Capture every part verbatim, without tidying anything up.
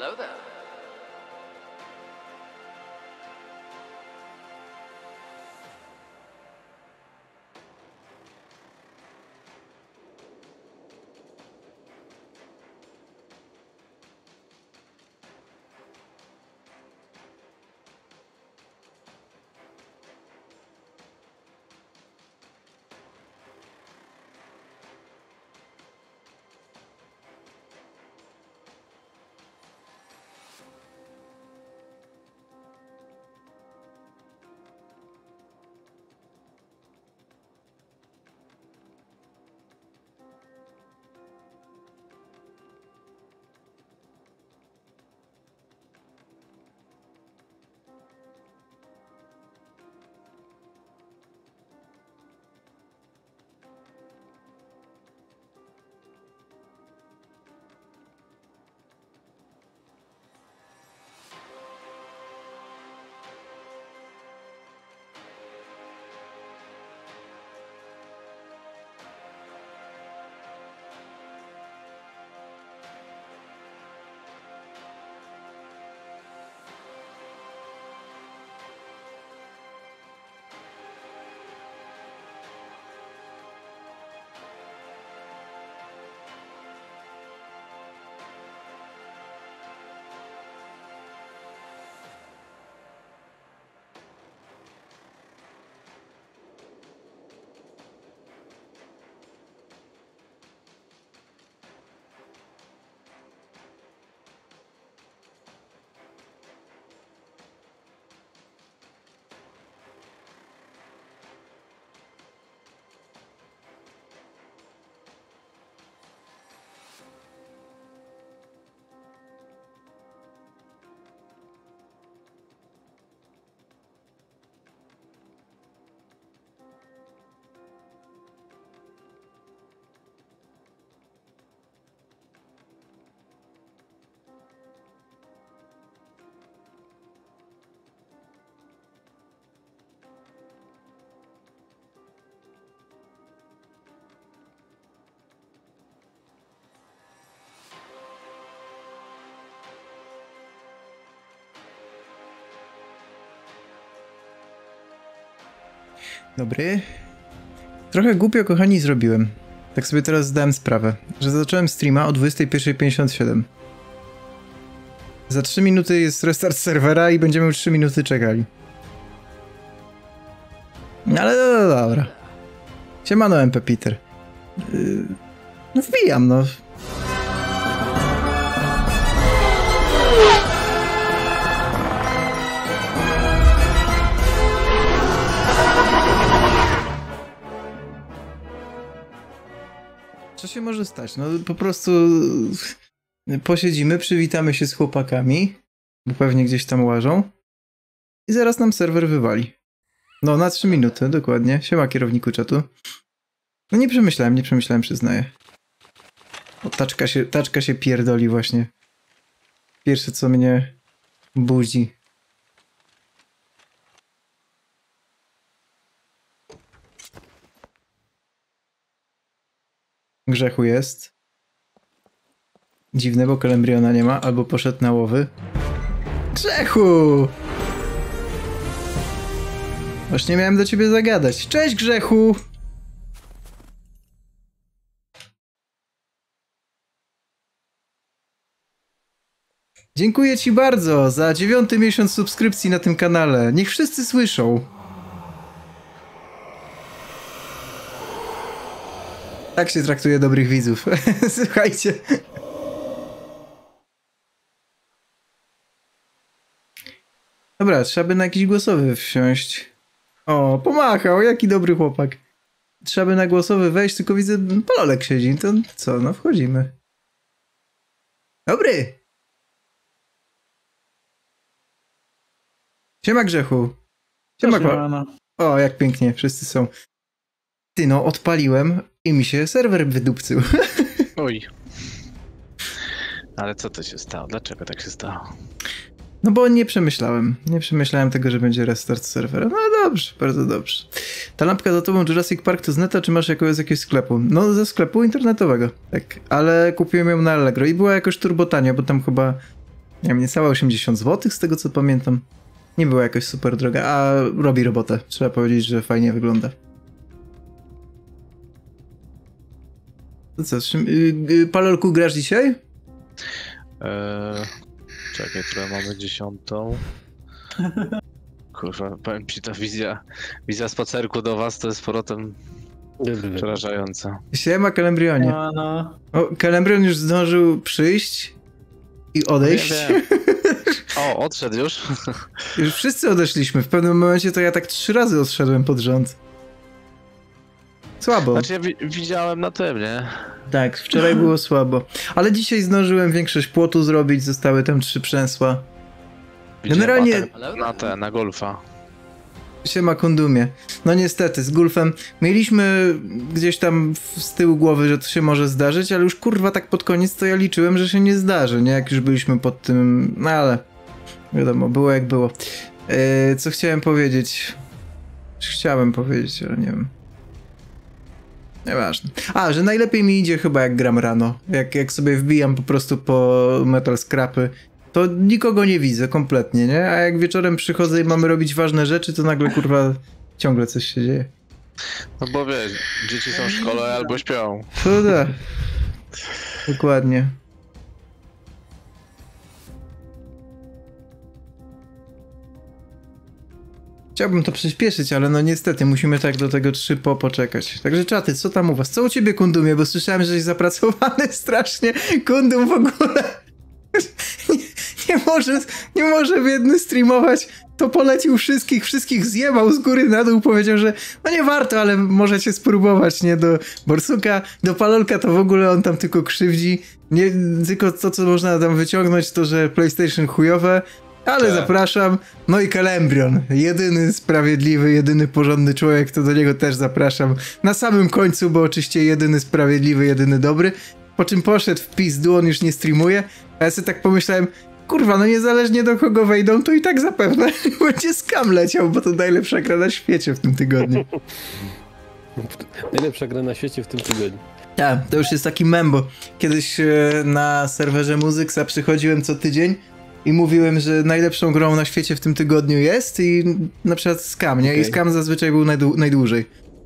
Hello there. Dobry. Trochę głupio, kochani, zrobiłem. Tak sobie teraz zdałem sprawę, że zacząłem streama o dwudziestej pierwszej pięćdziesiąt siedem. Za trzy minuty jest restart serwera i będziemy już trzy minuty czekali. Ale no, no, dobra. Siemano, M P Peter. Yy, no wbijam, no. Co się może stać? No po prostu posiedzimy, przywitamy się z chłopakami, bo pewnie gdzieś tam łażą i zaraz nam serwer wywali. No na trzy minuty, dokładnie. Siema, kierowniku czatu. No nie przemyślałem, nie przemyślałem, przyznaję. O, taczka się, taczka się pierdoli właśnie. Pierwsze, co mnie budzi. Grzechu jest. Dziwne, bo Kalembriona nie ma, albo poszedł na łowy. Grzechu! Właśnie miałem do ciebie zagadać. Cześć, Grzechu! Dziękuję ci bardzo za dziewiąty miesiąc subskrypcji na tym kanale. Niech wszyscy słyszą. Tak się traktuje dobrych widzów. Słuchajcie. Dobra, trzeba by na jakiś głosowy wsiąść. O, pomachał, jaki dobry chłopak. Trzeba by na głosowy wejść, tylko widzę, Pololek siedzi. To co, no wchodzimy. Dobry! Siema, Grzechu. Siema, Siema. O, jak pięknie, wszyscy są. Ty no, odpaliłem i mi się serwer wydupcył. Oj. Ale co to się stało? Dlaczego tak się stało? No bo nie przemyślałem. Nie przemyślałem tego, że będzie restart serwera. No dobrze, bardzo dobrze. Ta lampka za tobą Jurassic Park to z neta, czy masz jako z jakiegoś sklepu? No ze sklepu internetowego, tak. Ale kupiłem ją na Allegro i była jakoś turbo tania, bo tam chyba Nie wiem, niecałe osiemdziesiąt złotych z tego co pamiętam. Nie była jakoś super droga, a robi robotę. Trzeba powiedzieć, że fajnie wygląda. To co, czym, yy, Palolku, grasz dzisiaj? Eee, czekaj, które mamy dziesiątą. Kurwa, powiem ci, ta wizja, wizja spacerku do was to jest z powrotem przerażająca. Siema, Kalembrionie. No, no. O, Kalembrion już zdążył przyjść i odejść. Wiem, wiem. O, odszedł już? Już wszyscy odeszliśmy. W pewnym momencie to ja tak trzy razy odszedłem pod rząd. Słabo. Znaczy ja wi widziałem na tym, nie? Tak, wczoraj było słabo. Ale dzisiaj zdążyłem większość płotu zrobić, zostały tam trzy przęsła. Generalnie... Na, na te, na golfa. Siema Kondumie. No niestety, z Gulfem mieliśmy gdzieś tam z tyłu głowy, że to się może zdarzyć, ale już kurwa tak pod koniec to ja liczyłem, że się nie zdarzy, nie? Jak już byliśmy pod tym... No ale... Wiadomo, było jak było. Eee, co chciałem powiedzieć? Chciałem powiedzieć, ale nie wiem. Nieważne. A, że najlepiej mi idzie chyba jak gram rano. Jak, jak sobie wbijam po prostu po metal scrapy, to nikogo nie widzę kompletnie, nie? A jak wieczorem przychodzę i mamy robić ważne rzeczy, to nagle kurwa ciągle coś się dzieje. No bo wiesz, dzieci są w szkole albo śpią. To da. Dokładnie. Chciałbym to przyspieszyć, ale no niestety musimy tak do tego trzy po poczekać. Także czaty, co tam u was? Co u ciebie, Kundumie? Bo słyszałem, że jesteś zapracowany strasznie. Kundum w ogóle nie, nie może, nie może biedny streamować. To polecił wszystkich, wszystkich zjebał z góry na dół, powiedział, że no nie warto, ale możecie spróbować, nie? Do Borsuka, do Palolka to w ogóle on tam tylko krzywdzi. Nie, tylko to, co można tam wyciągnąć, to, że PlayStation chujowe. Ale tak. Zapraszam. No i Kalembrion, jedyny sprawiedliwy, jedyny porządny człowiek, to do niego też zapraszam. Na samym końcu, bo oczywiście jedyny sprawiedliwy, jedyny dobry. Po czym poszedł w pizdu, on już nie streamuje. A ja sobie tak pomyślałem, kurwa, no niezależnie do kogo wejdą, to i tak zapewne będzie skam leciał, bo to najlepsza gra na świecie w tym tygodniu. Najlepsza gra na świecie w tym tygodniu. Tak, to już jest taki mem, bo kiedyś na serwerze Muzyksa przychodziłem co tydzień i mówiłem, że najlepszą grą na świecie w tym tygodniu jest i na przykład Skam, nie? Okay. I Skam zazwyczaj był najdłu- najdłużej.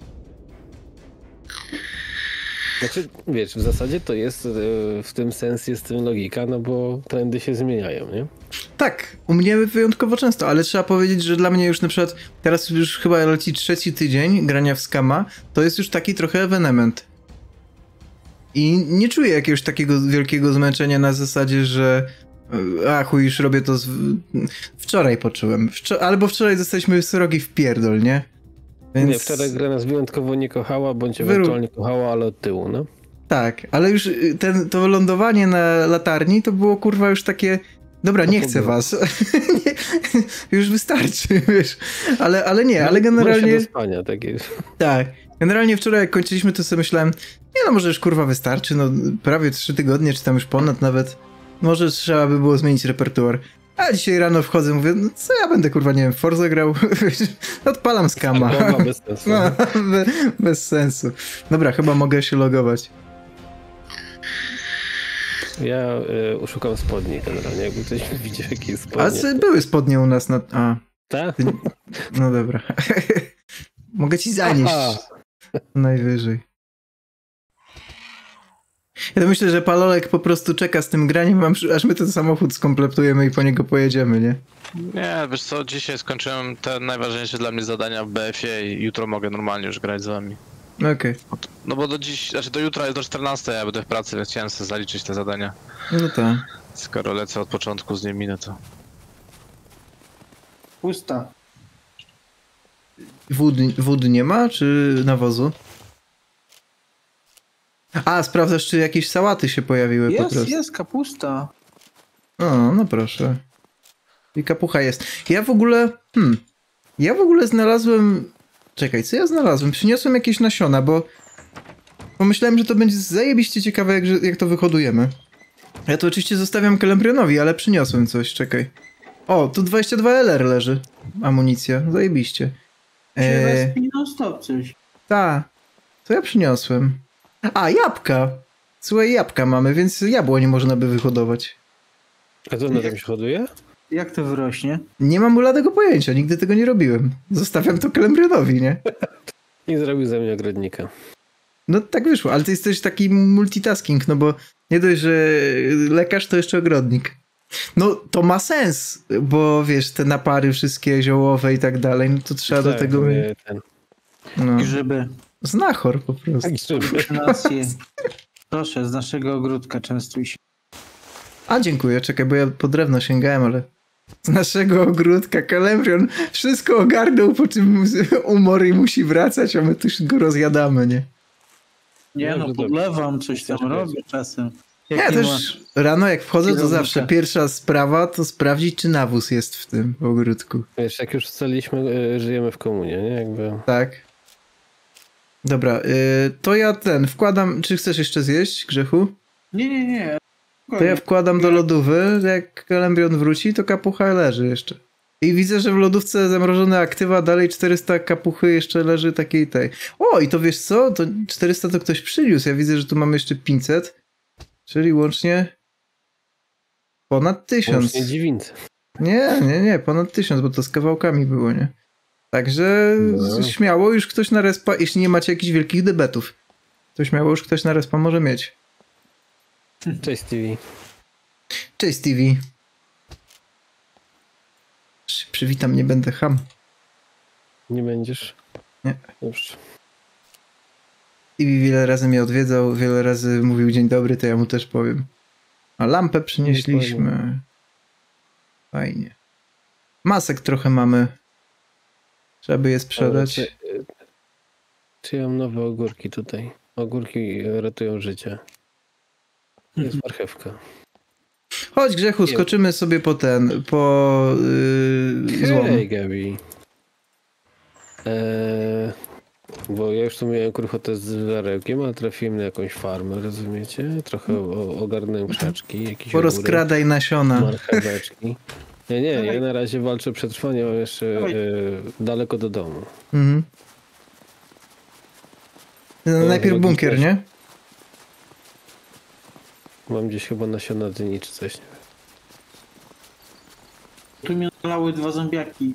Znaczy, wiesz, w zasadzie to jest, w tym sens jest tym logika, no bo trendy się zmieniają, nie? Tak, u mnie wyjątkowo często, ale trzeba powiedzieć, że dla mnie już na przykład, teraz już chyba leci trzeci tydzień grania w Skama, to jest już taki trochę ewenement. I nie czuję jakiegoś takiego wielkiego zmęczenia na zasadzie, że a chuj, już robię to z... wczoraj poczułem. Wczor- albo wczoraj dostaliśmy srogi w pierdol, nie? Więc... Nie, wczoraj gra nas wyjątkowo nie kochała, bądź ewentualnie Wyru... kochała, ale od tyłu, no. Tak, ale już ten, to lądowanie na latarni to było kurwa już takie dobra, nie chcę was. nie, już wystarczy, wiesz. Ale, ale nie, ale generalnie... do spania, tak jest. Tak. Generalnie wczoraj jak kończyliśmy, to sobie myślałem, nie no, może już kurwa wystarczy, no prawie trzy tygodnie, czy tam już ponad nawet. Może trzeba by było zmienić repertuar. A dzisiaj rano wchodzę, mówię, no co ja będę kurwa, nie wiem, w Forza grał? Odpalam Skama. Bez sensu. No, be, bez sensu. Dobra, chyba mogę się logować. Ja y, uszukam spodni generalnie, jakby ktoś widział jakieś spodnie. A co, były spodnie u nas na... A. Tak? No dobra. Mogę ci zanieść. Aha. Najwyżej. Ja to myślę, że Palolek po prostu czeka z tym graniem, aż my ten samochód skompletujemy i po niego pojedziemy, nie? Nie, wiesz co, dzisiaj skończyłem te najważniejsze dla mnie zadania w B F-ie i jutro mogę normalnie już grać z wami. Okej. Okay. No bo do dziś, znaczy do jutra jest do czternastej, ja będę w pracy, więc chciałem sobie zaliczyć te zadania. No tak. Skoro lecę od początku z nimi, no to... Pusta. Wód, wód nie ma, czy nawozu? A, sprawdzasz, czy jakieś sałaty się pojawiły jest, po prostu. Jest, jest, kapusta. O, no proszę. I kapucha jest. Ja w ogóle... Hmm. Ja w ogóle znalazłem... Czekaj, co ja znalazłem? Przyniosłem jakieś nasiona, bo... Pomyślałem, że to będzie zajebiście ciekawe, jak, jak to wyhodujemy. Ja to oczywiście zostawiam Kalembrionowi, ale przyniosłem coś, czekaj. O, tu dwadzieścia dwa L R leży. Amunicja, zajebiście. Eee... non stop coś. Ta, co ja przyniosłem? A, jabłka! Słuchaj, jabłka mamy, więc jabło nie można by wyhodować. A to na tym się hoduje? Jak to wyrośnie? Nie mam bladego pojęcia, nigdy tego nie robiłem. Zostawiam to Kelembrionowi, nie? I zrobił ze mnie ogrodnika. No tak wyszło, ale to jest też taki multitasking, no bo nie dość, że lekarz to jeszcze ogrodnik. No to ma sens, bo wiesz, te napary wszystkie ziołowe i tak dalej, no to trzeba tak, do tego... Ten... No. Grzyby. Znachor po prostu. Tak, grzyby. Rację. Proszę, z naszego ogródka częstuj się. A dziękuję, czekaj, bo ja po drewno sięgałem, ale z naszego ogródka Kelembrion wszystko ogarnął, po czym umory musi wracać, a my tu go rozjadamy, nie? Nie No, no, że podlewam, coś tam Też robię czasem. Ja Jak nie też rano jak wchodzę, to kierownika. zawsze pierwsza sprawa to sprawdzić, czy nawóz jest w tym ogródku. Wiesz, jak już scaliliśmy, y, żyjemy w komunie, nie? Jakby... Tak. Dobra, y, to ja ten wkładam, czy chcesz jeszcze zjeść, Grzechu? ma... Nie, nie, nie. To ja wkładam do lodówy, jak Kelembrion wróci, to kapucha leży jeszcze. I widzę, że w lodówce zamrożone aktywa, dalej czterysta kapuchy jeszcze leży takiej tej. O, i to wiesz co? To czterysta to ktoś przyniósł. Ja widzę, że tu mamy jeszcze pięćset, czyli łącznie ponad tysiąc. Łącznie dziewięćset. Nie, nie, nie, ponad tysiąc, bo to z kawałkami było, nie? Także No. śmiało już ktoś na respa, jeśli nie macie jakichś wielkich debetów, to śmiało już ktoś na respa może mieć. Cześć Stevie. Cześć Stevie. Się przywitam, nie będę ham. Nie będziesz? Nie. Dobrze. Stevie wiele razy mnie odwiedzał, wiele razy mówił dzień dobry, to ja mu też powiem. A lampę przynieśliśmy. Fajnie. Masek trochę mamy. Trzeba by je sprzedać. Ale Czy, czy ja mam nowe ogórki tutaj? Ogórki ratują życie. Jest marchewka. Chodź Grzechu, skoczymy sobie po ten, po yy, złom. Hej Gabi. Eee, bo ja już tu miałem kruchotę z żarełkiem, ale trafiłem na jakąś farmę, rozumiecie? Trochę o, ogarnąłem krzaczki, jakieś Porozkradaj nasiona. marcheweczki. Nie, nie, ja na razie walczę o przetrwanie, mam jeszcze e, daleko do domu. Mhm. No, O, najpierw chyba bunkier, gdzieś- nie? Mam gdzieś chyba nasiona dyni czy coś. Nie wiem. Tu mnie nalały dwa zombiaki.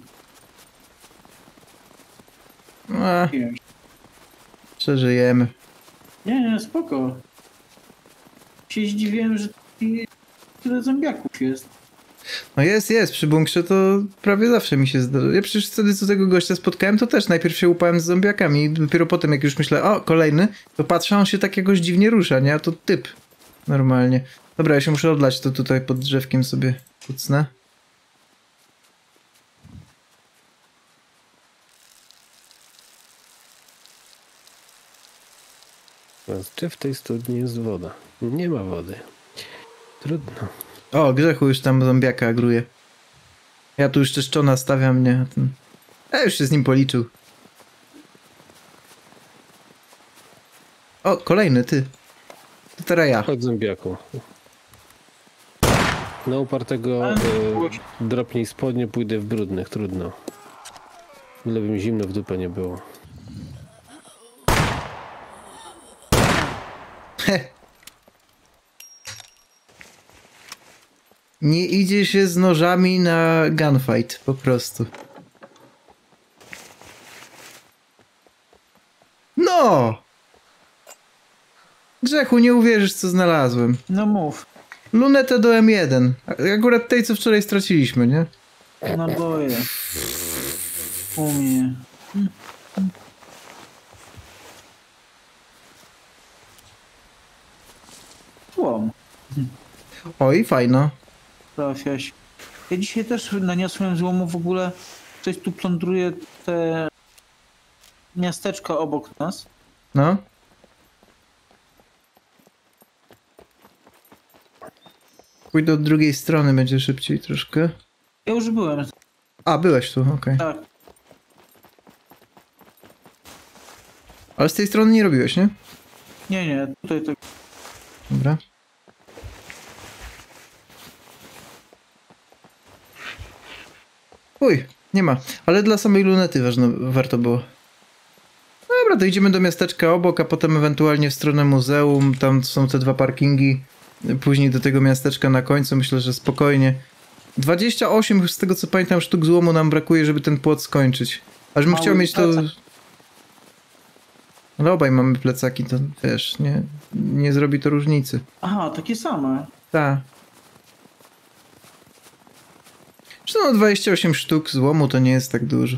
A, Nie, przeżyjemy. nie, nie, spoko. Się zdziwiłem, że tyle zombiaków jest. No jest, jest, przy bunkrze to prawie zawsze mi się zdarza. Ja przecież wtedy, co tego gościa spotkałem, to też najpierw się łupałem z zombiakami i dopiero potem, jak już myślę, o, kolejny, to patrzę, on się tak jakoś dziwnie rusza, nie? A to typ. Normalnie. Dobra, ja się muszę odlać, to tutaj pod drzewkiem sobie kucnę. Więc czy w tej studni jest woda? Nie ma wody. Trudno. O, Grzechu już tam zombiaka agruje. Ja tu już czeszczona stawiam, nie? A ten... Ja już się z nim policzył. O, kolejny, ty. To teraz ja. Chodź zombiaku. Na upartego y, dropnij spodnie, pójdę w brudnych, trudno. Byleby mi zimno w dupę nie było. He. Nie idzie się z nożami na gunfight, po prostu. No! Grzechu, nie uwierzysz, co znalazłem. No mów, Lunetę do M jeden. Akurat tej, co wczoraj straciliśmy, nie? naboje. U mnie. Łom. Oj, fajno. Trafiaś. Ja dzisiaj też naniosłem złomu w ogóle. Ktoś tu plądruje te miasteczko obok nas. No. Pójdę od drugiej strony, będzie szybciej troszkę. Ja już byłem. A, byłeś tu, okej. Tak. Ale z tej strony nie robiłeś, nie? Nie, nie, tutaj tak. Dobra. Uj, nie ma. Ale dla samej lunety ważne, warto było. Dobra, to idziemy do miasteczka obok, a potem ewentualnie w stronę muzeum. Tam są te dwa parkingi. później do tego miasteczka na końcu, myślę, że spokojnie. dwadzieścia osiem z tego co pamiętam sztuk złomu nam brakuje, żeby ten płot skończyć. Aż bym Mały chciał mieć to... plecak. No obaj mamy plecaki, to wiesz, nie, nie zrobi to różnicy. Aha, takie same. Tak. Zresztą no dwadzieścia osiem sztuk złomu to nie jest tak dużo.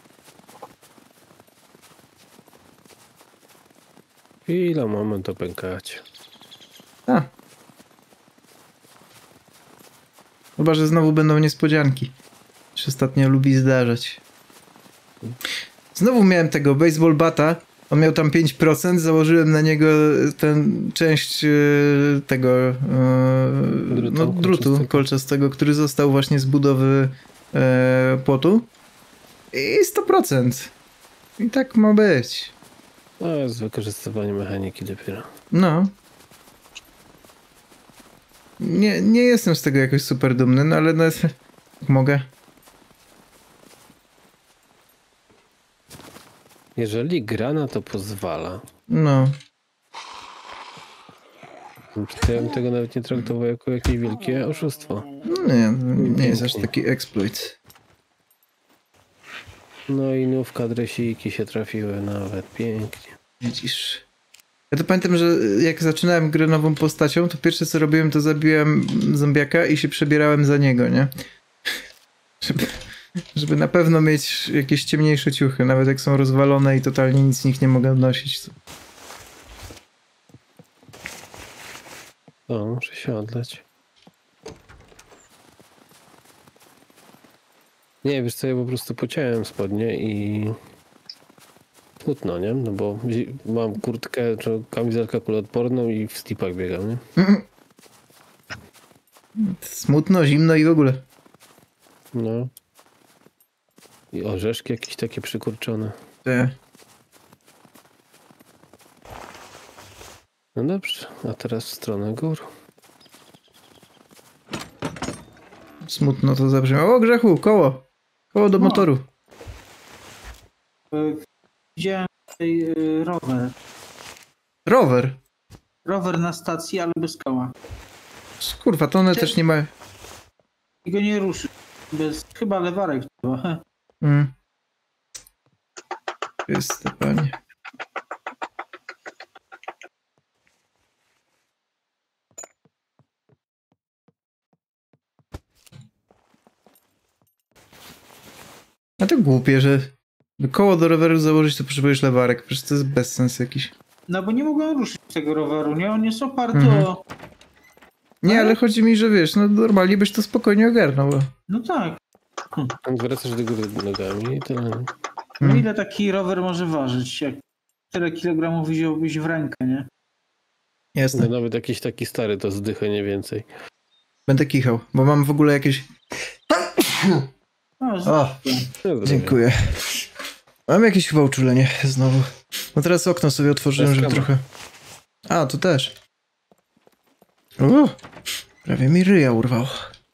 Chwila, moment, to pękać. A. Chyba, że znowu będą niespodzianki. Się ostatnio lubi zdarzać. Znowu miałem tego baseball bata. On miał tam pięć procent. Założyłem na niego ten część yy, tego yy, Drutu no, drutu kolczastego. kolczastego, który został właśnie z budowy yy, płotu. I sto procent. I tak ma być. To jest wykorzystywanie mechaniki dopiero. No. Nie, nie jestem z tego jakoś super dumny, no ale no, mogę. Jeżeli gra na to pozwala, No. to ja bym tego nawet nie traktował jako jakieś wielkie oszustwo. No nie, nie jest aż taki exploit. No i nówka dresiki się trafiły nawet, pięknie. Widzisz. Ja to pamiętam, że jak zaczynałem grę nową postacią, to pierwsze co robiłem, to zabiłem zombiaka i się przebierałem za niego, nie? Żeby, żeby na pewno mieć jakieś ciemniejsze ciuchy, nawet jak są rozwalone i totalnie nic z nich nie mogę nosić. O, muszę się odleć. Nie, wiesz co, ja po prostu pociąłem spodnie i... Smutno, nie? No bo zi- mam kurtkę, czy kamizelkę kuloodporną i w slipach biegam, nie? Smutno, zimno i w ogóle. No. I orzeszki jakieś takie przykurczone. Te. No dobrze, a teraz w stronę gór. Smutno to zabrzmiało. O, Grzechu, koło. Koło do No. motoru. Y, Widziałem tutaj y, rower. Rower. Rower na stacji, ale bez koła. Kurwa, to one Ty- też nie mają... I go nie ruszy. Bez chyba lewarek trzeba. Mm. Jest, panie. A to głupie, że koło do roweru założyć to potrzebujesz lewarek. Przecież to jest bezsens jakiś. No bo nie mogłem ruszyć tego roweru, nie? On jest oparty Mhm. o... Nie, Ale- ale chodzi mi, że wiesz, no normalnie byś to spokojnie ogarnął. Bo... No tak. Wracasz do góry nogami i to... No Mm. ile taki rower może ważyć? Jak tyle kilogramów wziąłbyś w rękę, nie? Jasne. No, nawet jakiś taki stary to zdycha nie więcej. Będę kichał, bo mam w ogóle jakieś... O, z... O, No, dziękuję. Mam jakieś chyba uczulenie znowu. No teraz okno sobie otworzyłem, żeby Zaskama. trochę... A, tu też. U, prawie mi ryja urwał.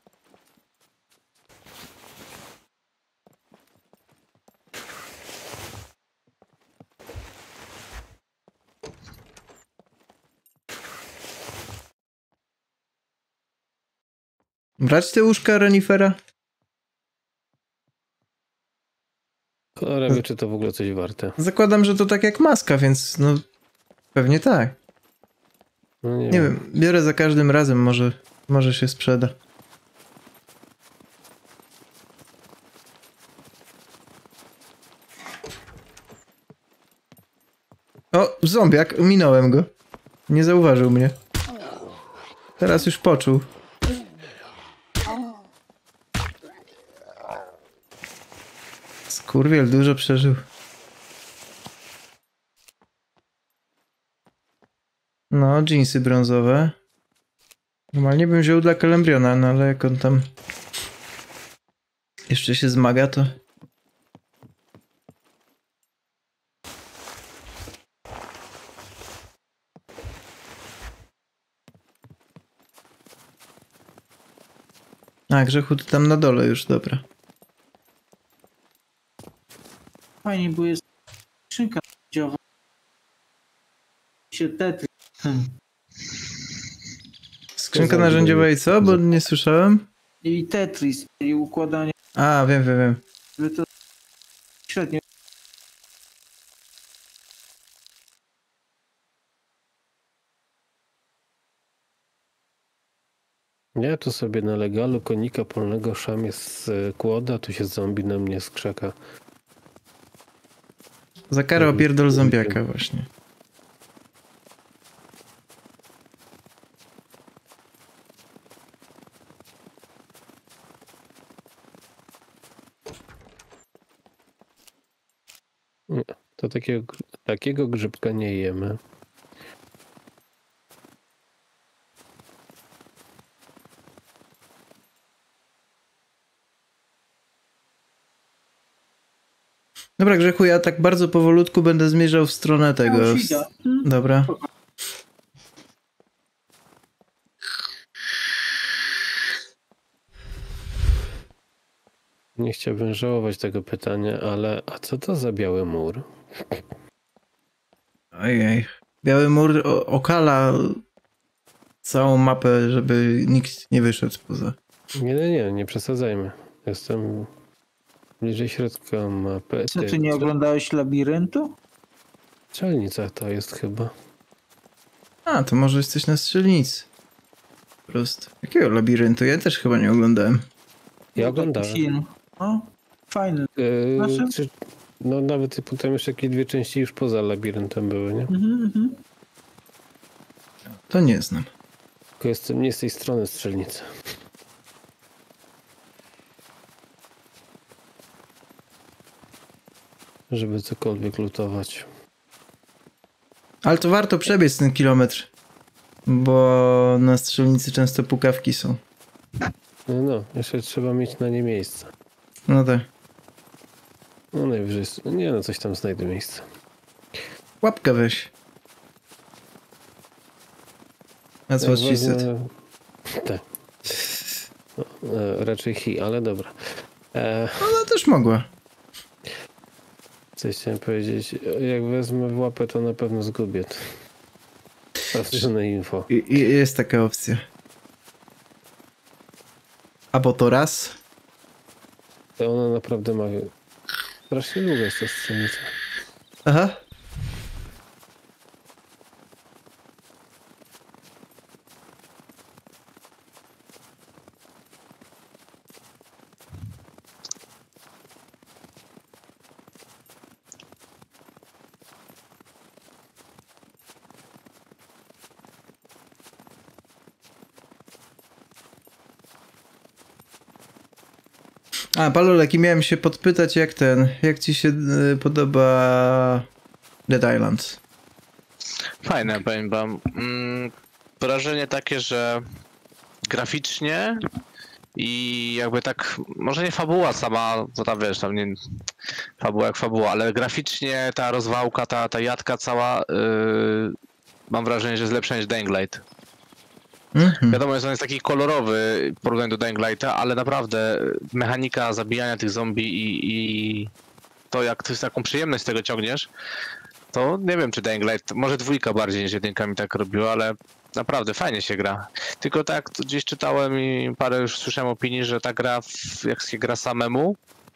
Brać te łóżka renifera? Cholera wie, czy to w ogóle coś warte. Zakładam, że to tak jak maska, więc no... Pewnie tak. No nie, Nie wiem, biorę za każdym razem, może, może się sprzeda. O, zombiak, minąłem go. Nie zauważył mnie. Teraz już poczuł. Skurwiel dużo przeżył. No, dżinsy brązowe. Normalnie bym wziął dla Kalembriona, no ale jak on tam jeszcze się zmaga, to... A, Grzechu to tam na dole już, dobra. Fajnie, bo jest skrzynka dziowa. Się tetry. Hmm. Skrzynka narzędziowa i co? Bo nie słyszałem. I Tetris, czyli układanie, A, wiem, wiem, wiem. żeby to średnio. Ja tu sobie na legalu konika polnego szamie z kłoda, tu się zombie na mnie z krzaka. Za karę opierdol zombiaka właśnie. Nie, to takiego, takiego grzybka nie jemy. Dobra, Grzechu, ja tak bardzo powolutku będę zmierzał w stronę tego. Ja już idę. Hmm? Dobra. Nie chciałbym żałować tego pytania, ale a co to za biały mur? Ojej. Biały mur o- okala całą mapę, żeby nikt nie wyszedł poza. Nie, nie, nie, nie przesadzajmy. Jestem bliżej środka mapy. Co, ty nie oglądałeś labiryntu? Strzelnica to jest chyba. A, to może jesteś na strzelnicy. Po prostu. Jakiego labiryntu? Ja też chyba nie oglądałem. Ja No, oglądałem. taki film. No, fajny. Yy, Znaczy? czy, no nawet potem jeszcze jakieś dwie części już poza labiryntem były, nie? Mhm, mhm. To nie znam. Tylko jestem nie z tej strony strzelnicy. Żeby cokolwiek lutować. Ale to warto przebiec ten kilometr. Bo na strzelnicy często pukawki są. No, no, jeszcze trzeba mieć na nie miejsce. No tak. No najwyżej, nie no, coś tam znajdę miejsce. Łapkę weź. That's what she said. Tak. No, e, raczej hi, ale dobra. E, No, ona też mogła. coś chciałem powiedzieć. Jak wezmę w łapę, to na pewno zgubię. Sprawdzone info. I, i jest taka opcja. Albo to raz. To ona naprawdę ma... Strasznie długa jest ta strzelnica. Aha. A, Palolek, i miałem się podpytać, jak ten, jak ci się y, podoba Dead Island? Fajne, powiem wam. Mm, wrażenie takie, że graficznie i jakby tak, może nie fabuła sama, to tam wiesz, tam nie fabuła jak fabuła, ale graficznie ta rozwałka, ta, ta jadka cała, yy, mam wrażenie, że jest lepsza niż Dying Light. Mhm. Wiadomo, że on jest taki kolorowy w porównaniu do Dying Lighta, ale naprawdę mechanika zabijania tych zombie i, i to jak ty taką przyjemność z tego ciągniesz, to nie wiem czy Dying Light, może dwójka bardziej niż jedynka mi tak robiła, ale naprawdę fajnie się gra. Tylko tak gdzieś czytałem i parę już słyszałem opinii, że ta gra, w- jak się gra samemu,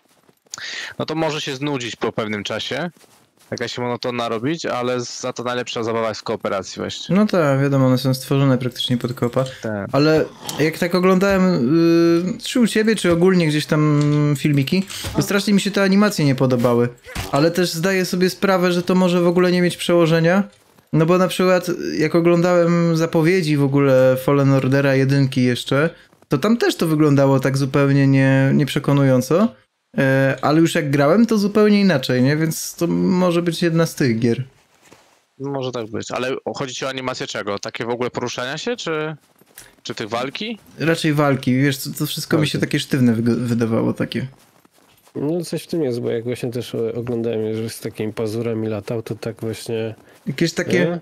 no to może się znudzić po pewnym czasie. Jakaś się monotonna robić, ale za to najlepsza zabawa jest w kooperacji właśnie. No tak, wiadomo, one są stworzone praktycznie pod kopa. Tak. Ale jak tak oglądałem, yy, czy u ciebie, czy ogólnie gdzieś tam filmiki, to strasznie mi się te animacje nie podobały. Ale też zdaję sobie sprawę, że to może w ogóle nie mieć przełożenia. No bo na przykład jak oglądałem zapowiedzi w ogóle Fallen Ordera jedynki jeszcze, to tam też to wyglądało tak zupełnie nie, nieprzekonująco. E, ale już jak grałem, to zupełnie inaczej, nie? Więc to może być jedna z tych gier. Może tak być, ale chodzi ci o animację czego? Takie w ogóle poruszania się, czy, czy tych walki? Raczej walki, wiesz, to, to wszystko mi się takie sztywne wygo- wydawało takie. No coś w tym jest, bo jak właśnie też oglądałem, że z takimi pazurami latał, to tak właśnie... Jakieś takie, Nie?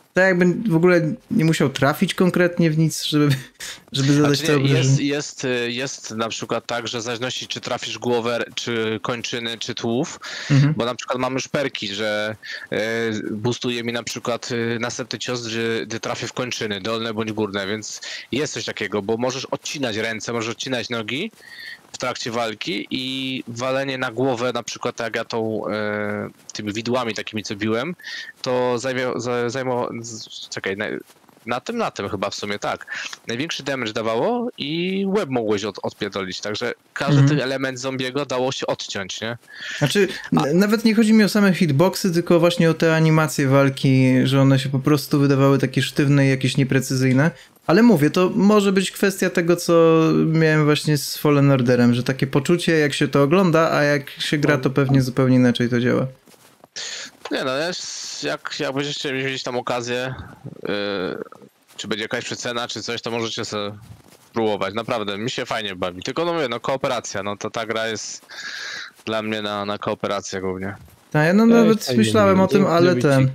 Tak jakby w ogóle nie musiał trafić konkretnie w nic, żeby, żeby zadać Znaczy, to nie, obrażenie. jest, jest, jest na przykład tak, że w zależności czy trafisz głowę, czy kończyny, czy tułów, Mhm. bo na przykład mam już perki, że y, boostuje mi na przykład y, następny cios, gdy, gdy trafię w kończyny, dolne bądź górne, więc jest coś takiego, bo możesz odcinać ręce, możesz odcinać nogi w trakcie walki i walenie na głowę, na przykład tak jak ja tą e, tymi widłami takimi co biłem, to zajmie, za- zajmowało, z- czekaj, na, na tym, na tym chyba w sumie tak. Największy damage dawało i łeb mogłeś od, odpierdolić, także każdy Mhm. tych element zombiego dało się odciąć, nie? Znaczy, n- nawet nie chodzi mi o same hitboxy, tylko właśnie o te animacje walki, że one się po prostu wydawały takie sztywne i jakieś nieprecyzyjne. Ale mówię, to może być kwestia tego, co miałem właśnie z Fallen Orderem, że takie poczucie, jak się to ogląda, a jak się gra, to pewnie zupełnie inaczej to działa. Nie no, jest- jak, jak będziecie mieli tam okazję, yy, czy będzie jakaś przecena, czy coś, to możecie sobie spróbować. Naprawdę, mi się fajnie bawi. Tylko no mówię, no kooperacja, no to ta gra jest dla mnie na, na kooperację głównie. Tak, ja no nawet myślałem o tym, ale ten...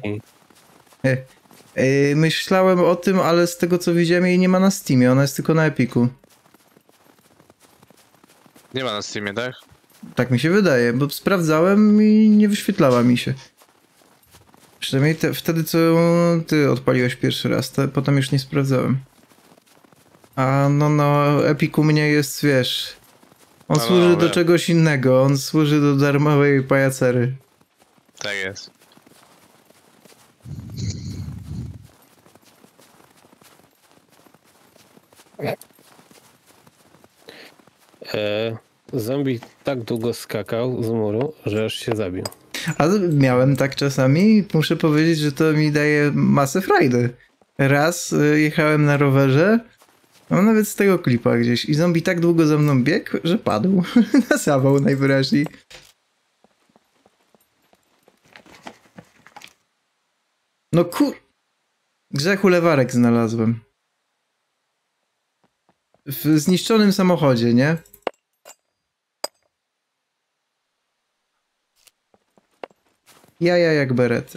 Yy, myślałem o tym, ale z tego co widziałem jej nie ma na Steamie, ona jest tylko na Epiku. Nie ma na Steamie, tak? Tak mi się wydaje, bo sprawdzałem i nie wyświetlała mi się. Przynajmniej te, wtedy, co ty odpaliłeś pierwszy raz, to potem już nie sprawdzałem. A no na Epiku mnie jest, wiesz... On No, no, służy do wiem. czegoś innego, on służy do darmowej pajacery. Tak jest. E, zombie tak długo skakał z muru, że aż się zabił. A miałem tak czasami i muszę powiedzieć, że to mi daje masę frajdy. Raz y, jechałem na rowerze, mam nawet z tego klipa gdzieś i zombie tak długo za mną biegł, że padł. Na zawał najwyraźniej. No kur... Grzechu lewarek znalazłem. W zniszczonym samochodzie, nie? Jaja jak berety.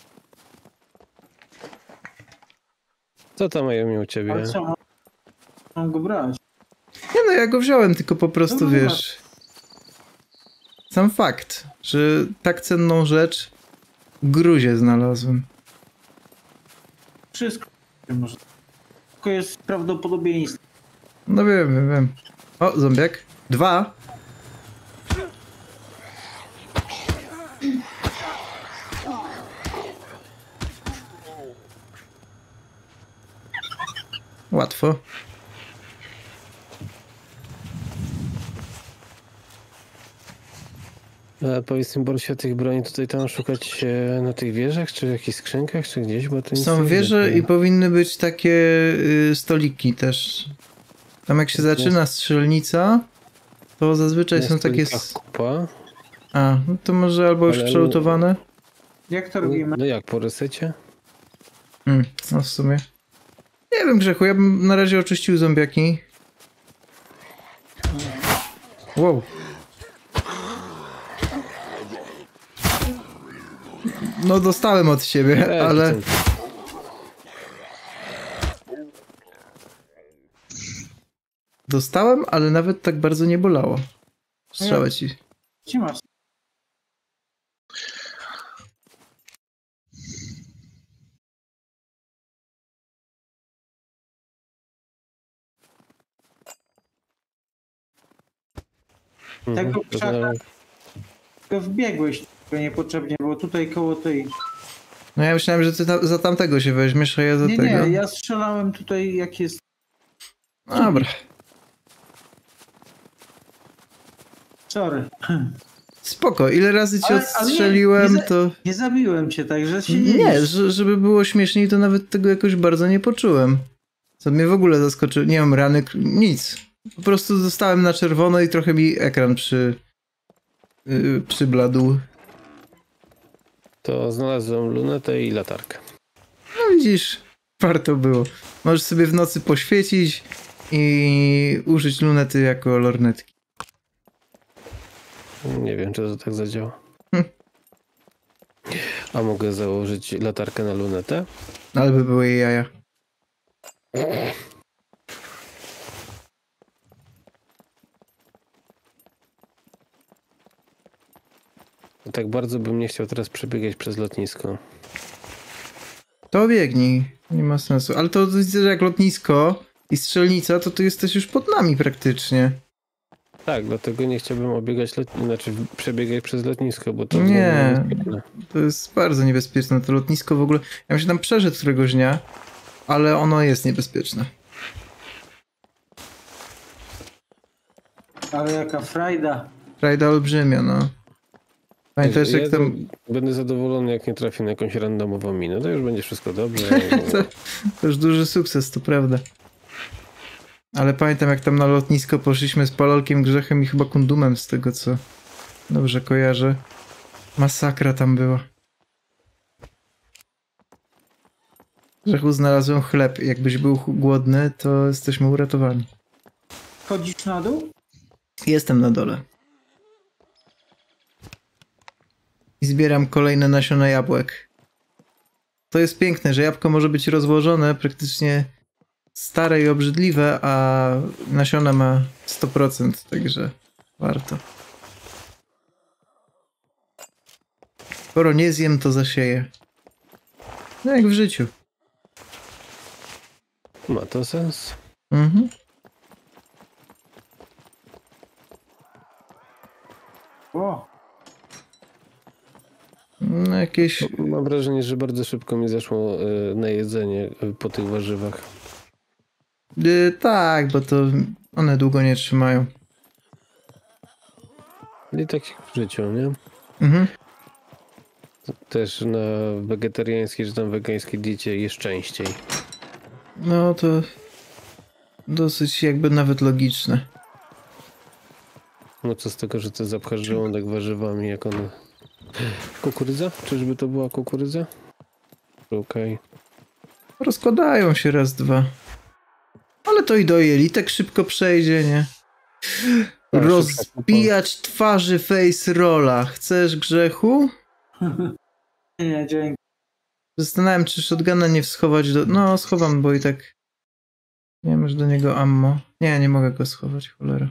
Co tam mają u ciebie? Ale co, mam- mam go brać? Nie no, ja go wziąłem, tylko po prostu, No, no, no. wiesz... Sam fakt, że tak cenną rzecz w gruzie znalazłem. Wszystko może. Tylko jest prawdopodobieństwo. No wiem, wiem, wiem. O, zombiak. Dwa. Łatwo. A powiedz mi, Borsia, tych broni tutaj tam szukać e, na tych wieżach, czy w jakichś skrzynkach, czy gdzieś, bo to nic Są nie wieże widzę. i powinny być takie y, stoliki też. Tam jak się zaczyna strzelnica, to zazwyczaj Na są takie... stolikach s- kupa. A, no to może albo już Ale- przelutowane? Jak to robimy? No jak, po resecie? Hmm, no w sumie. Nie wiem, Grzechu, ja bym na razie oczyścił zombiaki. Wow. No dostałem od ciebie, Ej, ale... to- Dostałem, ale nawet tak bardzo nie bolało. Strzałę ci. Gdzie masz? Mhm, Tego to krzaka- za- Tylko wbiegłeś tylko niepotrzebnie, bo tutaj koło tej... No ja myślałem, że ty ta, za tamtego się weźmiesz, a ja za Nie, tego. nie, ja strzelałem tutaj jak jest... Dobra. Sorry. Spoko, ile razy cię Ale- ale nie- odstrzeliłem, nie za- to... Nie zabiłem cię, także się nie... Nie, licz. że, żeby było śmieszniej, to nawet tego jakoś bardzo nie poczułem. Co mnie w ogóle zaskoczyło. Nie mam rany, k- nic. Po prostu zostałem na czerwono i trochę mi ekran przy... Yy, przybladł. To znalazłem lunetę i latarkę. No widzisz, warto było. Możesz sobie w nocy poświecić i użyć lunety jako lornetki. Nie wiem, czy to tak zadziała. Hm. A mogę założyć latarkę na lunetę? Ale by były jej jaja. Tak bardzo bym nie chciał teraz przebiegać przez lotnisko. To biegnij, nie ma sensu. Ale to widzę, że jak lotnisko i strzelnica, to ty jesteś już pod nami praktycznie. Tak, dlatego nie chciałbym obiegać, lot... znaczy przebiegać przez lotnisko, bo to Nie, niebezpieczne. to jest bardzo niebezpieczne. To lotnisko w ogóle... Ja bym się tam przeszedł któregoś dnia, ale ono jest niebezpieczne. Ale jaka frajda. Frajda olbrzymia, no. Pamiętasz, ja jak tam... Będę zadowolony, jak nie trafię na jakąś randomową minę. To już będzie wszystko dobrze. to, to już duży sukces, to prawda. Ale pamiętam, jak tam na lotnisko poszliśmy z Palolkiem, Grzechem i chyba Kundumem, z tego co dobrze kojarzę. Masakra tam była. Grzechu, znalazłem chleb. Jakbyś był głodny, to jesteśmy uratowani. Chodzisz na dół? Jestem na dole. I zbieram kolejne nasiona jabłek. To jest piękne, że jabłko może być rozłożone praktycznie stare i obrzydliwe, a nasiona ma sto procent, także warto. Skoro nie zjem, to zasieję. No jak w życiu. Ma to sens. Mhm. O, No jakieś... Mam wrażenie, że bardzo szybko mi zeszło y, na jedzenie y, po tych warzywach. Y, tak, bo to one długo nie trzymają. I tak jak w życiu, nie? Mhm. Też na wegetariańskiej czy tam wegańskiej diecie jest częściej. No to dosyć jakby nawet logiczne. No co z tego, że ty zapchasz żołądek warzywami, jak one... Kukurydza? Czyżby to była kukurydza? Okej. Okay. Rozkładają się raz, dwa. Ale to i do jelitek szybko przejdzie, nie? Tak, Rozbijać twarzy face rolla. Chcesz, Grzechu? nie, dzięki. Zastanawiam, czy shotguna nie schować do... No, schowam, bo i tak... Nie masz do niego ammo. Nie, nie mogę go schować, cholera.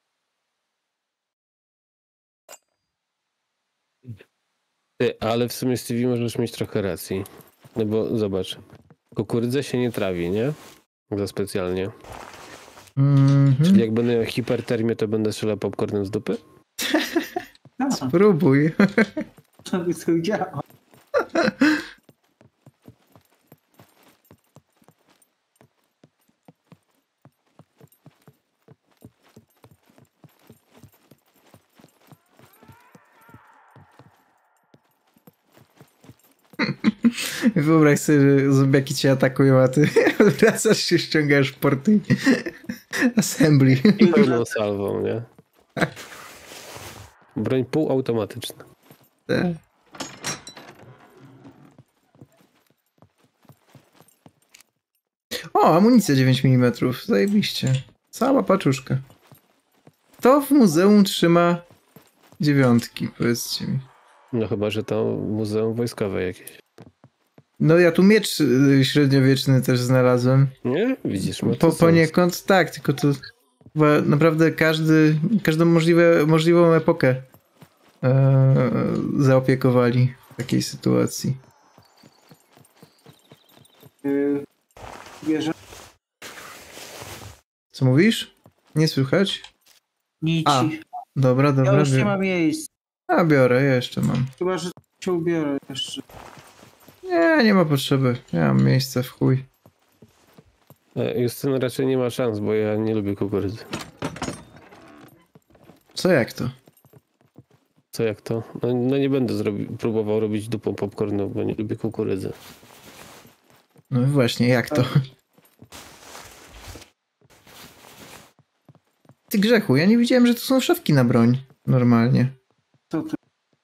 Ty, ale w sumie Stevie możesz mieć trochę racji. No bo zobacz, kukurydza się nie trawi, nie? Za specjalnie. Mhm. Czyli jak będę miał hipertermię, to będę strzelał popcornem z dupy? No, Spróbuj. to by to działa. Wyobraź sobie, że zombiaki cię atakują, a ty wracasz się, ściągasz porty assembly. I pełną salwą, nie? Broń półautomatyczna. Tak. O, amunicja dziewięć milimetrów. Zajebiście. Cała paczuszka. Kto w muzeum trzyma dziewiątki, powiedzcie mi. No chyba, że to muzeum wojskowe jakieś. No ja tu miecz y, średniowieczny też znalazłem. Nie? Widzisz, ma to Po, sens. poniekąd tak, tylko to chyba naprawdę każdy, każdą możliwe, możliwą epokę e, zaopiekowali w takiej sytuacji. Yy, bierze Co mówisz? Nie słychać? nic. A, Dobra, Ja dobra. już nie biorę. ma miejsc. A, biorę, ja jeszcze mam. Chyba, że się ubiorę jeszcze. Nie, nie ma potrzeby. Ja mam miejsce w chuj. E, Justyna raczej nie ma szans, bo ja nie lubię kukurydzy. Co jak to? Co jak to? No, no nie będę zrobi- próbował robić dupą popcornu, bo nie lubię kukurydzy. No właśnie, jak to? Ty, Grzechu, ja nie widziałem, że to są szafki na broń. Normalnie. Co ty?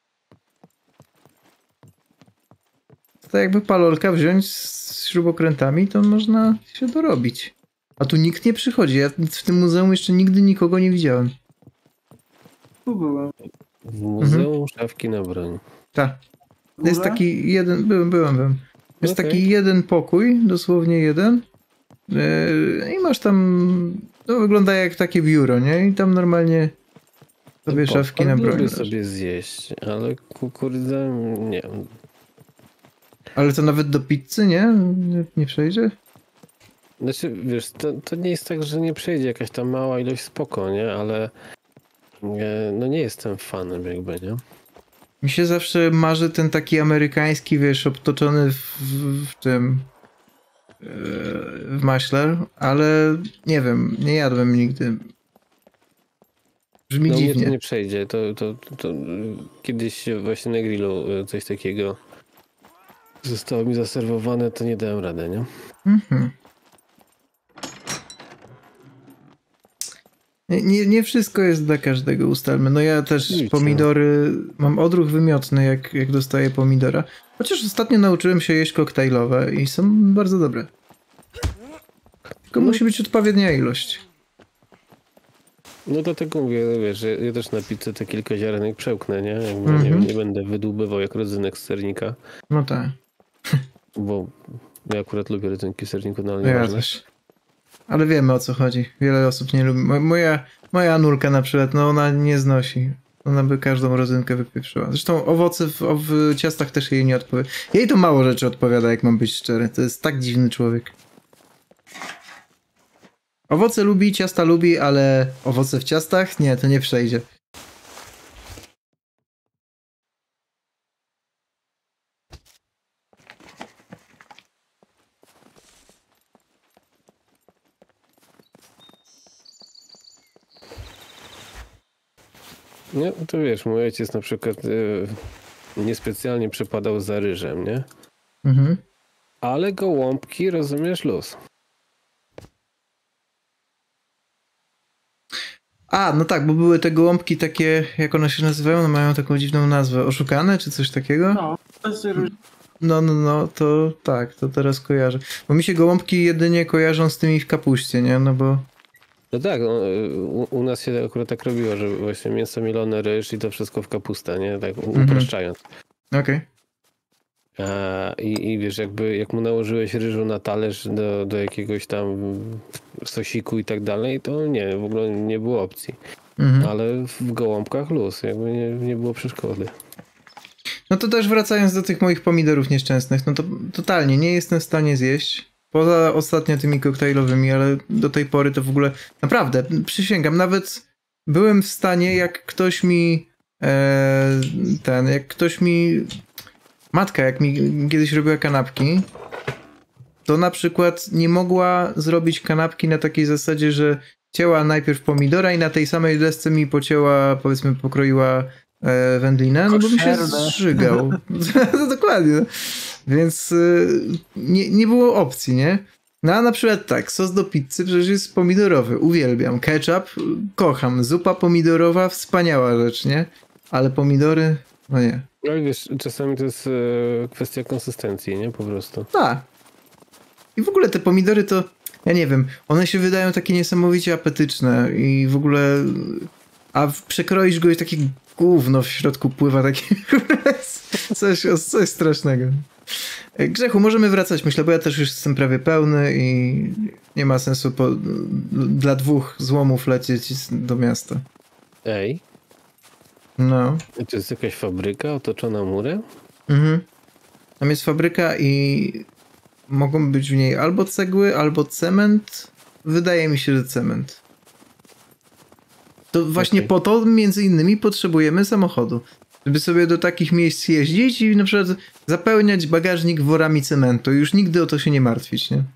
To jakby palolka wziąć z śrubokrętami, to można się dorobić. A tu nikt nie przychodzi. Ja w tym muzeum jeszcze nigdy nikogo nie widziałem. Tu byłem. W muzeum szafki na broń. Tak. Jest taki jeden, byłem, byłem, byłem. Jest Okay. taki jeden pokój, dosłownie jeden. Yy, I masz tam, to wygląda jak takie biuro, nie? I tam normalnie sobie Po- szafki na broń. Lubię leży. sobie zjeść, ale kurde, nie. Ale to nawet do pizzy, nie? Nie, nie przejdzie? Znaczy, wiesz, to, to nie jest tak, że nie przejdzie jakaś tam mała ilość spoko, nie? Ale e, no nie jestem fanem jakby, nie? Mi się zawsze marzy ten taki amerykański, wiesz, obtoczony w, w, w tym yy, w maśle, ale nie wiem, nie jadłem nigdy. Brzmi No mnie dziwnie. to nie przejdzie. To, to, to, to kiedyś właśnie na grillu e, coś takiego zostało mi zaserwowane, to nie dałem rady, nie? Mhm. Nie, nie, nie wszystko jest dla każdego, ustalmy. No ja też Wiecie. pomidory, mam odruch wymiotny, jak, jak dostaję pomidora. Chociaż ostatnio nauczyłem się jeść koktajlowe i są bardzo dobre. Tylko No. musi być odpowiednia ilość. No dlatego mówię, wiesz, że ja też na pizzę te kilka ziarenek przełknę, nie? Jakby Mhm. nie, nie będę wydłubywał jak rodzynek z sernika, No tak, bo ja akurat lubię rodzynki z serniku, no ale ja nieważne. też. Ale wiemy, o co chodzi. Wiele osób nie lubi. Mo- Moja, moja Anulka na przykład, no ona nie znosi. Ona by każdą rodzynkę wypieprzyła. Zresztą owoce w, o- w ciastach też jej nie odpowiada. Jej to mało rzeczy odpowiada, jak mam być szczery. To jest tak dziwny człowiek. Owoce lubi, ciasta lubi, ale owoce w ciastach? Nie, to nie przejdzie. Nie, to wiesz, mój ojciec na przykład e, niespecjalnie przepadał za ryżem, nie? Mhm. Ale gołąbki, rozumiesz, luz. A, no tak, bo były te gołąbki takie, jak one się nazywają? No mają taką dziwną nazwę. Oszukane, czy coś takiego? No, bez róż- No, no, no, to tak, to teraz kojarzę. Bo mi się gołąbki jedynie kojarzą z tymi w kapuście, nie? No bo... No tak, no, u, u nas się akurat tak robiło, że właśnie mięso mielone, ryż i to wszystko w kapustę, nie? Tak u- Mhm. upraszczając. Okej. A, i, I wiesz, jakby jak mu nałożyłeś ryżu na talerz do, do jakiegoś tam sosiku i tak dalej, to nie, w ogóle nie było opcji. Mhm. Ale w gołąbkach luz, jakby nie, nie było przeszkody. No to też wracając do tych moich pomidorów nieszczęsnych, no to totalnie nie jestem w stanie zjeść. Poza ostatnio tymi koktajlowymi, ale do tej pory to w ogóle... Naprawdę, przysięgam, nawet byłem w stanie, jak ktoś mi... E, ten, jak ktoś mi... Matka, jak mi kiedyś robiła kanapki, to na przykład nie mogła zrobić kanapki na takiej zasadzie, że cięła najpierw pomidora i na tej samej desce mi pocięła, powiedzmy, pokroiła e, wędlinę, no bo mi się Koszerne. zżygał. No, dokładnie. No. Więc y, nie, nie było opcji, nie? No a na przykład tak, sos do pizzy przecież jest pomidorowy, uwielbiam. Ketchup, y, kocham. Zupa pomidorowa, wspaniała rzecz, nie? Ale pomidory, no nie. No i wiesz, czasami to jest e, kwestia konsystencji, nie? Po prostu. Tak. I w ogóle te pomidory to, ja nie wiem, one się wydają takie niesamowicie apetyczne i w ogóle, a w- przekroisz go i takie gówno w środku pływa, takie coś, coś strasznego. E, Grzechu, możemy wracać, myślę, bo ja też już jestem prawie pełny i nie ma sensu po, dla dwóch złomów lecieć do miasta. Ej, No. to jest jakaś fabryka otoczona murem? Mhm. Tam jest fabryka i mogą być w niej albo cegły, albo cement. Wydaje mi się, że cement. To właśnie Okej. po to między innymi potrzebujemy samochodu. Żeby sobie do takich miejsc jeździć i na przykład zapełniać bagażnik worami cementu. Już nigdy o to się nie martwić, nie?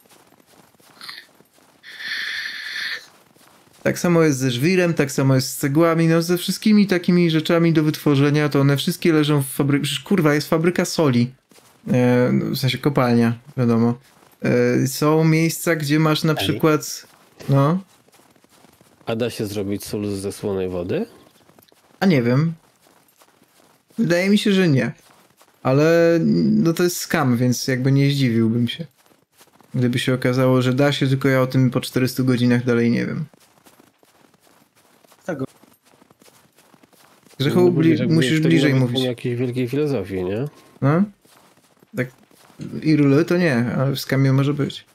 Tak samo jest ze żwirem, tak samo jest z cegłami, no ze wszystkimi takimi rzeczami do wytworzenia, to one wszystkie leżą w fabryce. Przecież kurwa, jest fabryka soli. E, w sensie kopalnia, wiadomo. E, są miejsca, gdzie masz na Ej. przykład... No, A da się zrobić sól ze słonej wody? a nie wiem. Wydaje mi się, że nie. Ale no to jest skam, więc jakby nie zdziwiłbym się. Gdyby się okazało, że da się, tylko ja o tym po czterystu godzinach dalej nie wiem. Grzechu, No, bli jakby musisz to bliżej nawet mówić. nie jakiejś wielkiej filozofii, nie? No? Tak. Irule to nie, ale w Skamie może być.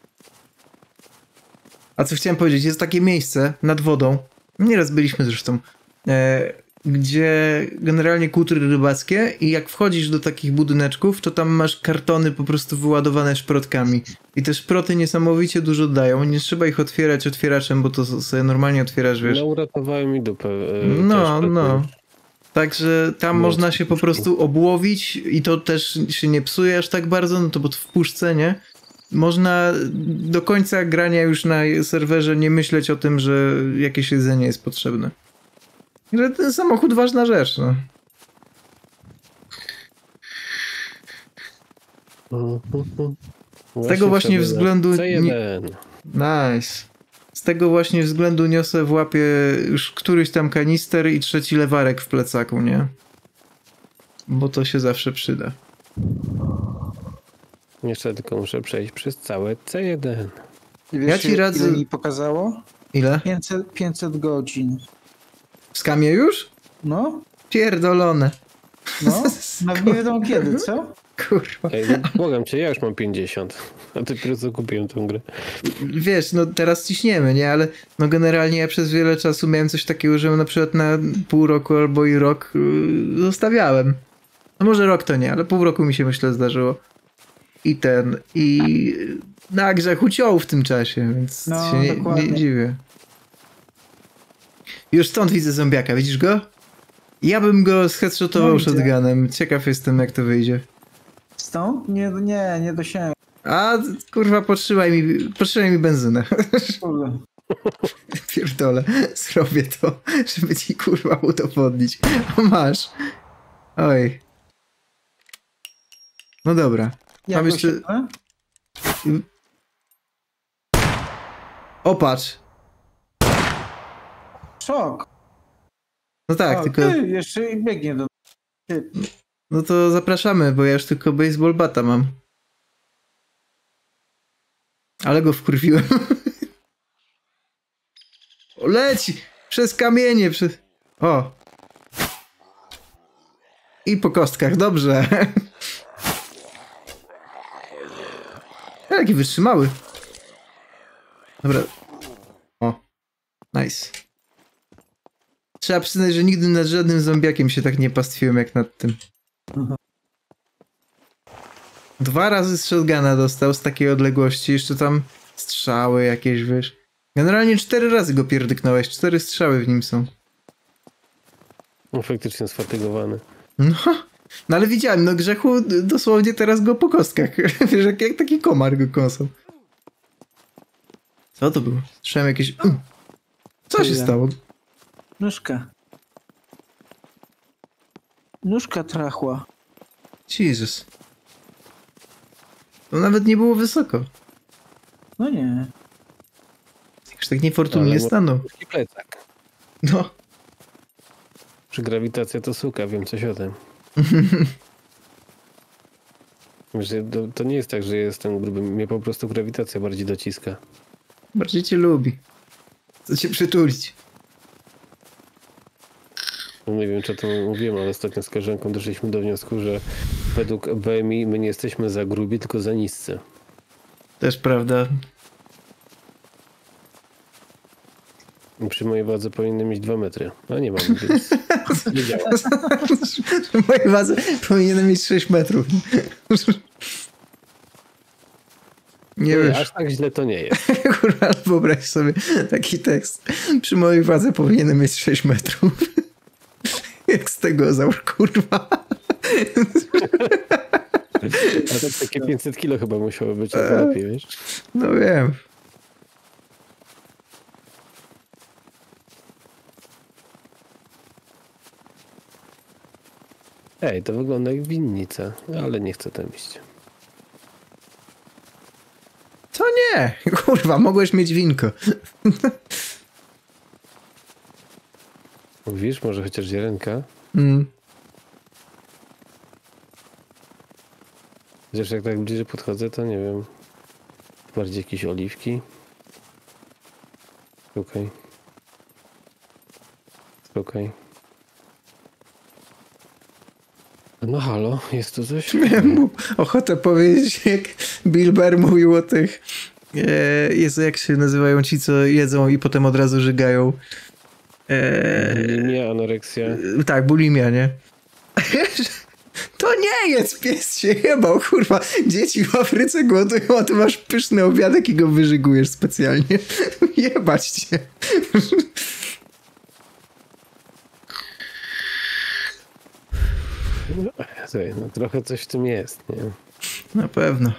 A co chciałem powiedzieć, jest takie miejsce nad wodą, nieraz byliśmy zresztą, e, gdzie generalnie kutry rybackie i jak wchodzisz do takich budyneczków, to tam masz kartony po prostu wyładowane szprotkami. I te szproty niesamowicie dużo dają, nie trzeba ich otwierać otwieraczem, bo to sobie normalnie otwierasz, wiesz. No uratowałem mi dupę. e, No, też, no. Także tam No, można się po puszki. prostu obłowić i to też się nie psuje aż tak bardzo, no to bo w puszce, nie? Można do końca grania już na serwerze nie myśleć o tym, że jakieś jedzenie jest potrzebne. Że ten samochód ważna rzecz, no. Mhm. Z tego właśnie sobie względu C jeden. Nice. Z tego właśnie względu niosę w łapie już któryś tam kanister i trzeci lewarek w plecaku, nie? Bo to się zawsze przyda. Jeszcze tylko muszę przejść przez całe C jeden. I wiesz, Ja ci radzę- ile mi pokazało? Ile? pięćset, pięćset godzin. W Skamie już? No, Pierdolone. no, no nie wiadomo kiedy, co? Kurwa. Ej, no, błagam cię, ja już mam pięćdziesiąt. A dopiero co kupiłem tę grę. Wiesz, no teraz ciśniemy, nie? Ale no generalnie ja przez wiele czasu miałem coś takiego, że na przykład na pół roku albo i rok yy, zostawiałem. No może rok to nie, ale pół roku mi się myślę zdarzyło. I ten, i na grzechu ciął w tym czasie, więc No, się nie, dokładnie. nie dziwię. Już stąd widzę zombiaka, widzisz go? Ja bym go zheadshotował No, widzę. shotgunem. Ciekaw jestem, jak to wyjdzie. Stąd? Nie, nie, nie dosięgam. A, kurwa, potrzymaj mi, potrzymaj mi benzynę. Kurde. Pierdolę, zrobię to, żeby ci kurwa udowodnić. O, masz. Oj. No dobra. Jak Mam jeszcze... jeszcze... O, patrz. Szok. No tak, o, tylko... Ty, jeszcze i biegnie do... Ty. No to zapraszamy, bo ja już tylko baseball bata mam. Ale go wkurwiłem. O, leci! Przez kamienie, przez... O! I po kostkach, dobrze. Jaki wytrzymały. Dobra. O. Nice. Trzeba przyznać, że nigdy nad żadnym zombiakiem się tak nie pastwiłem jak nad tym. Dwa razy z shotguna dostał z takiej odległości, jeszcze tam strzały jakieś, wiesz. Generalnie cztery razy go pierdyknąłeś, cztery strzały w nim są. No, faktycznie sfatygowany. No, no ale widziałem, no grzechu d- dosłownie teraz go po kostkach. Wiesz, jak, jak taki komar go kąsał. Co to było? Słyszałem jakieś... Mm. Co się Tyle. stało? Nóżka. Nóżka trachła. Jezus. To nawet nie było wysoko. No nie. Już tak niefortunnie Ale mo- stanął. I plecak. No. Czy grawitacja to suka, wiem coś o tym. Że to, to nie jest tak, że jestem gruby. Mnie po prostu grawitacja bardziej dociska. Bardziej cię lubi. Chce cię przytulić. No nie wiem, czy o tym mówiłem, ale ostatnio z koleżanką doszliśmy do wniosku, że według B M I my nie jesteśmy za grubi, tylko za niscy. Też prawda. Przy mojej wadze powinny mieć dwa metry. A nie mam, więc nie działa. W mojej wadze powinienem mieć sześć metrów. Nie Nie, wiesz. aż tak źle to nie jest. Kurwa, wyobraź sobie taki tekst. Przy mojej wadze powinienem mieć sześć metrów. Jak stegozaur, kurwa. A tak takie pięćset kilo chyba musiało być, albo lepiej, wiesz? No wiem. Ej, to wygląda jak winnica, ale nie chcę tam iść. Co nie? Kurwa, mogłeś mieć winko. Mówisz, może chociaż ziarenka? Mm. Chociaż jak tak bliżej podchodzę, to nie wiem. Bardziej jakieś oliwki. Okej. Okej. No halo, jest tu coś? Miałem mu ochotę powiedzieć, jak Bill Burr mówił o tych... E, Jezu, jak się nazywają ci, co jedzą i potem od razu żygają. E, Bulimia, anoreksja. e, tak, bulimia, nie? To nie jest, pies się jebał, kurwa. Dzieci w Afryce głodują, a ty masz pyszny obiadek i go wyżygujesz specjalnie. Jebać cię. Słuchaj, no trochę coś w tym jest, nie? Na pewno.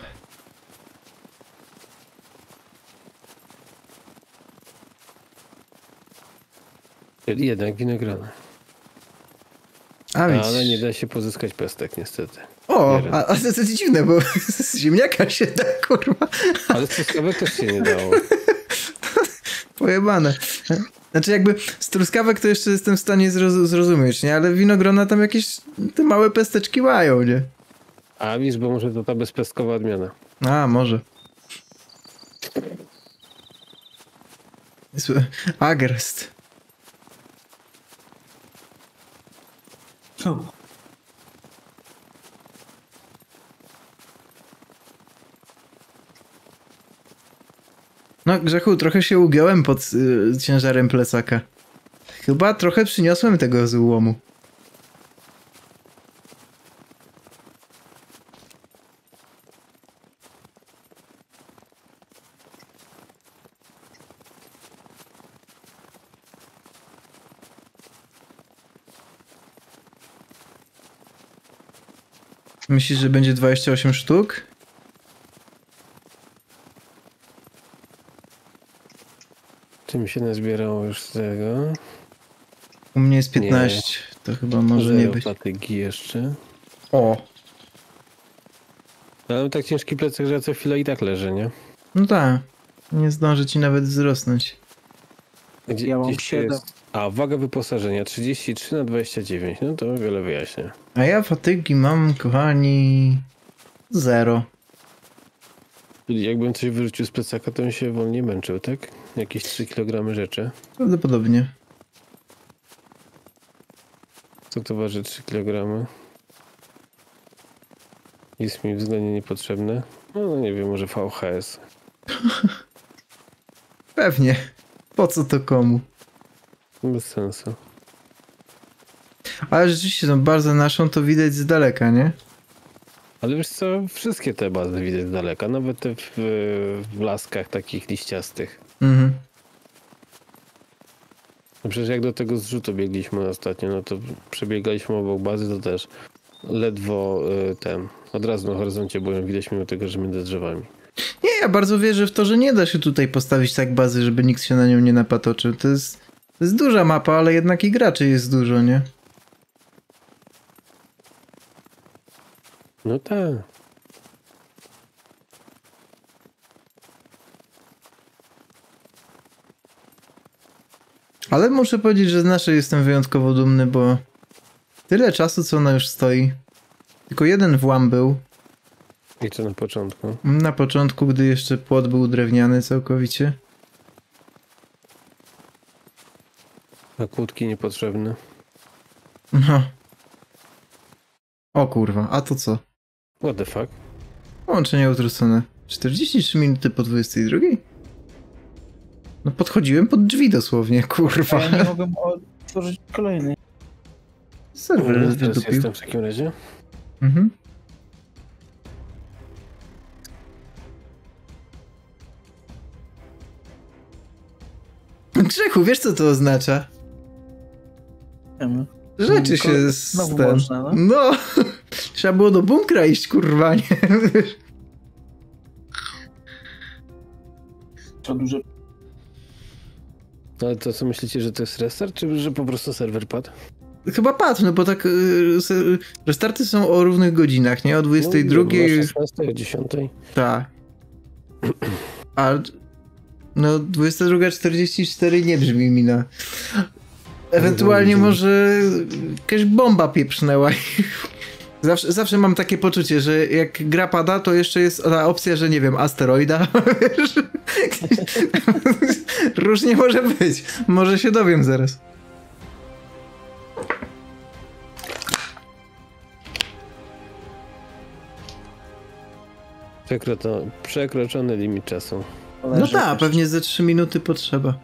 Czyli jednak winogrona. A, A, widzisz. ale nie da się pozyskać pestek, niestety. O, Nie a, a to jest dziwne, bo z ziemniaka się da, kurwa. Ale z truskawek też się nie dało. Pojebane. Znaczy jakby z truskawek to jeszcze jestem w stanie zroz- zrozumieć, nie? Ale winogrona tam jakieś te małe pesteczki mają, nie? A wiesz, bo może to ta bezpestkowa odmiana. A, może. Jest- Agrest. Co? No, Grzechu, trochę się ugiąłem pod y, ciężarem plecaka. Chyba trochę przyniosłem tego złomu. Myślisz, że będzie dwadzieścia osiem sztuk? Czym się nazbierało już z tego? U mnie jest piętnaście. To chyba może nie Zero być. patyki jeszcze. O! Ale mam tak ciężki plecak, że ja co chwilę i tak leży, nie? No tak. Nie zdąży ci nawet wzrosnąć. Gdzie, Ja mam gdzieś tu siedem. jest- A, waga wyposażenia trzydzieści trzy na dwadzieścia dziewięć. No to wiele wyjaśnia. A ja fatygi mam, kochani... Zero. Czyli jakbym coś wyrzucił z plecaka, to bym się wolniej męczył, tak? Jakieś trzy kilogramy rzeczy. Prawdopodobnie. Co to waży trzy kilogramy? Jest mi względnie niepotrzebne. No, no nie wiem, może V H S. Pewnie. Po co to komu? Bez sensu. Ale rzeczywiście, no bardzo naszą to widać z daleka, nie? Ale wiesz co, wszystkie te bazy widać z daleka, nawet te w, w laskach takich liściastych. Mhm. No przecież jak do tego zrzutu biegliśmy ostatnio, no to przebiegaliśmy obok bazy, to też ledwo y, ten, od razu na horyzoncie byłem widać mimo tego, że między drzewami. Nie, ja bardzo wierzę w to, że nie da się tutaj postawić tak bazy, żeby nikt się na nią nie napatoczył. To jest, to jest duża mapa, ale jednak i graczy jest dużo, nie? No tak. Ale muszę powiedzieć, że z naszej jestem wyjątkowo dumny, bo tyle czasu, co ona już stoi. Tylko jeden włam był. I to na początku. Na początku, gdy jeszcze płot był drewniany całkowicie. A kłódki niepotrzebne. No. O kurwa, a to co? What the fuck? Połączenie utracone. czterdzieści trzy minuty po dwudziestej drugiej? No podchodziłem pod drzwi dosłownie, A kurwa. ja nie mogę otworzyć kolejnej. Serwer Teraz wydupił. jestem w takim razie. Mhm. Grzechu, wiesz co to oznacza? Wiemy. Rzeczy Znowu się ko- z znowu ten... można, no? No, trzeba było do bunkra iść, kurwa, nie? To duże. Ale to co myślicie, że to jest restart, czy że po prostu serwer padł? Chyba padł, no bo tak y, se- restarty są o równych godzinach, nie? O dwudziestej drugiej. No, o szesnastej, o dziesiątej. Tak. A no dwudziesta druga czterdzieści cztery nie brzmi mi na... Ewentualnie może jakaś bomba pieprznęła. Zawsze, zawsze mam takie poczucie, że jak gra pada, to jeszcze jest ta opcja, że nie wiem, asteroida. Wiesz? Różnie może być. Może się dowiem zaraz. Przekroczony, przekroczony limit czasu. No tak, pewnie ze trzy minuty potrzeba.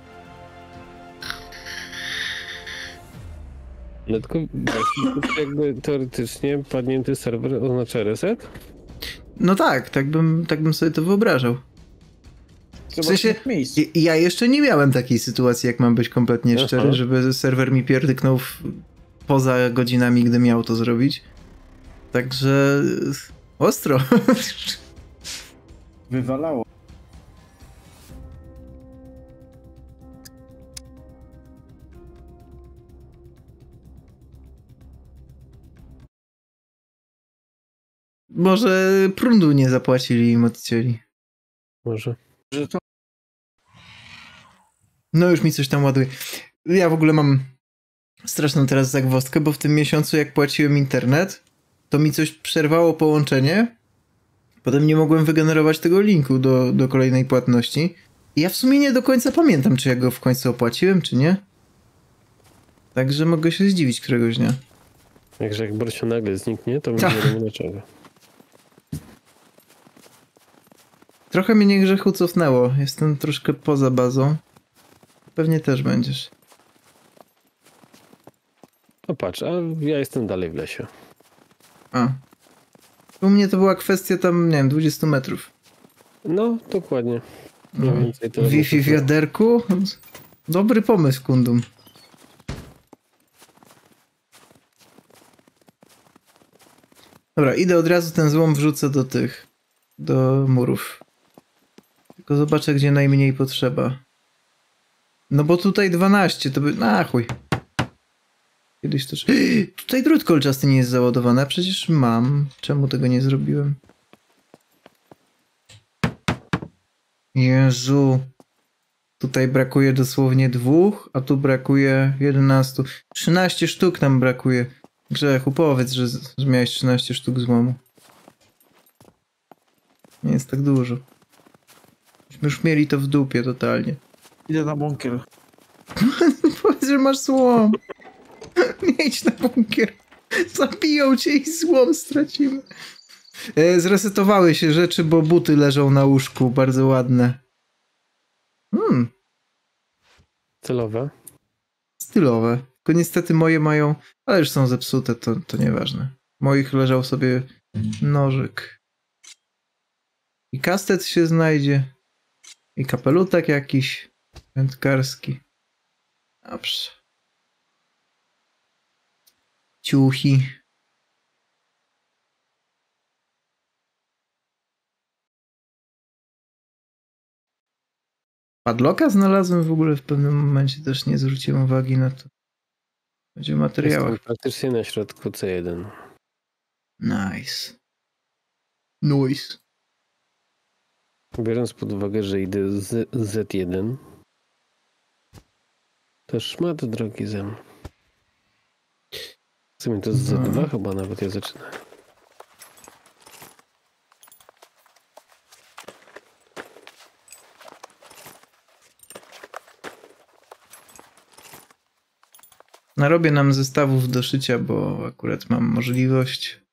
No tylko wiesz, jakby teoretycznie padnięty serwer oznacza reset? No tak, tak bym, tak bym sobie to wyobrażał. W sensie, miejsc. ja jeszcze nie miałem takiej sytuacji, jak mam być kompletnie Aha. szczery, żeby serwer mi pierdyknął w, poza godzinami, gdy miał to zrobić. Także ostro. Wywalało. Może prądu nie zapłacili im odcięli. Może. Że to No już mi coś tam ładuje. Ja w ogóle mam straszną teraz zagwozdkę, bo w tym miesiącu jak płaciłem internet, to mi coś przerwało połączenie. Potem nie mogłem wygenerować tego linku do, do kolejnej płatności. I ja w sumie nie do końca pamiętam, czy ja go w końcu opłaciłem, czy nie. Także mogę się zdziwić któregoś dnia. Jakże jak Borsio nagle zniknie, to Tak. nie wiadomo dlaczego. Trochę mnie grzechu cofnęło. Jestem troszkę poza bazą. Pewnie też będziesz. O patrz, a ja jestem dalej w lesie. A. U mnie to była kwestia tam, nie wiem, dwudziestu metrów. No, dokładnie. Mniej No. więcej tyle. Wi-Fi w wiaderku? Dobry pomysł, Kundum. Dobra, idę od razu ten złom wrzucę do tych, do murów. Tylko zobaczę, gdzie najmniej potrzeba. No bo tutaj dwanaście, to by... Na chuj. Kiedyś też... Tutaj drut kolczasty nie jest załadowany, a przecież mam. Czemu tego nie zrobiłem? Jezu. Tutaj brakuje dosłownie dwóch, a tu brakuje jedenastu. trzynaście sztuk nam brakuje. Grzechu, powiedz, że, że miałeś trzynaście sztuk złomu. Nie jest tak dużo. Myśmy już mieli to w dupie totalnie. idę na bunkier. Powiedz, że masz złom. Nie idź na bunkier. Zabiją cię i złom stracimy. E, zresetowały się rzeczy, bo buty leżą na łóżku. Bardzo ładne. Hmm, Celowe. stylowe. Tylko niestety moje mają, ale już są zepsute, to, to nieważne. Moich leżał sobie nożyk. I kastet się znajdzie. I kapelutek jakiś wędkarski. Dobrze. Ciuchi. Padlocka znalazłem w ogóle w pewnym momencie, też nie zwróciłem uwagi na to. Będzie w materiałach. Jestem praktycznie na środku C jeden. Nice. Nice. Biorąc pod uwagę, że idę z Z jeden, to szmat drogi zem. W sumie to z Z dwa No. chyba nawet ja zaczynam. Narobię nam zestawów do szycia, bo akurat mam możliwość.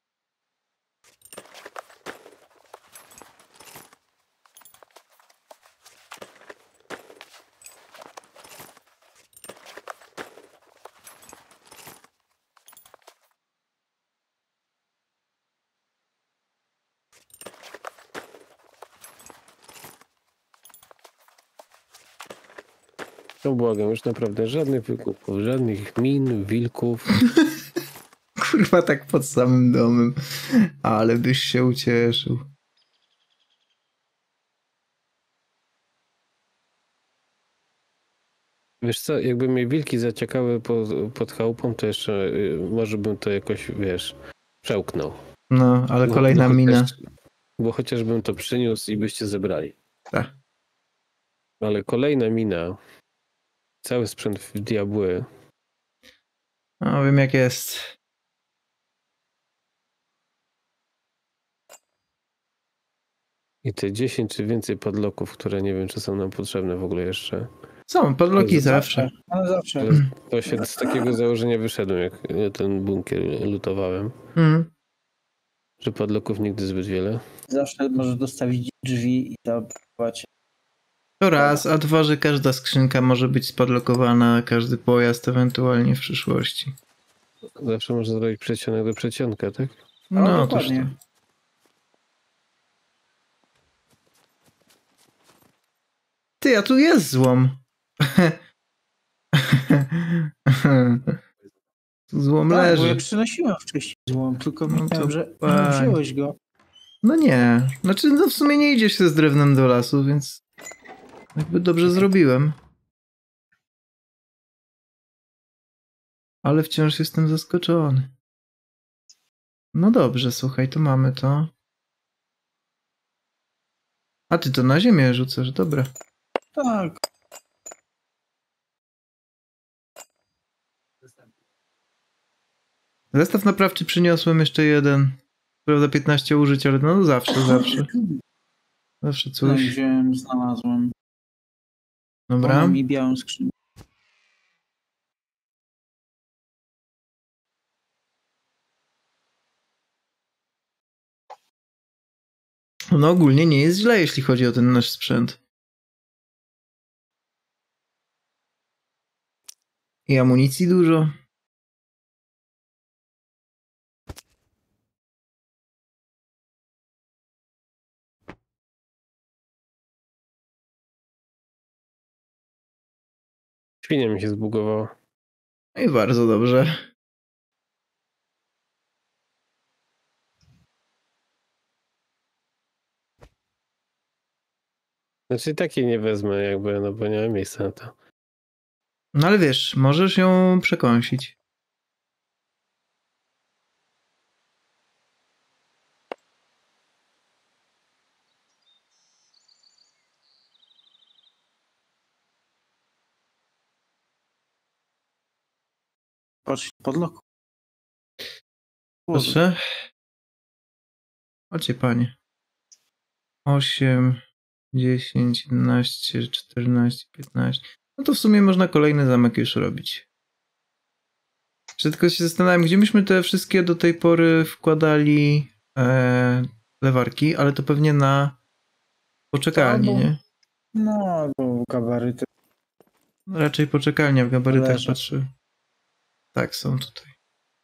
No błagam, już naprawdę żadnych wykupów, żadnych min, wilków. Kurwa, tak pod samym domem. Ale byś się ucieszył. Wiesz co, jakby mnie wilki zaciekały po, pod chałupą, to jeszcze y, może bym to jakoś, wiesz, przełknął. No, ale Bo- kolejna bo mina. chociaż, bo chociażbym to przyniósł i byście zebrali. Tak. Ale kolejna mina, cały sprzęt w diabły. No, wiem jak jest. I te dziesięć czy więcej padloków, które nie wiem, czy są nam potrzebne w ogóle jeszcze. Są, podloki To zawsze. Ale zawsze. To, to się z takiego założenia wyszedłem, jak ten bunkier lutowałem. Mm. Że padloków nigdy zbyt wiele. Zawsze możesz dostawić drzwi i zaopiekować. To raz, a dwa, że każda skrzynka może być spadlokowana, każdy pojazd ewentualnie w przyszłości. Zawsze można zrobić przecionek do przecionka, tak? No, No, toż dokładnie. to. Ty, a tu jest złom. Tu złom Tak, bo leży. ja przynosiłem wcześniej złom, tylko No to myślałem, że fajnie. wziąłeś go. No nie. Znaczy, no w sumie nie idzie się z drewnem do lasu, więc jakby dobrze zrobiłem. Ale wciąż jestem zaskoczony. No dobrze, słuchaj, to mamy to. A ty to na ziemię rzucasz, dobra. Tak. Zestaw naprawczy przyniosłem jeszcze jeden. Prawda, piętnaście użyć, ale no zawsze, zawsze. Zawsze No i coś. wziąłem, znalazłem. Dobra. Mam mi białą skrzynkę. No ogólnie nie jest źle, jeśli chodzi o ten nasz sprzęt. I amunicji dużo. Świnia mi się zbugowała. No i bardzo dobrze. Znaczy takiej nie wezmę jakby, no bo nie mam miejsca na to. No ale wiesz, możesz ją przekąsić. Patrz, podloku. Proszę. Chodźcie, panie. osiem, dziesięć, jedenaście, czternaście, piętnaście. No to w sumie można kolejny zamek już robić. Jeszcze tylko się zastanawiam, gdzie myśmy te wszystkie do tej pory wkładali e, lewarki, ale to pewnie na poczekalni, Albo- nie? No, albo gabaryty. Raczej poczekalnia, w gabarytach Leży. patrzę. Tak, są tutaj.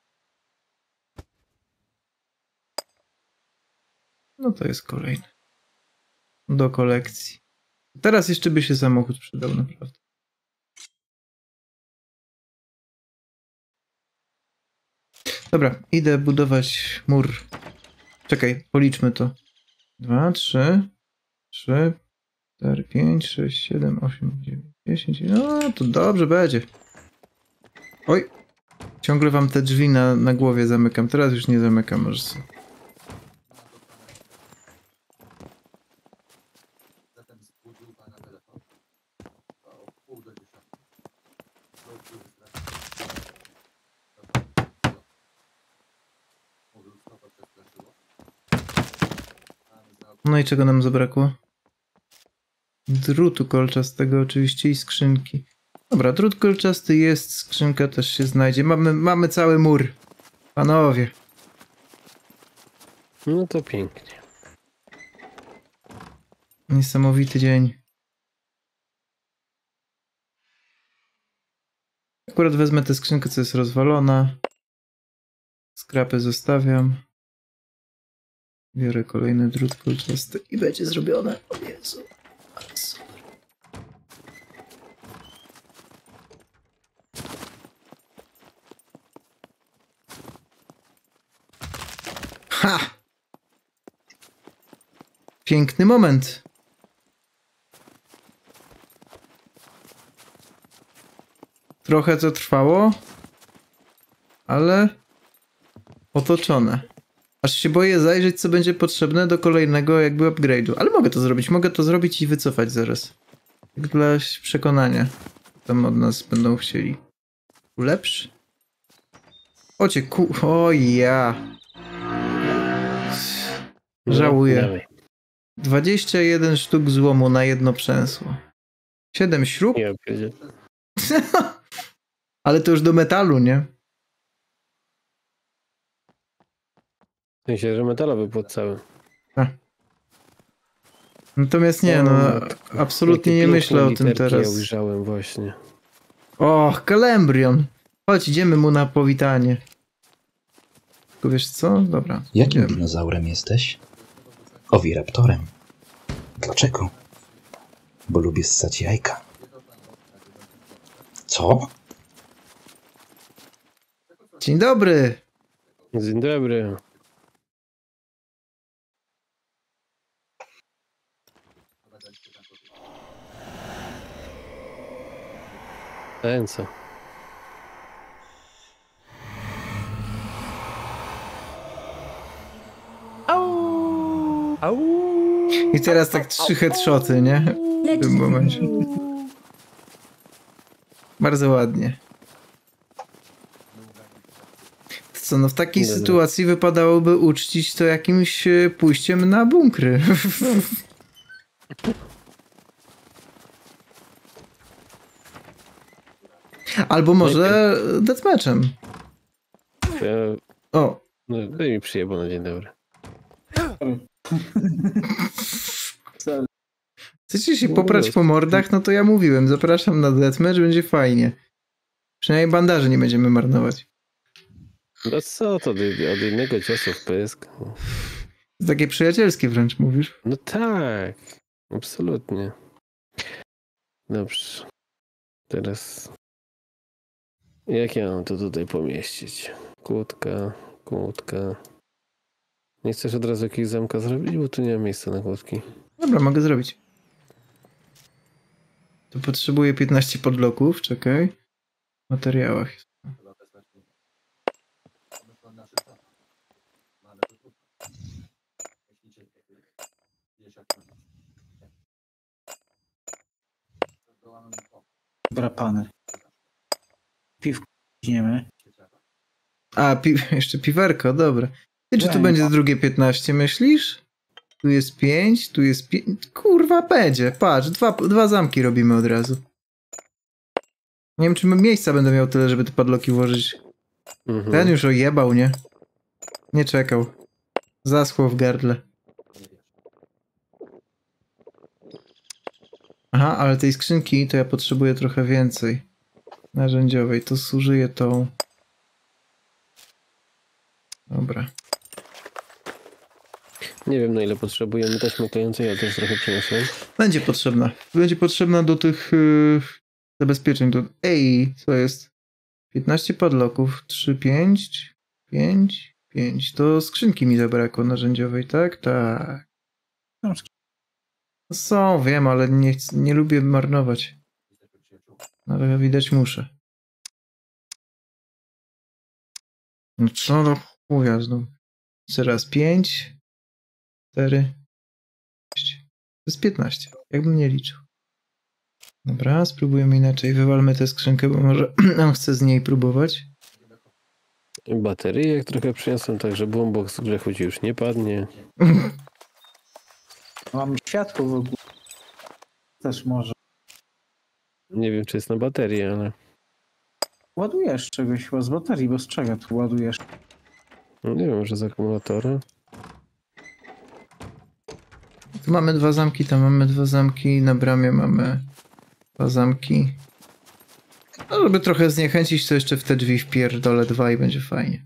No to jest kolejny. Do kolekcji. Teraz jeszcze by się samochód przydał, naprawdę. Dobra, idę budować mur. Czekaj, policzmy to. Dwa, trzy, trzy, cztery, pięć, sześć, siedem, osiem, dziewięć, dziesięć. No to dobrze będzie. Oj, ciągle wam te drzwi na, na głowie zamykam. Teraz już nie zamykam, może sobie. No i czego nam zabrakło? Drutu kolczastego oczywiście i skrzynki. Dobra, drut kolczasty jest, skrzynka też się znajdzie. Mamy, mamy cały mur. Panowie. No to pięknie. Niesamowity dzień. Akurat wezmę tę skrzynkę, co jest rozwalona. Skrapy zostawiam. Biorę kolejny drut kolczasty i będzie zrobione. O Jezu. Ale super. Ha! Piękny moment. Trochę to trwało, ale otoczone. Aż się boję zajrzeć, co będzie potrzebne do kolejnego jakby upgrade'u. Ale mogę to zrobić. Mogę to zrobić i wycofać zaraz. Tak dla przekonania. Tam od nas będą chcieli. Ulepsz? Ocie ku... O ja. Żałuję. No, dawaj. dwadzieścia jeden sztuk złomu na jedno przęsło. siedem śrub? Ja pierdzie. Ale to już do metalu, nie? sensie, że metalowy płot cały. Natomiast nie, O, no, Jakie absolutnie nie piękne myślę o tym literki teraz. Ja ujrzałem właśnie. Och, Kalembrion. Chodź, idziemy mu na powitanie. Tylko wiesz co? Dobra. Jakim idziemy. dinozaurem jesteś? Oviraptorem. Dlaczego? Bo lubię ssać jajka. Co? Dzień dobry. Dzień dobry. Ten co? I teraz tak trzy headshoty, nie? W tym momencie. Bardzo ładnie. To co, no w takiej Dobra. sytuacji wypadałoby uczcić to jakimś e, pójściem na bunkry. Albo może deathmatchem. Ja... O, No, daj mi przyjebał na dzień dobry. chcecie się No, poprać jest. po mordach? No to ja mówiłem, zapraszam na deathmatch, będzie fajnie. Przynajmniej bandaży nie będziemy marnować. No co to, od od jednego ciosu w pysk? To takie przyjacielskie wręcz mówisz. No tak, absolutnie. Dobrze. Teraz... Jak ja mam to tutaj pomieścić? Kłódka, kłódka... Nie chcesz od razu jakiegoś zamka zrobić, bo tu nie ma miejsca na kłódki. Dobra, mogę zrobić. To potrzebuję piętnaście podloków, czekaj. W materiałach. Dobra, pany. Piwko weźmiemy. A, pi jeszcze piwerko, dobra. Ty, czy tu Weź. będzie drugie piętnaście, myślisz? Tu jest pięć, tu jest pięć. Kurwa, będzie. Patrz, dwa, dwa zamki robimy od razu. Nie wiem, czy miejsca będę miał tyle, żeby te padloki włożyć. Mhm. Ten już ojebał, nie? Nie czekał. Zaschło w gardle. Aha, ale tej skrzynki to ja potrzebuję trochę więcej. Narzędziowej, to zużyję tą. Dobra. Nie wiem, na ile potrzebujemy taśmy klejącej, ja też trochę przyniosłem. Będzie potrzebna. Będzie potrzebna do tych yy, zabezpieczeń. Do... Ej, co jest? piętnaście padloków. trzy, pięć, pięć, pięć. To skrzynki mi zabrakło narzędziowej, tak? Tak. Tam No są, wiem, ale nie, chcę- nie lubię marnować. Ale widać muszę. No co do chuja znów. Jeszcze raz pięć, cztery, sześć. To jest piętnaście. Jakbym nie liczył. Dobra, spróbujemy inaczej. Wywalmy tę skrzynkę, bo może on chce z niej próbować. Bateryjek trochę przyniosłem, tak że boombox z grzechu ci już nie padnie. Mam światło w ogóle. Też może. Nie wiem, czy jest na baterię, ale... Ładujesz czegoś chyba z baterii, bo z czego tu ładujesz? No nie wiem, może z akumulatora. Tu mamy dwa zamki, tam mamy dwa zamki, na bramie mamy dwa zamki. No, żeby trochę zniechęcić, to jeszcze w te drzwi wpierdolę dwa i będzie fajnie.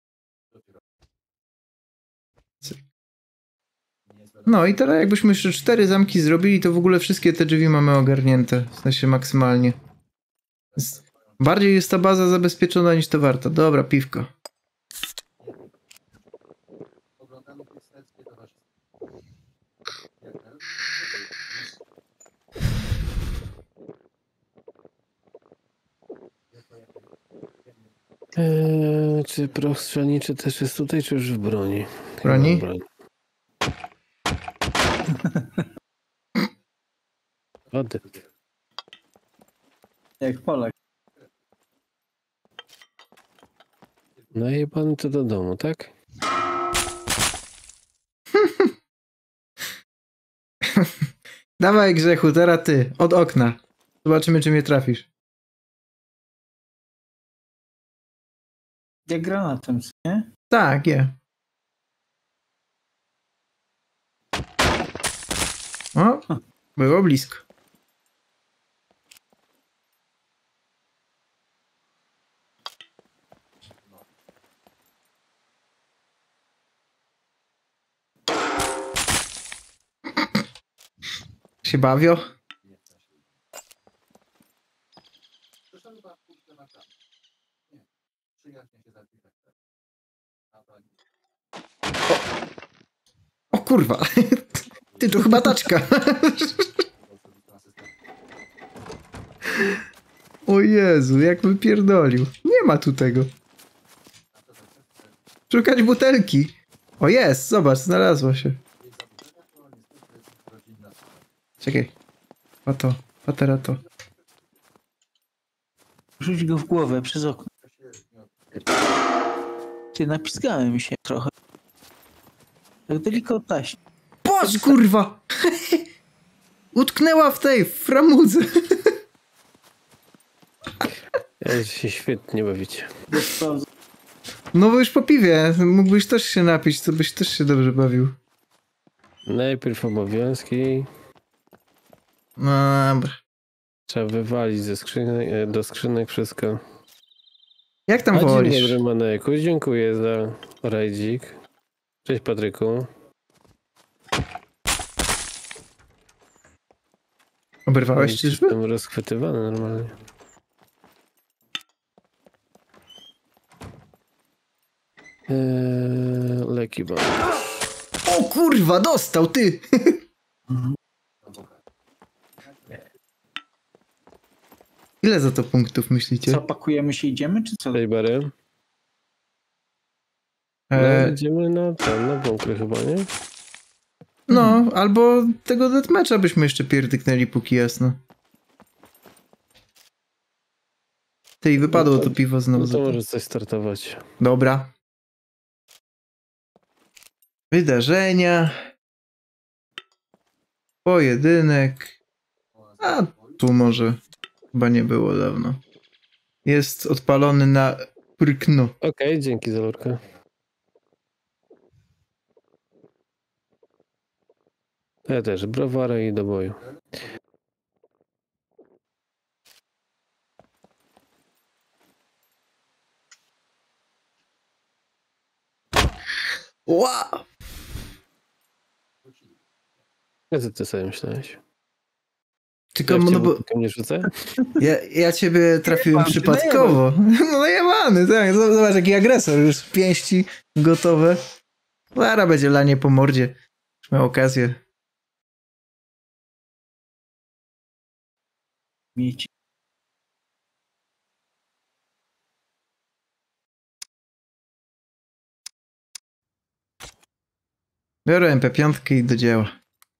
Cyk. No i teraz jakbyśmy jeszcze cztery zamki zrobili, to w ogóle wszystkie te drzwi mamy ogarnięte, w sensie maksymalnie. Jest, bardziej jest ta baza zabezpieczona niż to warto. Dobra, piwko. Eee, czy proch strzelniczy też jest tutaj, czy już w broni? Chyba Broni? w broni. Wody. Jak Polak. No i pan to do domu, tak? Dawaj Grzechu, teraz ty, od okna. Zobaczymy, czy mnie trafisz. Jak granatem, nie? Tak, je. O, było blisko. Się bawią? O, o kurwa. Ty, to chyba taczka. O Jezu, jak wypierdolił. Nie ma tu tego. Szukać butelki. O, jest, zobacz, znalazło się. Czekaj. Pato, patera to. Rzuć go w głowę przez okno. Ty, napiskałem się trochę. Tak delikatnie. Patrz, kurwa! Utknęła w tej, w framudze. Ja się świetnie bawicie. No bo już po piwie. Mógłbyś też się napić, to byś też się dobrze bawił. Najpierw obowiązki. No dobra. Trzeba wywalić ze skrzynek, do skrzynek wszystko. Jak tam A dzień wolisz? dobry, Maneku. Dziękuję za rajdzik. Cześć, Patryku. Oberwałeś czyżby? Jestem rozchwytywany normalnie. Eee, leki bo. O kurwa, dostał, ty! Ile za to punktów myślicie? Co, pakujemy się, idziemy, czy co? Cześć, Bary. No, E, idziemy na ten, na bunkry chyba, nie? no, albo tego deathmatcha byśmy jeszcze pierdyknęli, póki jasno. Ty, i wypadło to piwo znowu. No za to to. może coś startować. Dobra. Wydarzenia. Pojedynek. A tu może chyba nie było dawno. Jest odpalony na prykno. Okej, okay, dzięki za lorkę. Ja też, browary i do boju. Wow! Ja co ty sobie myślałeś? Tylko, Jak no cię bo butelką nie rzucę? ja, ja ciebie trafiłem Najebany, przypadkowo. No najebany, tak. Zobacz, jaki agresor. Już pięści gotowe. Zaraz będzie lanie po mordzie. Już miał okazję. Mieć. Biorę M P pięć i do dzieła.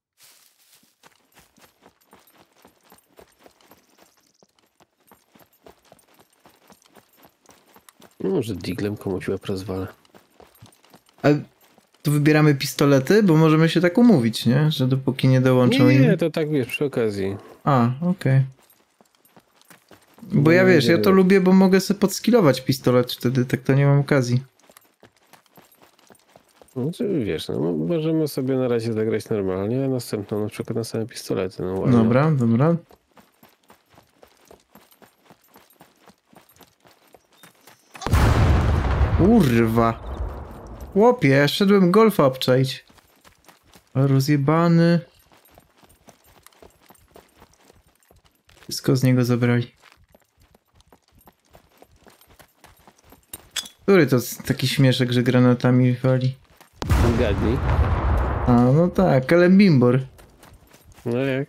No może diglem komuś łeb rozwalę. A tu wybieramy pistolety, bo możemy się tak umówić, nie? Że dopóki nie dołączą Nie, im... nie, to tak wiesz, przy okazji. A, okej. Okay. Bo ja wiesz, ja to lubię, bo mogę sobie podskillować pistolet wtedy, tak to nie mam okazji. Znaczy, wiesz, no, możemy sobie na razie zagrać normalnie, a następną na przykład na same pistolety. No, ładnie. Dobra, dobra. Kurwa. Chłopie, szedłem golfa obczaić. Ale rozjebany. Wszystko z niego zabrali. Który to taki śmieszek, że granatami wali? Gadnij. A, no tak, Kelembimbor. No jak?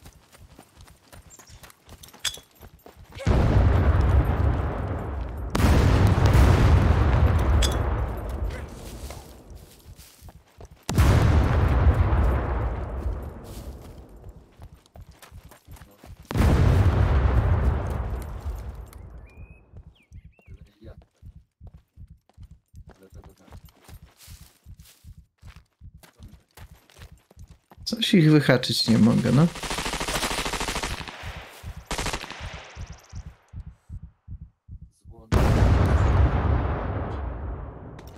Coś ich wyhaczyć nie mogę, no.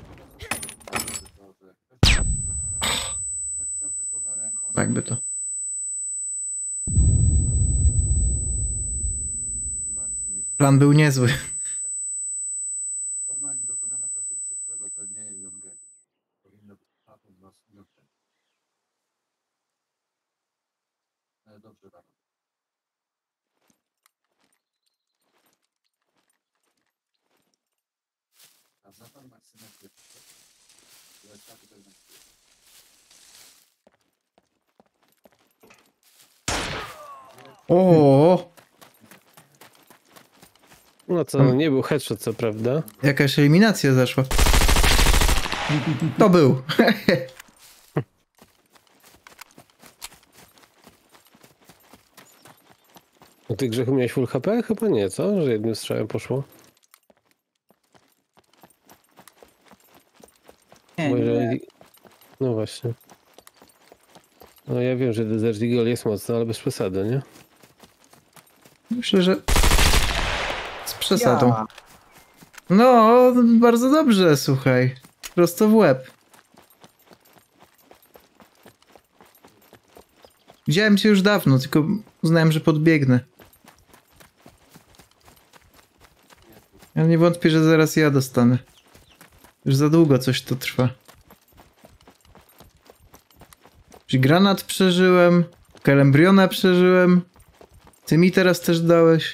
Jakby to. Plan był niezły. O, No co, no nie był headshot, co prawda. jakaś eliminacja zaszła. To był. No ty, Grzechu, miałeś full H P? Chyba nie, co? Że jednym strzałem poszło? Nie, Bo nie. jeżeli... No właśnie. No ja wiem, że Desert Eagle jest mocny, ale bez przesady, nie? Myślę, że z przesadą. Ja. No, bardzo dobrze, słuchaj. Prosto w łeb. Widziałem cię już dawno, tylko uznałem, że podbiegnę. Ja nie wątpię, że zaraz ja dostanę. Już za długo coś to trwa. Czyli granat przeżyłem, Kelembriona przeżyłem. Ty mi teraz też dałeś.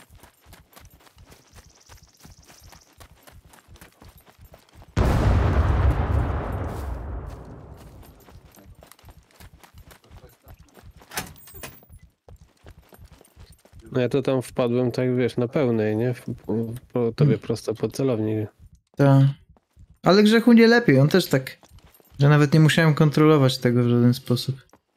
No ja to tam wpadłem, tak wiesz, na pełnej, nie? W- Po tobie prosto pod celownik. Tak. Ale Grzechu nie lepiej, on też tak, że nawet nie musiałem kontrolować tego w żaden sposób.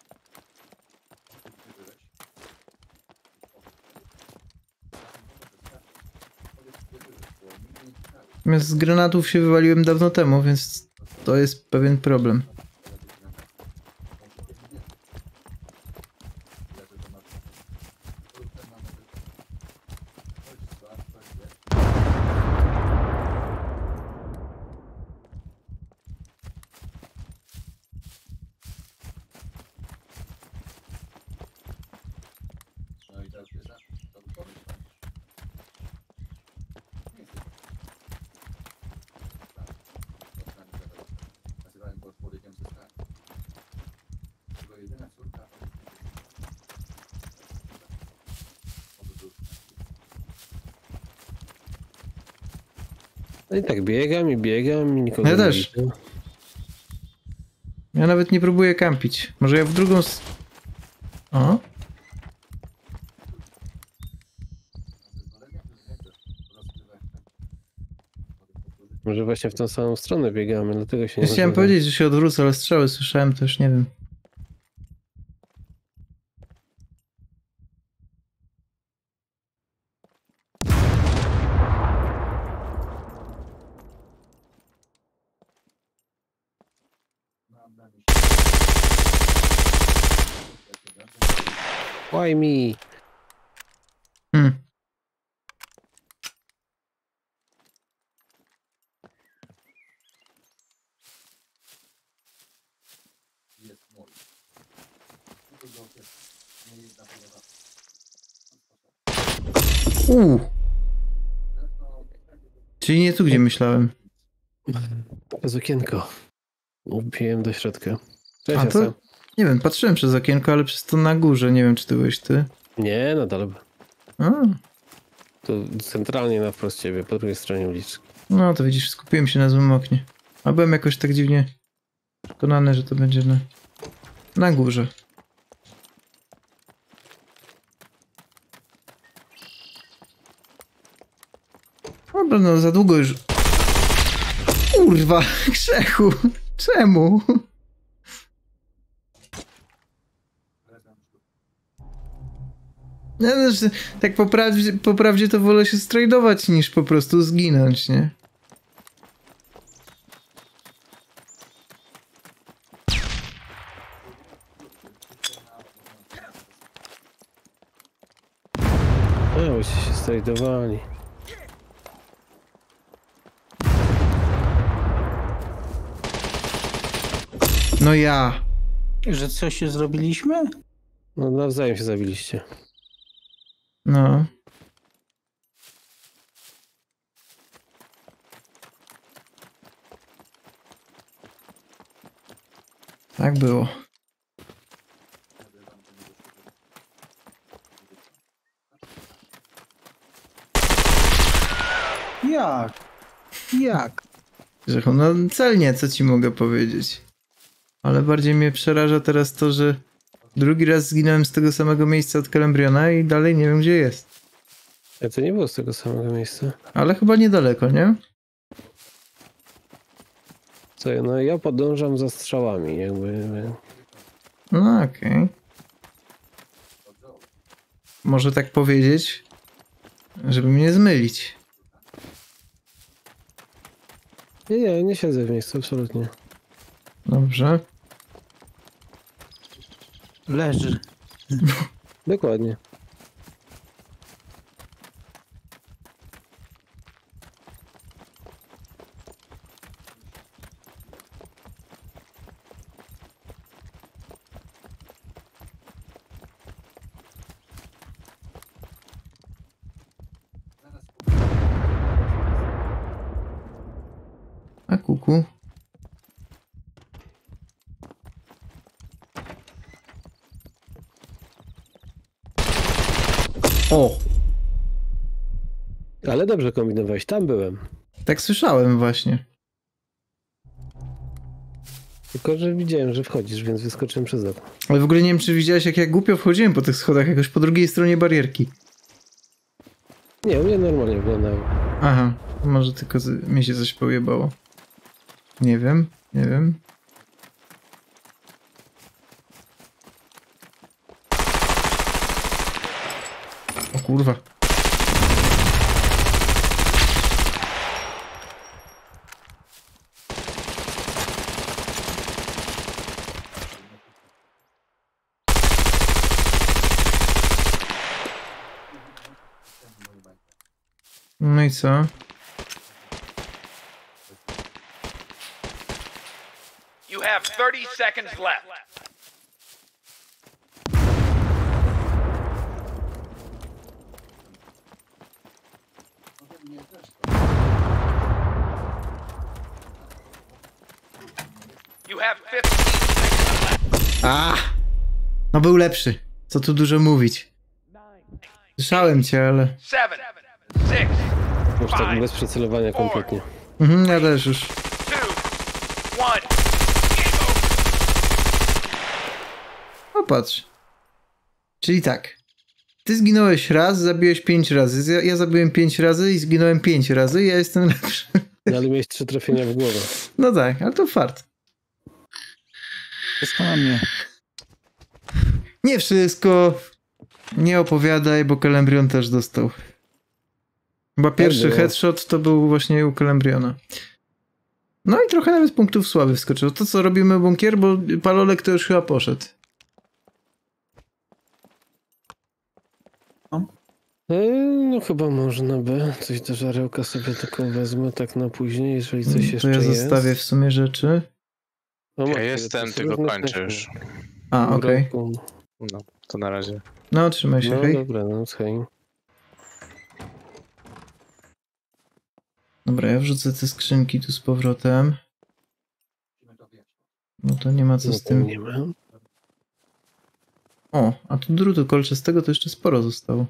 Natomiast z granatów się wywaliłem dawno temu, więc to jest pewien problem. No i tak biegam i biegam i nikogo Ja nie też. widzę. Ja nawet nie próbuję kampić. Może ja w drugą... s- O? Może właśnie w tą samą stronę biegamy, dlatego się nie Ja chciałem rozumiem. powiedzieć, że się odwrócę, ale strzały słyszałem, to już nie wiem. Why me? Hmm. Uuu. Czyli nie tu, gdzie myślałem. Przez okienko. Wbiłem do środka. Cześć, A to, Asa. nie wiem, patrzyłem przez okienko, ale przez to na górze. Nie wiem, czy to byłeś ty. Nie, nadal. A, Tu centralnie na wprost ciebie, po drugiej stronie uliczki. no to widzisz, skupiłem się na złym oknie. A byłem jakoś tak dziwnie przekonany, że to będzie na, na górze. Dobra, no za długo już... Kurwa, Grzechu! Czemu? Ja też, tak po prawdzie, po prawdzie to wolę się strajdować niż po prostu zginąć, nie? A, byście się strajdowali. No ja. Że coś się zrobiliśmy? No nawzajem się zabiliście. No. Tak było. Jak? Jak? Grzechu, no celnie, co ci mogę powiedzieć. Ale bardziej mnie przeraża teraz to, że drugi raz zginąłem z tego samego miejsca od Kelembriona i dalej nie wiem, gdzie jest. A to nie było z tego samego miejsca. Ale chyba niedaleko, nie? Co, no ja podążam za strzałami, jakby... No okej. Może tak powiedzieć, żeby mnie zmylić. Nie, nie, nie siedzę w miejscu, absolutnie. Dobrze. Leży. Dokładnie. A kuku. O! Ale dobrze kombinowałeś, tam byłem. Tak słyszałem właśnie. Tylko, że widziałem, że wchodzisz, więc wyskoczyłem przez okno. Ale w ogóle nie wiem, czy widziałeś, jak ja głupio wchodziłem po tych schodach, jakoś po drugiej stronie barierki. Nie, u mnie normalnie wyglądało. Aha, może tylko z... mi się coś pojebało. Nie wiem, nie wiem. O kurwa. No i co? You have thirty seconds left. You have fifteen seconds left. A! No był lepszy. Co tu dużo mówić. Słyszałem cię, ale... Seven, six, Już tak bez przecelowania kompletnie. Mhm, ja też już. two, one. O, patrz. Czyli tak. Ty zginąłeś raz, zabiłeś pięć razy. Ja, ja zabiłem pięć razy i zginąłem pięć razy i ja jestem lepszy. No, ale miałeś trzy trafienia w głowę. No tak, ale to fart. Wszystko na mnie. Nie wszystko. Nie opowiadaj, bo Kelembrion też dostał. Chyba pierwszy było. headshot to był właśnie u Kelembriona. No i trochę nawet punktów słaby wskoczyło. To co, robimy bunkier? Bo Palolek to już chyba poszedł. E, No chyba można by. Coś do żarełka sobie tylko wezmę tak na później, jeżeli coś To jeszcze ja jest. zostawię w sumie rzeczy. O, Ja matko, jestem, to tylko równe kończę techniki. już. A, okej. Roku. No, to na razie. No, trzymaj się, No hej. dobra, no hej. Dobra, ja wrzucę te skrzynki tu z powrotem. No to nie ma co No z to tym. nie ma. O, a tu drutu kolczastego to jeszcze sporo zostało.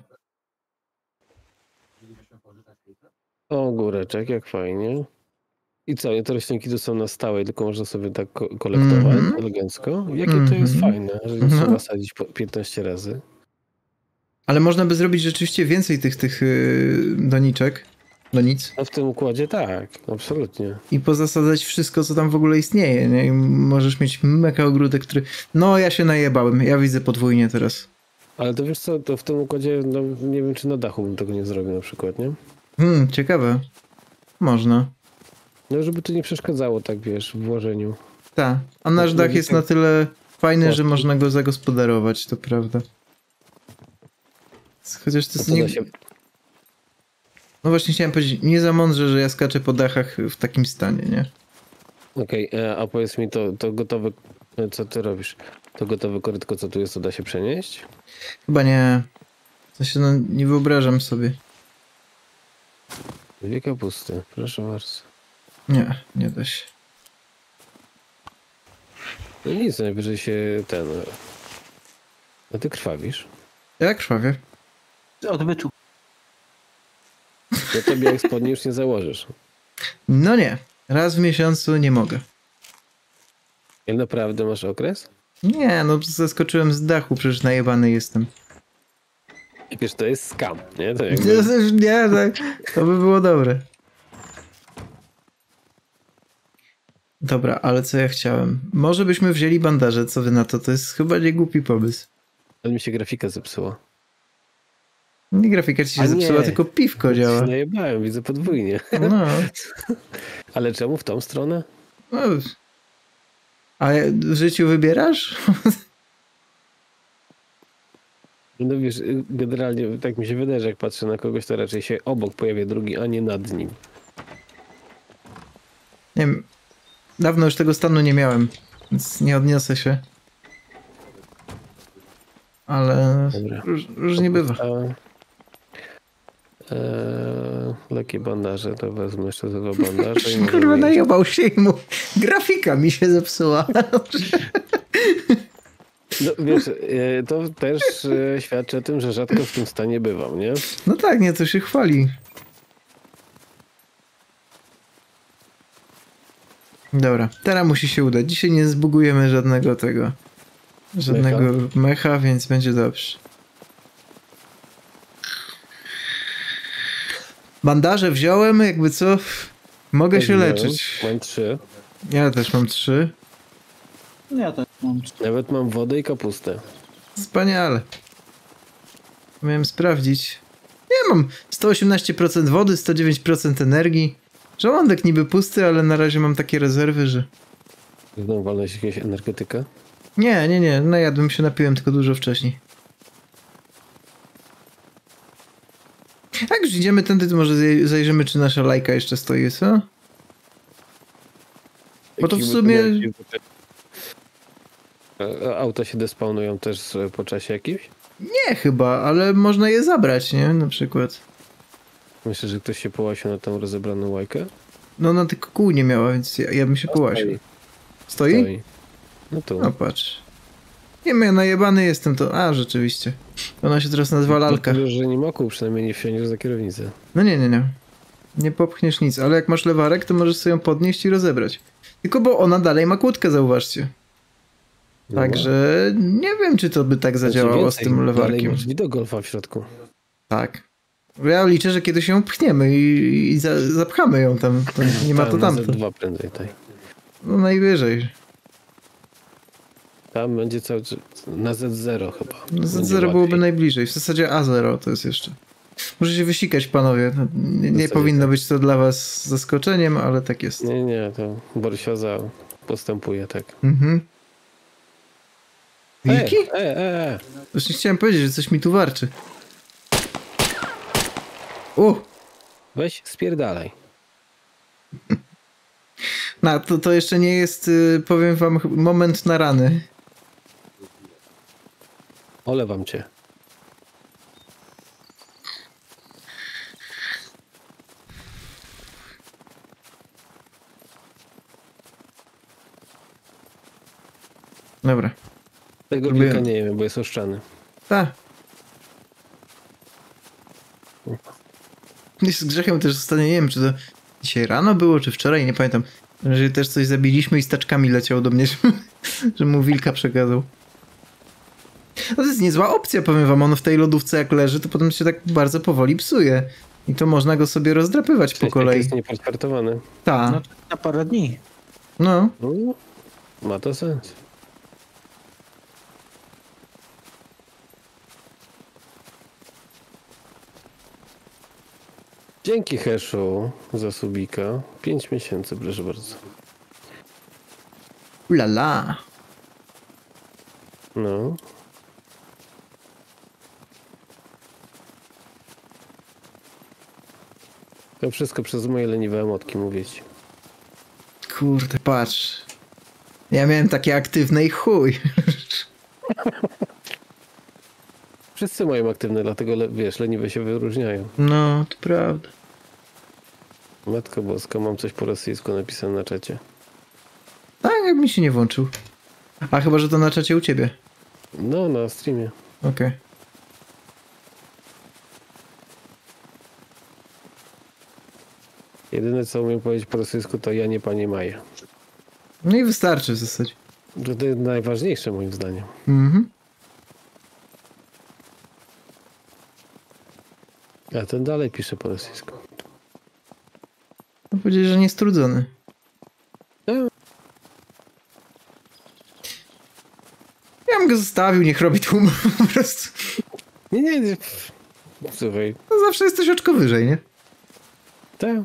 O, góreczek, jak fajnie. I co, te roślinki tu są na stałe, tylko można sobie tak ko kolektować Mhm. elegancko. Jakie to jest Mhm. fajne, że Mhm. trzeba sadzić po piętnaście razy. Ale można by zrobić rzeczywiście więcej tych, tych yy, doniczek. Donic. No w tym układzie tak, absolutnie. I pozasadzać wszystko, co tam w ogóle istnieje, nie? I możesz mieć mega ogródek, który... No, ja się najebałem. Ja widzę podwójnie teraz. Ale to wiesz co, to w tym układzie, no nie wiem, czy na dachu bym tego nie zrobił na przykład, nie? Hmm, ciekawe. Można. No żeby to nie przeszkadzało, tak wiesz, w włożeniu. Tak. A nasz No, dach no, jest tak. na tyle fajny, że Płaski. można go zagospodarować, to prawda. Chociaż to A jest to nie... da się... No właśnie chciałem powiedzieć, nie za mądrze, że ja skaczę po dachach w takim stanie, nie? Okej, e, a powiedz mi, to, to gotowe, e, co ty robisz? To gotowe korytko, co tu jest, to da się przenieść? Chyba nie. To się, no, nie wyobrażam sobie. Dwie kapusty, proszę bardzo. Nie, nie da się. No nic, najwyżej się ten... No ty krwawisz. Jak krwawie? Z odbytu. To tobie jak spodnie już nie założysz. No nie. Raz w miesiącu nie mogę. I naprawdę masz okres? Nie, no zeskoczyłem z dachu, przecież najebany jestem. I wiesz, to jest skam, nie? To Nie, jakby... nie tak, to by było dobre. Dobra, ale co ja chciałem? Może byśmy wzięli bandaże, co wy na to? To jest chyba nie głupi pomysł. Ale mi się grafika zepsuła. Nie grafika ci się A zepsuła, nie. tylko piwko działa. Się najebałem, widzę podwójnie. No, Ale czemu w tą stronę? no. A w życiu wybierasz? No wiesz, generalnie tak mi się wydaje, że jak patrzę na kogoś, to raczej się obok pojawia drugi, a nie nad nim. Nie wiem. Dawno już tego stanu nie miałem, więc nie odniosę się. Ale Dobra. róż, różnie bywa. A, e, lekkie bandaże, to wezmę jeszcze te dwa bandaże. i Kurwa, możemy iść. najebał się i mu grafika mi się zepsuła. No wiesz, e, to też e, świadczy o tym, że rzadko w tym stanie bywam, nie? No tak, nie, to się chwali. Dobra, teraz musi się udać. Dzisiaj nie zbugujemy żadnego tego. Żadnego mecha, mecha więc będzie dobrze. Bandaże wziąłem, jakby co? Mogę się Wziąłem, leczyć. Mam trzy. Ja też mam trzy. Ja też mam. Nawet mam wodę i kapustę. Wspaniale. Miałem sprawdzić. Nie mam sto osiemnaście procent wody, sto dziewięć procent energii. Żołądek niby pusty, ale na razie mam takie rezerwy, że... Znowu walnąłeś jakiegoś energetyka? Nie, nie, nie. Najadłem się, napiłem tylko dużo wcześniej. Jak już idziemy tędy, to może zaj- zajrzymy, czy nasza lajka jeszcze stoi, co? Bo to w Jakby sumie... E, Auta się despawnują też e, po czasie jakimś? Nie chyba, ale można je zabrać, nie? Na przykład. Myślę, że ktoś się połasił na tą rozebraną łajkę? No ona tylko kół nie miała, więc ja, ja bym się połasił. Stoi? Stoi. No tu. No patrz. Nie wiem, ja najebany jestem to... A, rzeczywiście. Ona się teraz nazywa lalka. Wiesz, że nie ma kół, przynajmniej nie wsiądziesz za kierownicę. No nie, nie, nie. Nie popchniesz nic, ale jak masz lewarek, to możesz sobie ją podnieść i rozebrać. Tylko bo ona dalej ma kłódkę, zauważcie. No. Także nie wiem, czy to by tak zadziałało Znaczy z tym więcej, dalej lewarkiem. masz drzwi do golfa w środku. Tak. Ja liczę, że kiedyś ją pchniemy i, i za, zapchamy ją tam. To nie ma to Tam na tamto. Z dwa prędzej tutaj. No najwyżej. Tam będzie cały czas na zet zero chyba. No, Z Będzie zero byłoby łatwiej. najbliżej. W zasadzie A zero to jest jeszcze. Muszę się wysikać, panowie. No, nie nie sobie powinno tak. być to dla was zaskoczeniem, ale tak jest. Nie, nie, to Borysioza postępuje tak. Mhm. Wilki? E, e, e, e. Właśnie chciałem powiedzieć, że coś mi tu warczy. U! Weź spierdalaj. No, to, to jeszcze nie jest, y, powiem wam, ch- moment na rany. Olewam cię. Dobra. Tego Próbuję. wilka nie wiem, bo jest oszczany. Ta. Z grzechem też ostatnio, nie wiem, czy to dzisiaj rano było, czy wczoraj, nie pamiętam. Że też coś zabiliśmy i z taczkami leciał do mnie, że, że mu wilka przekazał. No to jest niezła opcja, powiem wam, on w tej lodówce jak leży, to potem się tak bardzo powoli psuje. I to można go sobie rozdrapywać po kolei. Jest niepartwertowany. Ta, No, na parę dni. no. No, ma to sens. Dzięki Heszu za subika. Pięć miesięcy, proszę bardzo. Ulala. No. To wszystko przez moje leniwe emotki, mówię ci. Kurde, patrz. Ja miałem takie aktywne i chuj. Wszyscy mają aktywne, dlatego le, wiesz, leniwe się wyróżniają. No, to prawda. Matko Boska, mam coś po rosyjsku napisane na czacie. Tak, jak mi się nie włączył. A chyba, że to na czacie u ciebie. No, na streamie. Okej. Okay. Jedyne co umiem powiedzieć po rosyjsku to ja nie panie Maja. No i wystarczy w zasadzie. To jest najważniejsze moim zdaniem. Mhm. A ten dalej pisze po rosyjsku. No powiedzieć, że niestrudzony. No. Ja bym go zostawił, niech robi tłum po prostu. Nie, nie, nie. Słuchaj. No zawsze jesteś oczko wyżej, nie? Tak.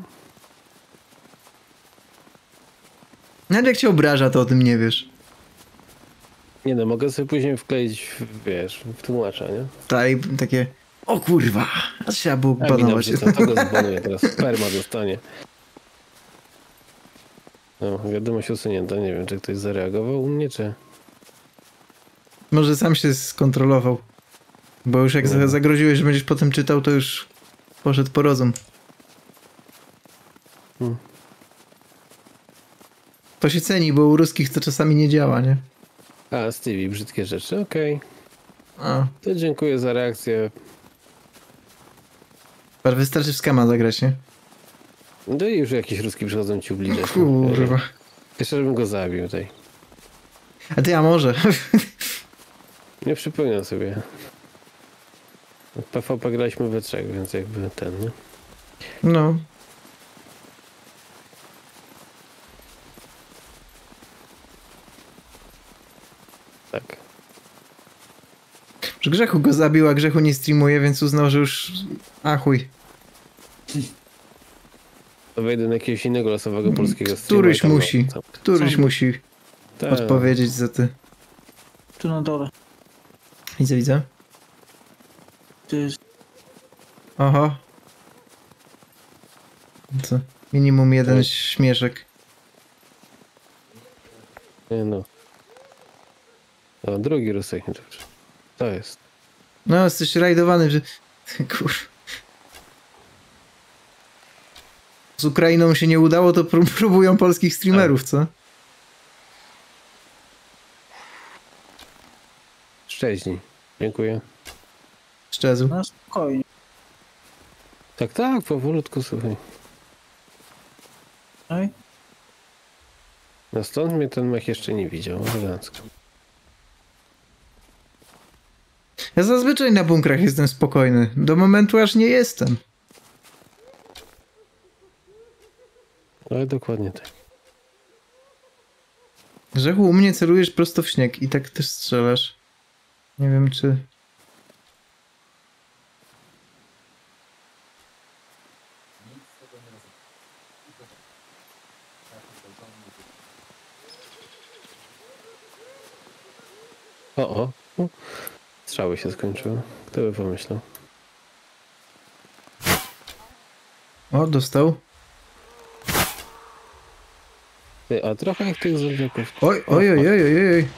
Nawet jak cię obraża, to o tym nie wiesz. Nie no, mogę sobie później wkleić, w, wiesz, w tłumacza, nie? Tak, i takie, o kurwa, a trzeba było A mi banować. dobrze, to, to go zbanuję teraz. Perma dostanie. No, wiadomość usunięta. Nie wiem, czy ktoś zareagował u mnie, czy... Może sam się skontrolował. Bo już jak Nie. zagroziłeś, że będziesz potem czytał, to już poszedł po rozum. Hmm. To się ceni, bo u ruskich to czasami nie działa, nie? A, Stevie, brzydkie rzeczy, okej. A, To dziękuję za reakcję. patrz, wystarczy w skama zagrać, nie? No i już jakieś ruski przychodzą ci ubliżać. Kurwa. Jeszcze żebym go zabił tutaj. A ty, a może? Nie przypominam sobie. W P V P graliśmy we trzech, więc jakby ten, nie? No. Tak. Że Grzechu go zabił, a Grzechu nie streamuje, więc uznał, że już... A chuj. To wejdę na jakiegoś innego losowego polskiego streama. Któryś i tam- musi. tam- Któryś Sam- musi Tak. odpowiedzieć za ty. Tu na dole. Widzę, widzę. To jest... Oho. Co? Minimum jeden Tak. śmieszek. Nie no. O, drugi Rusek, nie dobrze. To jest. No, jesteś rajdowany, że... Kur... Z Ukrainą się nie udało, to pró- próbują polskich streamerów, co? Szczęśni. Dziękuję. Szczezu. No spokojnie. Tak, tak, powolutku, słuchaj. No i No stąd mnie ten mech jeszcze nie widział. Elegancko. Ja zazwyczaj na bunkrach jestem spokojny. Do momentu aż nie jestem. Ale dokładnie tak. Grzechu, u mnie celujesz prosto w śnieg i tak też strzelasz. Nie wiem, czy... O, o. o. Strzały się skończyły. Kto by pomyślał? O, dostał. Ty, a trochę jak tych zombiaków. Oj, oj, oj, oj, oj, oj.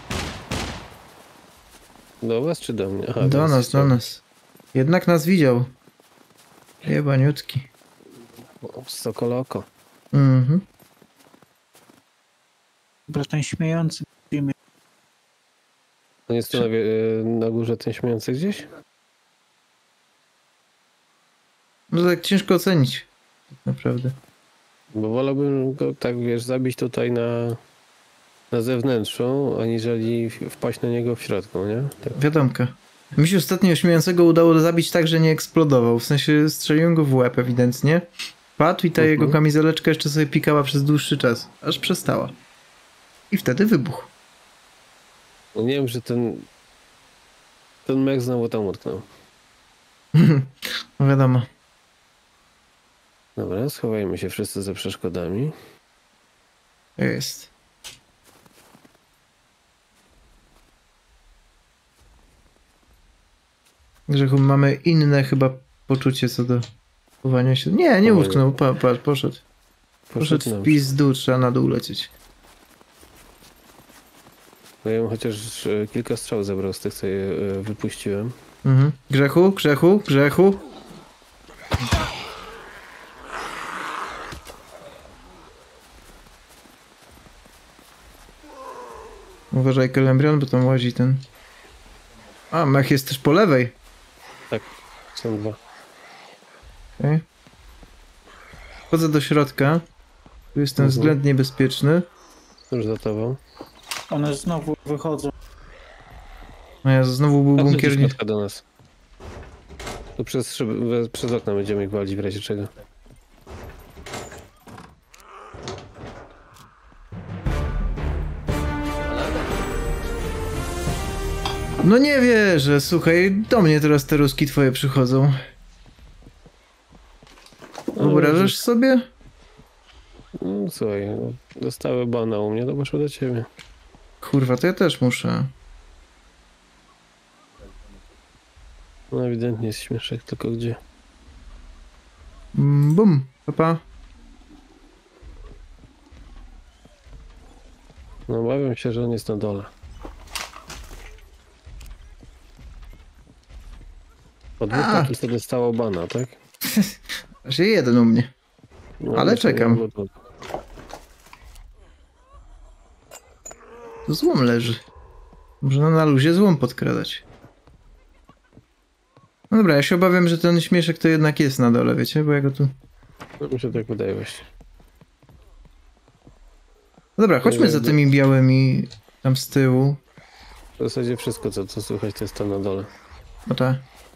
Do was czy do mnie? Aha, Do was nas, chciał. do nas. Jednak nas widział. Jebaniutki. O, Sokole oko. Mhm. dobra, ten śmiejący. On jest tu na, wie- na górze ten śmiejący gdzieś? No tak ciężko ocenić. Tak naprawdę. Bo wolałbym go tak, wiesz, zabić tutaj na, na zewnętrzu, aniżeli wpaść na niego w środku, nie? Tak. Wiadomka. Mi się ostatnio śmiejącego udało zabić tak, że nie eksplodował. W sensie strzeliłem go w łeb ewidentnie. Padł i ta Mhm. jego kamizeleczka jeszcze sobie pikała przez dłuższy czas. Aż przestała. I wtedy wybuchł. No nie wiem, że ten ten mech znowu tam utknął. No wiadomo. Dobra, schowajmy się wszyscy za przeszkodami. Jest. Grzechu, mamy inne chyba poczucie co do chowania się. Nie, nie Oj. utknął. Pa, pa, poszedł. Poszedł nam. w pizdu, trzeba na dół lecieć. Bo ja bym chociaż e, kilka strzał zebrał z tych, co je e, wypuściłem. Mhm. Grzechu, grzechu, grzechu. Uważaj, Kelembrion, bo tam łazi ten... A, mech jest też po lewej. Tak, są dwa. Okay. Wchodzę do środka. Tu jestem Mhm. względnie bezpieczny. Już za tobą. One znowu wychodzą. No ja znowu był A bunkiernie. środka do nas. Tu przez, szyb- przez okno będziemy ich walić w razie czego. No nie wierzę, słuchaj, do mnie teraz te ruski twoje przychodzą. Wyobrażasz sobie? No, słuchaj, no, dostały bana u mnie, to poszło do ciebie. Kurwa, to ja też muszę. No ewidentnie jest śmieszek, tylko gdzie? Mm, Bum, papa. No obawiam się, że on jest na dole. Po dwóch A. takich to dostało bana, tak? Razie jeden u mnie. No, Ale myślę, czekam. że było- To złom leży. Można na luzie złom podkradać. No dobra, ja się obawiam, że ten śmieszek to jednak jest na dole, wiecie? Bo ja go tu... No, mi się tak wydaje właśnie. No dobra, chodźmy za tymi białymi tam z tyłu. W zasadzie wszystko, co, co słychać, to jest tam na dole. No tak.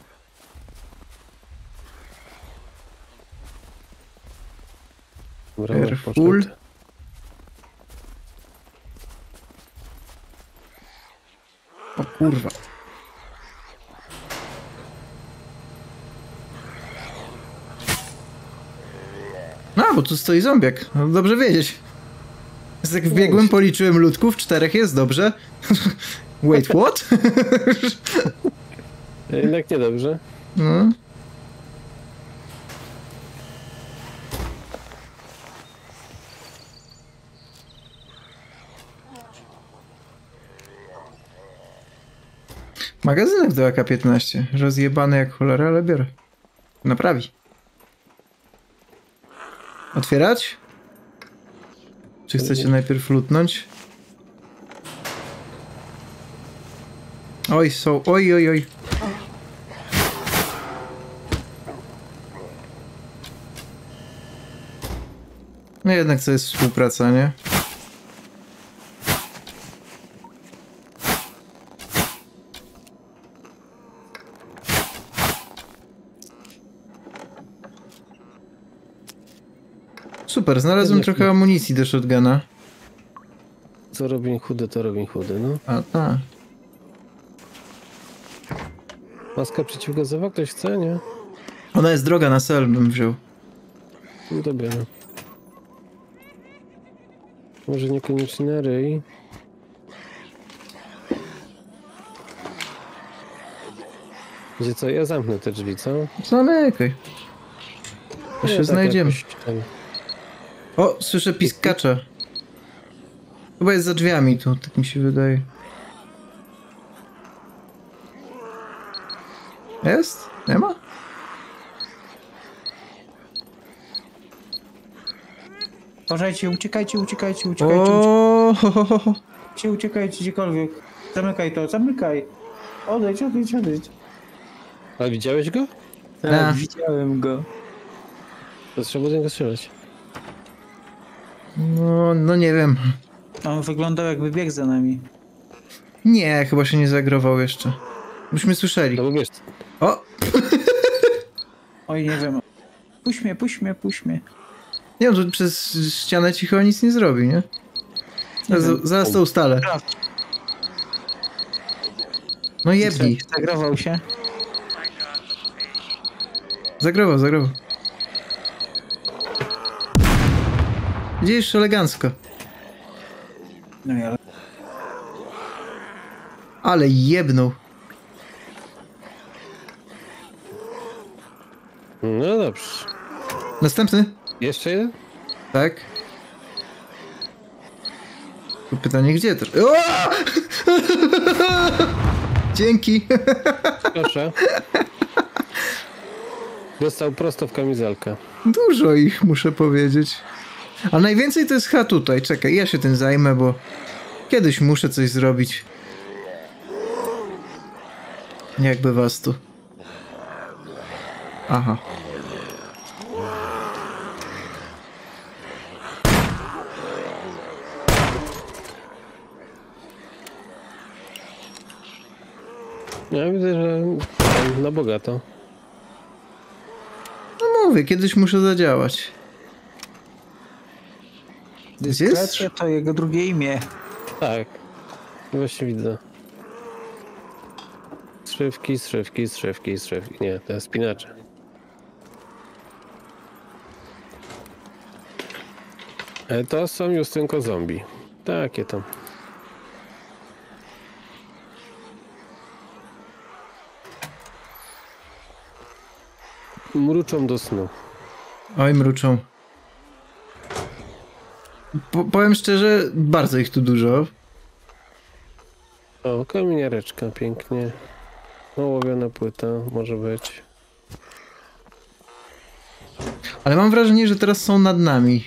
Dobra, Careful. poszedł. O kurwa. No, bo tu stoi zombiak. No, dobrze wiedzieć. Jest jak wbiegłem, policzyłem ludków, czterech jest, dobrze. Wait, what? Jednak niedobrze. No. Magazynek do A K piętnaście. Rozjebany jak cholera, ale biorę. Naprawi. Otwierać? Czy chcecie najpierw lutnąć? Oj, są. Oj, oj, oj. No jednak to jest współpraca, nie? Super, znalazłem Jednak trochę nie. amunicji do shotguna. Co Robin Hoody, to Robin Hoody, no. A, tak. Maska przeciwgazowa ktoś chce, nie? Ona jest droga, na sel bym wziął. No dobra. Może niekoniecznie na ryj. Gdzie co? Ja zamknę te drzwi, co? Zamykaj. To Nie, się tak znajdziemy. jakoś ten- O, słyszę piskacza. Chyba jest za drzwiami tu, tak mi się wydaje. Jest? Nie ma? Uważajcie, uciekajcie, uciekajcie, uciekajcie, O, ho, ho, ho, ho. uciekajcie, uciekajcie gdziekolwiek. Zamykaj to, zamykaj. Odejdź, odejdź, odejdź. A widziałeś go? Tak, A. widziałem go. To trzeba do niego strzelać. No, no nie wiem. On wyglądał jakby biegł za nami. Nie, chyba się nie zagrował jeszcze. Byśmy słyszeli. No bo wiesz, O! Oj, nie wiem. Puść mnie, puść mnie, puść mnie. Nie, on tu przez ścianę cicho nic nie zrobi, nie? Nie Z, wiem. zaraz to ustalę. No jebnij. Zagrował się. Zagrował, zagrował. Widzisz, elegancko. No ja. Ale jebnął. no dobrze. Następny? Jeszcze jeden? Tak. Tu pytanie, gdzie to? O! Dzięki. Proszę. Dostał prosto w kamizelkę. Dużo ich, muszę powiedzieć. A najwięcej to jest chyba tutaj. Czekaj, ja się tym zajmę, bo Kiedyś muszę coś zrobić. Jakby was tu. Aha. Ja widzę, że na bogato. No mówię, kiedyś muszę zadziałać. Gdzie jest? Dyskrecja to jego drugie imię. Tak. Właśnie widzę. Strzywki, strzywki, strzywki, strzywki. Nie, to jest spinacze. E, to są Justynko zombie. Takie tam. Mruczą do snu. Oj, mruczą. Po, powiem szczerze, bardzo ich tu dużo. O, kamieniareczka, pięknie. Ołowiona płyta, może być. Ale mam wrażenie, że teraz są nad nami.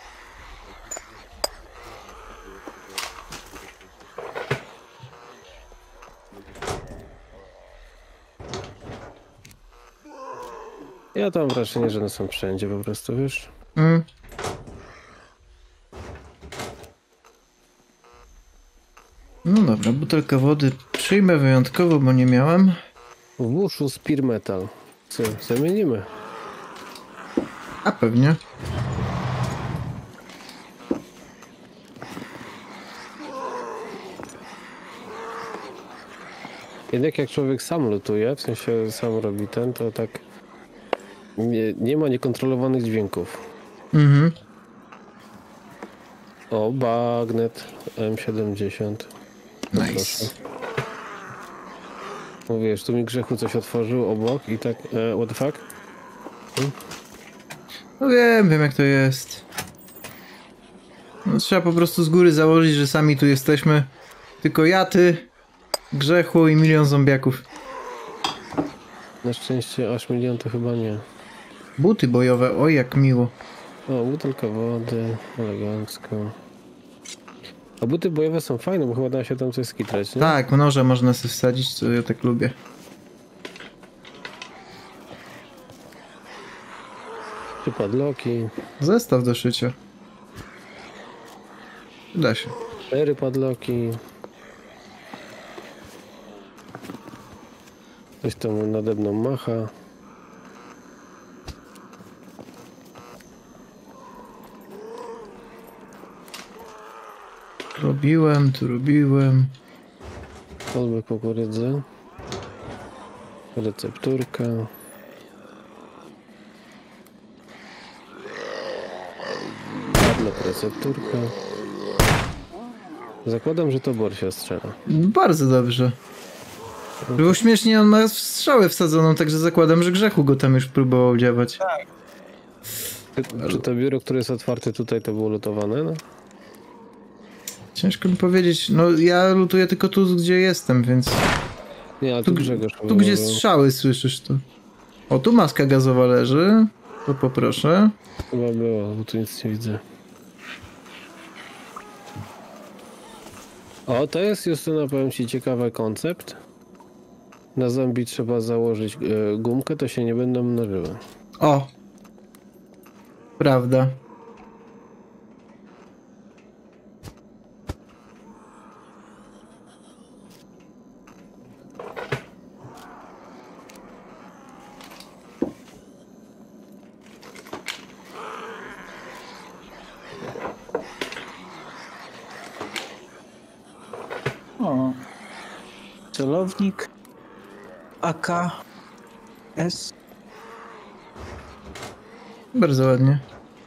Ja to mam wrażenie, że one są wszędzie po prostu, wiesz? Mm. No dobra, butelka wody przyjmę wyjątkowo, bo nie miałem. W buszu Spear Metal. Co, zamienimy? A pewnie. Jednak jak człowiek sam lutuje, w sensie sam robi ten, to tak nie, nie ma niekontrolowanych dźwięków. Mhm. O, bagnet M siedemdziesiąt. Nice. No wiesz, tu mi Grzechu coś otworzył obok i tak, e, what the fuck? Hmm? No wiem, wiem jak to jest. No, trzeba po prostu z góry założyć, że sami tu jesteśmy. Tylko ja, ty, Grzechu i milion zombiaków. Na szczęście aż milion to chyba nie. Buty bojowe, oj jak miło. O, butelka wody, elegancko. A buty bojowe są fajne, bo chyba da się tam coś skitrać, nie? Tak, noże można sobie wsadzić, co ja tak lubię. Czy padloki, Zestaw do szycia. Da się. cztery padloki. Coś tam nade mną macha. Robiłem, tu robiłem. Kolbę kukurydzy. Recepturka. Padlok, recepturka. Zakładam, że to Borsia strzela. Bardzo dobrze. Było śmiesznie, on ma strzałę wsadzoną, także zakładam, że Grzechu go tam już próbował działać. Czy, czy to biuro, które jest otwarte tutaj, to było lutowane? No? Ciężko mi powiedzieć. No ja lutuję tylko tu, gdzie jestem, więc... Nie, ale Tu, tu Grzegorz chyba tu gdzie mówił. strzały słyszysz to. O, tu maska gazowa leży. To poproszę. Chyba było, bo tu nic nie widzę. O, to jest, Justyna, powiem ci, ciekawy koncept. Na zombie trzeba założyć e, gumkę, to się nie będą mnożyły. O! Prawda. O. Celownik. A K. S. Bardzo ładnie.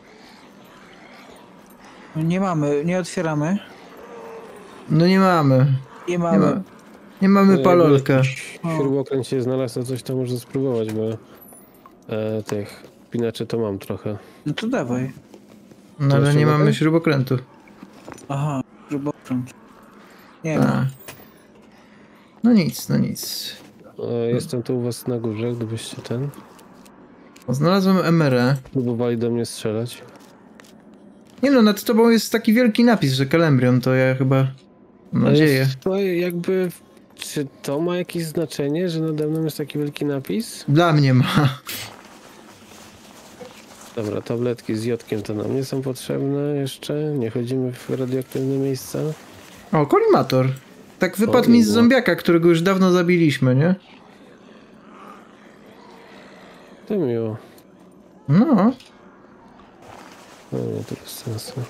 Nie mamy, nie otwieramy. No nie mamy. Nie Nie, mamy. ma, nie mamy No, palolka. jakby jakiś Śrubokręt się znalazł, to coś tam może spróbować, bo e, tych pinaczy to mam trochę. No to dawaj. No ale nie śrubokręt? mamy śrubokrętu. Aha, śrubokręt. Nie A. ma. No nic, no nic. E, jestem tu u was na górze, gdybyście ten O, znalazłem M R E. próbowali do mnie strzelać. Nie no, nad tobą jest taki wielki napis, że Kalembrion, to ja chyba Mam nadzieję. To jakby... Czy to ma jakieś znaczenie, że nade mną jest taki wielki napis? Dla mnie ma. Dobra, tabletki z jodkiem to nam nie są potrzebne jeszcze. Nie chodzimy w radioaktywne miejsca. O, kolimator. Tak wypadł O, mi z no. zombiaka, którego już dawno zabiliśmy, nie? To miło. No. No nie, to bez sensu.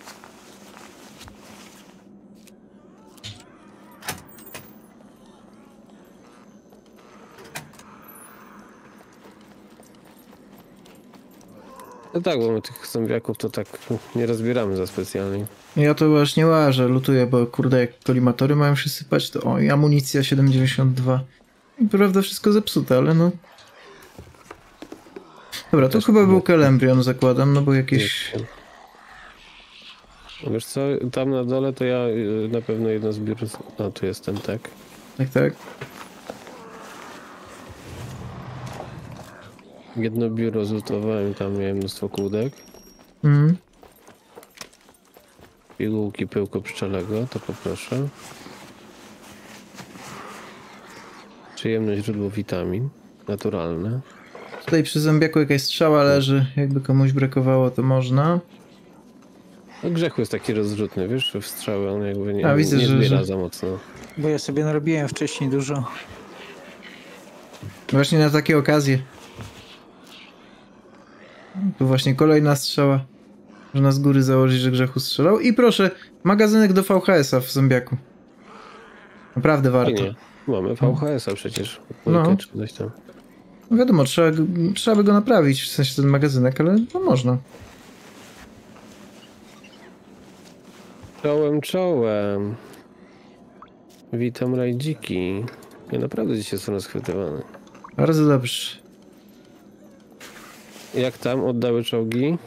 No tak, bo my tych zombiaków to tak nie rozbieramy za specjalnie. Ja to właśnie łażę, lutuję, bo kurde, jak kolimatory mają się sypać, to o, i amunicja siedem dziewięćdziesiąt dwa. I prawda, wszystko zepsute, ale no... Dobra, to Też chyba nie. był Kelembrion, zakładam, no bo jakieś... No wiesz co, tam na dole to ja y, na pewno jedno z biur... No tu jestem, tak. Tak, tak. Jedno biuro zlutowałem, tam miałem mnóstwo kłódek. Mhm. Pigułki pyłku pszczelego, to poproszę. Przyjemne źródło witamin, naturalne. Tutaj przy zombiaku jakaś strzała leży, jakby komuś brakowało, to można. No grzechu jest taki rozrzutny, wiesz, w strzały on jakby nie, A, widzę, nie że- zbiera że- za mocno. Bo ja sobie narobiłem wcześniej dużo. Właśnie na takie okazje. Tu właśnie kolejna strzała. Można z góry założyć, że grzechu strzelał. I proszę, magazynek do V H S-a w zombiaku. Naprawdę warto. Fajnie. Mamy V H S-a przecież. No. No. Czy coś tam. No wiadomo, trzeba, go- trzeba by go naprawić, w sensie ten magazynek, ale no można. Czołem, czołem. Witam rajdziki. Ja naprawdę dzisiaj są rozchwytywane. Bardzo dobrze. Jak tam oddały czołgi?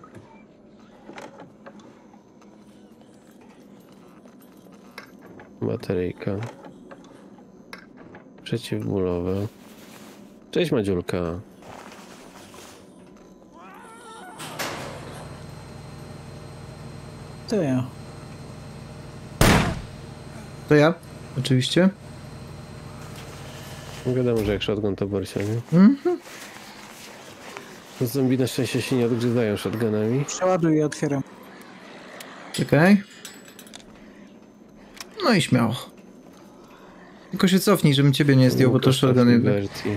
Bateryjka. Przeciwbólowe. Cześć Madziulka. To ja. To ja, oczywiście. Wiadomo, że jak shotgun to Borsia, nie? Mhm. Zombie na szczęście się nie odgrzewają shotgunami. Przeładuję i otwieram. Czekaj. No i śmiało. Tylko się cofnij, żebym ciebie nie zdjął, bo to Łukasz shotgun jednak. Berti.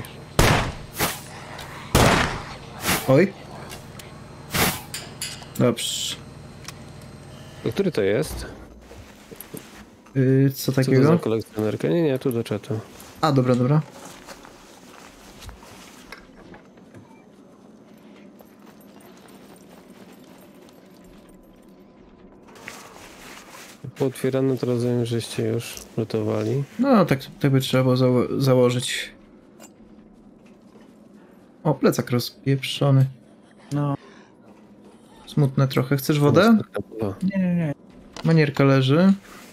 Oj. Dobrze. To który to jest? Yy, co Co to za takiego? kolekcjonerka? Nie, nie, tu do czatu. A, dobra, dobra. Pootwierano, to rozumiem, żeście już lutowali. No, tak, tak by trzeba było zało założyć. O, plecak rozpieprzony. No. Smutne trochę. Chcesz wodę? O, Nie, nie, nie. Manierka leży.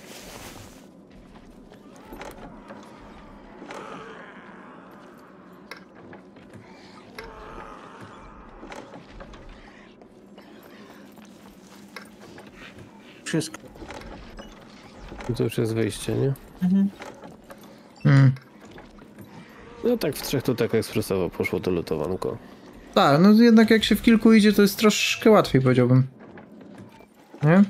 Wszystko. to już jest wyjście, nie? Mhm. Hmm. No tak w trzech to tak ekspresowo poszło to lutowanko. Tak, no jednak jak się w kilku idzie, to jest troszkę łatwiej, powiedziałbym. Nie?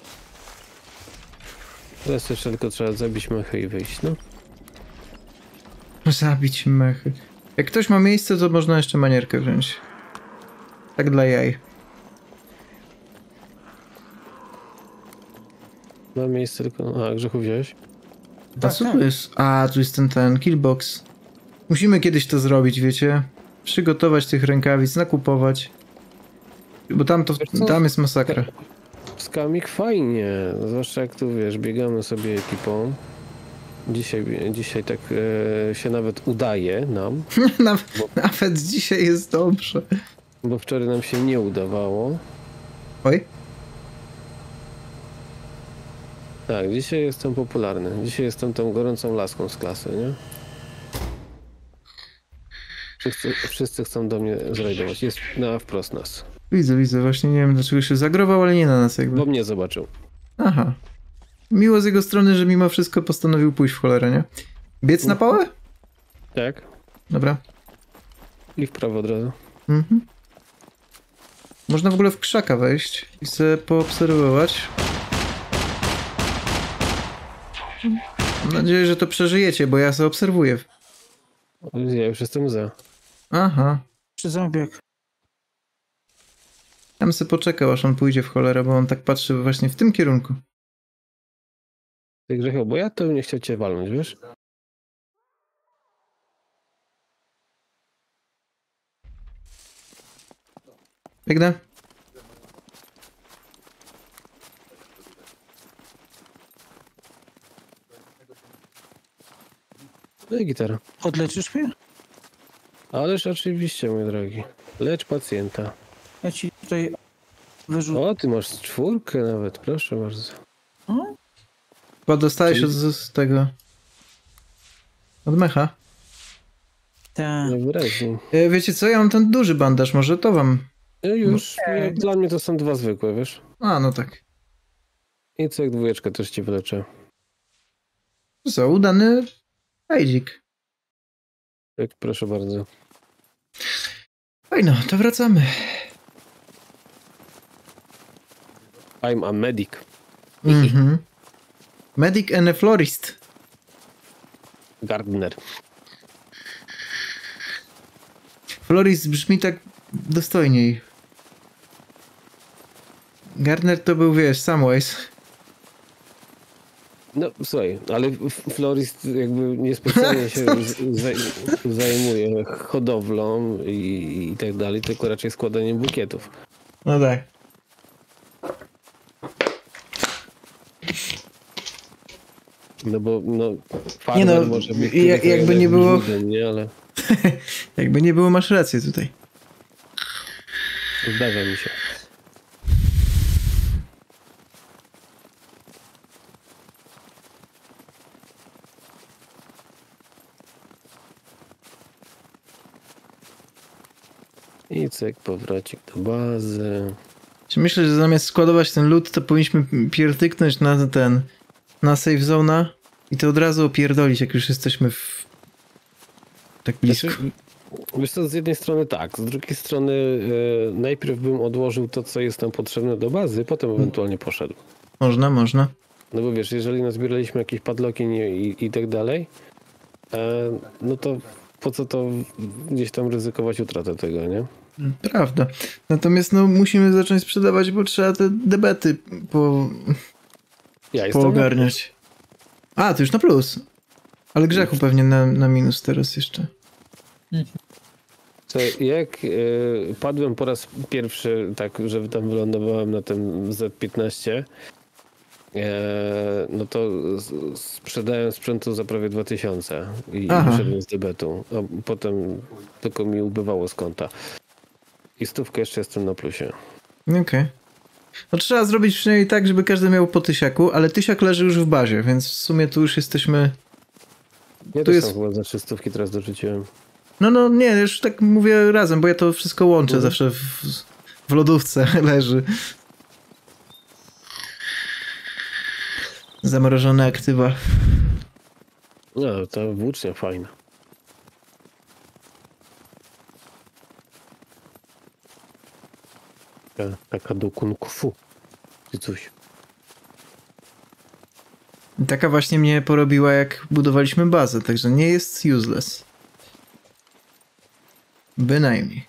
Teraz jeszcze tylko trzeba zabić mechy i wyjść, no. Zabić mechy. Jak ktoś ma miejsce, to można jeszcze manierkę wziąć. Tak dla jaj. Ma miejsce tylko... A, grzechu wziąłeś? A Tak, co tak. tu jest? A, tu jest ten, ten killbox. Musimy kiedyś to zrobić, wiecie? Przygotować tych rękawic, nakupować. Bo tam to, Wiesz co? tam jest masakra. Skamik fajnie, zwłaszcza jak tu wiesz, biegamy sobie ekipą. Dzisiaj, dzisiaj tak e, się nawet udaje nam, Naw- Nawet dzisiaj jest dobrze. bo wczoraj nam się nie udawało. Oj. Tak, dzisiaj jestem popularny. Dzisiaj jestem tą gorącą laską z klasy, nie? Wszyscy, wszyscy chcą do mnie zrajdować. Jest na wprost nas. Widzę, widzę. Właśnie nie wiem, dlaczego się zagrował, ale nie na nas jakby. Bo mnie zobaczył. Aha. Miło z jego strony, że mimo wszystko postanowił pójść w cholerę, nie? Biec na pałę? Tak. Dobra. I w prawo od razu. Mhm. Można w ogóle w krzaka wejść i sobie poobserwować. Mam nadzieję, że to przeżyjecie, bo ja sobie obserwuję. Ja już jestem za. Aha. Przy zombiak. Ja bym sobie poczekał, aż on pójdzie w cholerę, bo on tak patrzy właśnie w tym kierunku. Ty Grzechu, bo ja to bym nie chciał cię walnąć, wiesz? Biegnę. No i gitara. Odleczysz mnie? Ależ oczywiście, mój drogi. Lecz pacjenta. Ja ci tutaj wyrzucę. O, ty masz czwórkę nawet, proszę bardzo. No? Chyba dostałeś Czyli- od z tego... Od mecha. Tak. Najwyraźniej. E, Wiecie co, ja mam ten duży bandaż, może to wam... No już, nie, dla mnie to są dwa zwykłe, wiesz? A, no tak. I co jak dwójeczkę też ci wyleczę. Co, udany rajdzik. Tak, proszę bardzo. Fajno, to wracamy. I'm a medic. Mhm. Medic and a florist. Gardener. Florist brzmi tak dostojniej. Gardner to był, wiesz, Samwise. No słuchaj, ale f- florist jakby niespecjalnie się z- zaj- zajmuje hodowlą i, i tak dalej, tylko raczej składaniem bukietów. No tak. No bo no, Nie farmer no, może być ja- tylko jakby jeden nie było- żółwiem, nie, ale Jakby nie było, masz rację tutaj. zdarza mi się. I cyk, powracik do bazy. Czy myślę, że zamiast składować ten lód, to powinniśmy pierdyknąć na ten, na safe zona i to od razu opierdolić, jak już jesteśmy w... tak blisko. Znaczy, wiesz co, z jednej strony tak, z drugiej strony e, najpierw bym odłożył to, co jest nam potrzebne do bazy, potem ewentualnie poszedł. Można, można. No bo wiesz, jeżeli nazbieraliśmy jakieś padloki i, i, i tak dalej, e, no to po co to gdzieś tam ryzykować utratę tego, nie? Prawda. Natomiast no musimy zacząć sprzedawać, bo trzeba te debety po, Ja jestem poogarniać. A, to już na plus. Ale grzechu pewnie na, na minus teraz jeszcze. Co, jak e, padłem po raz pierwszy, tak, że tam wylądowałem na tym Z piętnaście, e, no to s- sprzedałem sprzętu za prawie dwa tysiące i, i Aha. wyszedłem z debetu, a potem tylko mi ubywało z konta. I stówkę jeszcze jestem na plusie. Okej. No trzeba zrobić przynajmniej tak, żeby każdy miał po tysiaku, ale tysiak leży już w bazie, więc w sumie tu już jesteśmy... Ja Tu też jest- tam chyba za trzy stówki teraz dorzuciłem. No, no nie, już tak mówię razem, bo ja to wszystko łączę, Mhm. zawsze w, w lodówce leży. Zamrożone aktywa. No, ta włócznia fajna. Taka, taka do kung fu. Czy coś. I taka właśnie mnie porobiła, jak budowaliśmy bazę, także nie jest useless. Bynajmniej.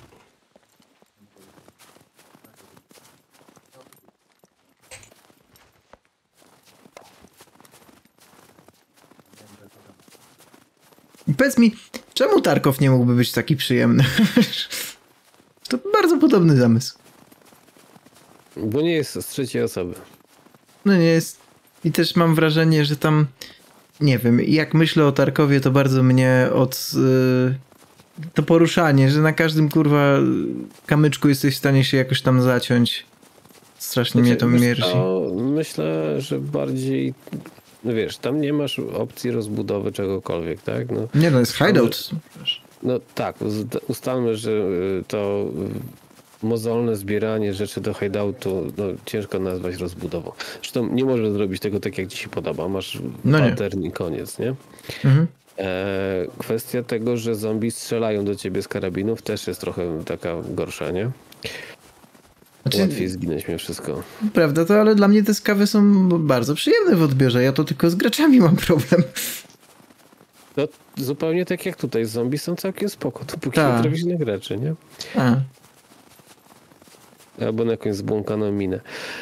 I powiedz mi, czemu Tarkov nie mógłby być taki przyjemny? To bardzo podobny zamysł. Bo nie jest z trzeciej osoby. No nie jest. I też mam wrażenie, że tam, nie wiem, jak myślę o Tarkowie, to bardzo mnie od... Yy, to poruszanie, że na każdym kurwa kamyczku jesteś w stanie się jakoś tam zaciąć. Strasznie mnie to Wiesz mierzi. co, myślę, że bardziej... No wiesz, tam nie masz opcji rozbudowy czegokolwiek, tak? No, Nie no, jest hideout. no tak, uz- ustalmy, że y, to y, mozolne zbieranie rzeczy do hideoutu, no ciężko nazwać rozbudową. Zresztą nie możesz zrobić tego tak, jak ci się podoba. Masz No nie. pattern i koniec, nie? Mhm. E, kwestia tego, że zombie strzelają do ciebie z karabinów też jest trochę taka gorsza, nie? Znaczy, Łatwiej zginąć mimo wszystko. prawda to, ale dla mnie te skawy są bardzo przyjemne w odbiorze. Ja to tylko z graczami mam problem. No, zupełnie tak jak tutaj. Zombie są całkiem spoko, dopóki Tak. nie trafisz na graczy, nie? A. Albo na jakąś zbłąkaną minę.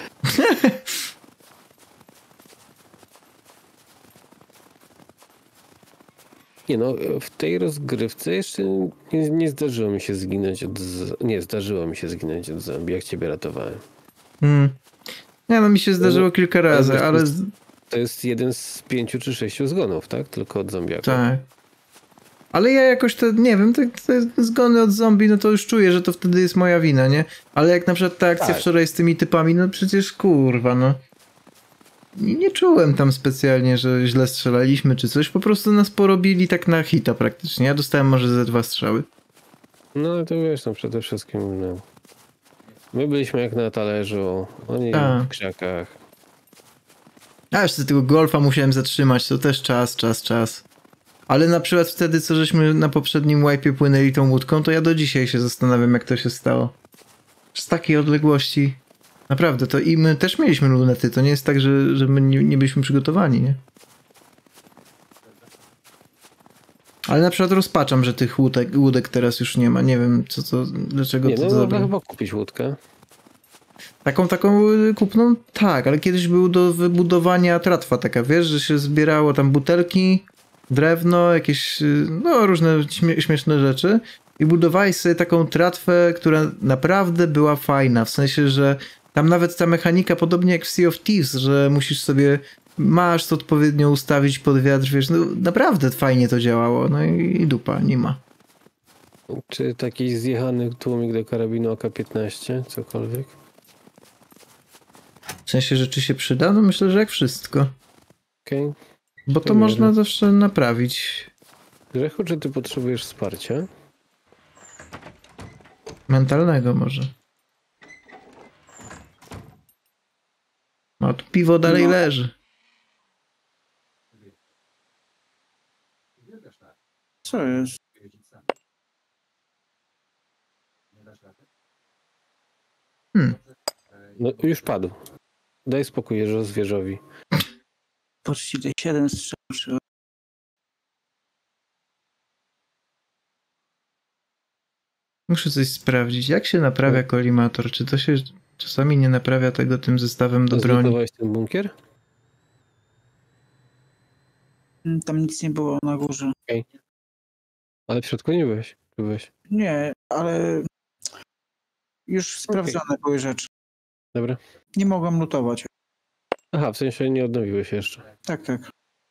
Nie no, w tej rozgrywce jeszcze nie, nie zdarzyło mi się zginąć od... z- Nie, zdarzyło mi się zginąć od zombie, jak ciebie ratowałem. Mm. Nie no, mi się zdarzyło kilka razy, ale ale... to jest- To jest jeden z pięciu czy sześciu zgonów, tak? Tylko od zombiaków. Tak. Ale ja jakoś to, nie wiem, te, te zgony od zombie, no to już czuję, że to wtedy jest moja wina, nie? Ale jak na przykład ta akcja Tak. wczoraj z tymi typami, no przecież kurwa, no. Nie, nie czułem tam specjalnie, że źle strzelaliśmy czy coś, po prostu nas porobili tak na hita praktycznie. Ja dostałem może ze dwa strzały. No ale to wiesz, no przede wszystkim no, my byliśmy jak na talerzu, oni Tak. w krzakach. A jeszcze tego golfa musiałem zatrzymać, to też czas, czas, czas. Ale na przykład wtedy, co żeśmy na poprzednim wipe'ie płynęli tą łódką, to ja do dzisiaj się zastanawiam, jak to się stało. Z takiej odległości. Naprawdę, to i my też mieliśmy lunety, to nie jest tak, że, że my nie, nie byliśmy przygotowani, nie? Ale na przykład rozpaczam, że tych łódek, łódek teraz już nie ma. Nie wiem, co to, dlaczego Nie, to no to można zrobiło. chyba kupić łódkę. Taką, taką y, kupną? Tak, ale kiedyś był do wybudowania tratwa taka, wiesz, że się zbierało tam butelki, drewno, jakieś, y, no różne śmie śmieszne rzeczy i budowałeś sobie taką tratwę, która naprawdę była fajna, w sensie, że tam nawet ta mechanika, podobnie jak w Sea of Thieves, że musisz sobie, masz to odpowiednio ustawić pod wiatr, wiesz, no naprawdę fajnie to działało, no i, i dupa, nie ma. Czy taki zjechany tłumik do karabinu A K piętnaście, cokolwiek? W sensie, że czy się przyda? No myślę, że jak wszystko. Okej. Okay. Bo to To można wierzę. zawsze naprawić. Grzechu, czy ty potrzebujesz wsparcia? Mentalnego może. No tu piwo dalej No. leży. Co jest? Hmm. No już padł. Daj spokój że zwierzowi. Patrzcie, tutaj siedem strzał. Muszę coś sprawdzić. Jak się naprawia kolimator? Czy to się czasami nie naprawia tego tym zestawem do broni? Zlutowałeś ten bunkier? Tam nic nie było na górze. Ale w środku nie byłeś. byłeś. Nie, ale już sprawdzone były rzeczy. Dobra. Nie mogłem lutować. Aha, w sensie nie odnowiłeś jeszcze. Tak, tak.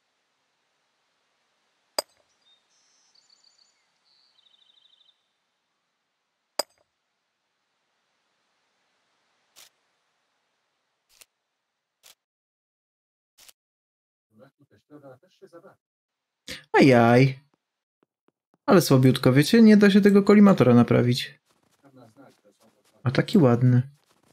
Ajaj. Ale słabiutko, wiecie? Nie da się tego kolimatora naprawić. A taki ładny.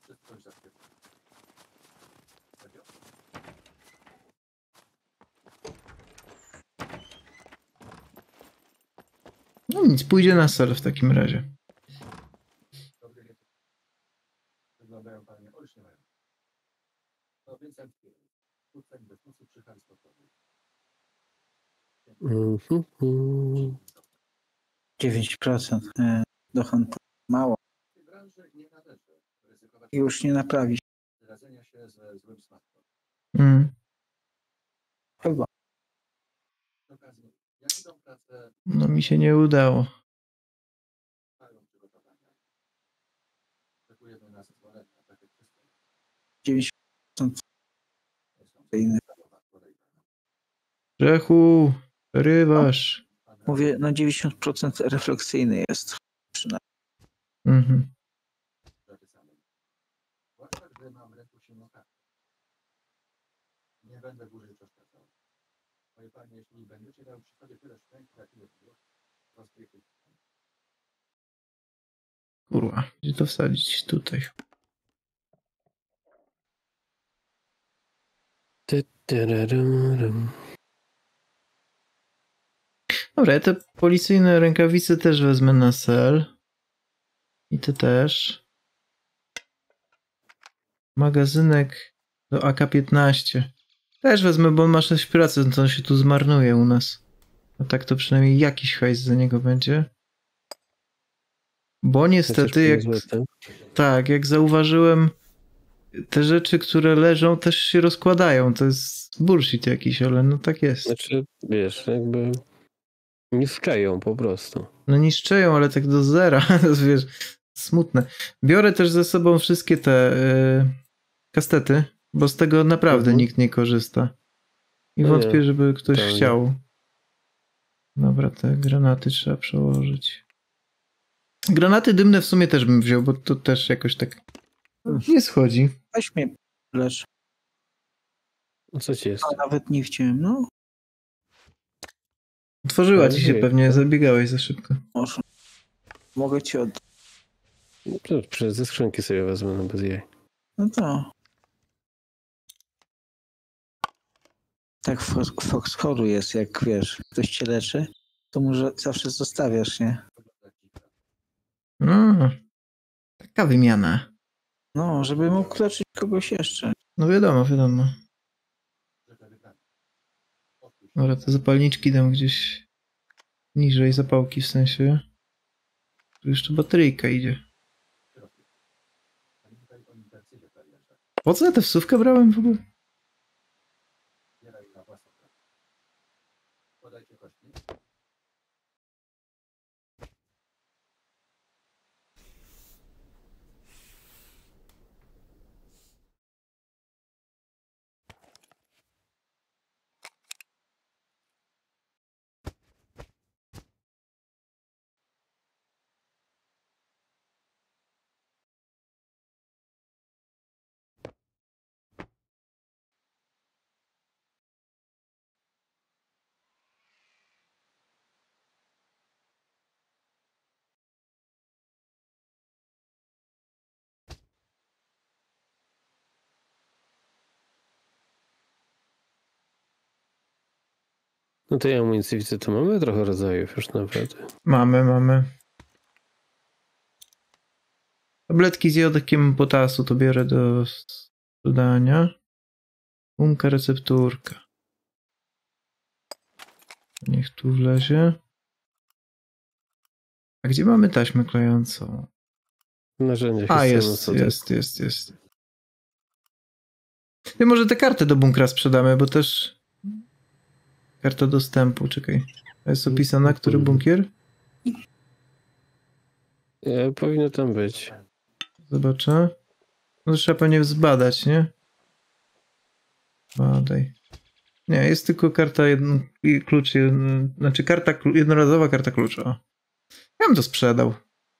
No nic, pójdzie na ser w takim razie. Mhm. dziewięć procent e, do handlu. Mało. Już nie naprawić. Mm. Chyba. No mi się nie udało. dziewięć procent inny. Grzechu, przerywasz. Mówię, no dziewięćdziesiąt procent refleksyjny jest. Przynajmniej. Mhm. Kurwa, gdzie to wsadzić? Tutaj. Ty, tyrarum. Dobra, ja te policyjne rękawice też wezmę na sel. I te też. Magazynek do A K piętnaście. Też wezmę, bo on ma sześć procent, to on się tu zmarnuje u nas. A tak to przynajmniej jakiś hajs za niego będzie. Bo niestety, jak, tak, jak zauważyłem, te rzeczy, które leżą, też się rozkładają. To jest bullshit jakiś, ale no tak jest. Znaczy, wiesz, jakby niszczeją po prostu. No niszczeją, ale tak do zera. Wiesz, smutne. Biorę też ze sobą wszystkie te y, kastety, bo z tego naprawdę mhm. nikt nie korzysta. I no wątpię, nie. żeby ktoś to chciał. Nie. Dobra, te granaty trzeba przełożyć. Granaty dymne w sumie też bym wziął, bo to też jakoś tak nie schodzi. Weź mnie, lecz. Co ci jest? A nawet nie chciałem, no. Otworzyła no, ci się nie, pewnie, to... zabiegałeś za szybko. Może. Mogę ci oddać. No to przez ze skrzynki sobie wezmę, no bez jej. No to. Tak w Foxhoru jest, jak wiesz, ktoś cię leczy, to może zawsze zostawiasz, nie? No, taka wymiana. No, żeby mógł leczyć kogoś jeszcze. No wiadomo, wiadomo. Dobra, te zapalniczki dam gdzieś niżej, zapałki w sensie. Tu jeszcze bateryjka idzie. Po co ja tę wsówkę brałem w ogóle? No to ja amunicję widzę, to mamy trochę rodzajów już nawet. Mamy, mamy. Tabletki z jodekiem potasu to biorę do dodania. Umka, recepturka. Niech tu wlezie. A gdzie mamy taśmę klejącą? Narzędzie. A, jest, jest, jest, jest. I może tę kartę do bunkra sprzedamy, bo też karta dostępu, czekaj. Jest opisana, który bunkier? E, powinno tam być. Zobaczę. No trzeba pewnie zbadać, nie? Badaj. Nie, jest tylko karta jedno, klucz, jedno, znaczy karta, jednorazowa karta klucza. Ja bym to sprzedał.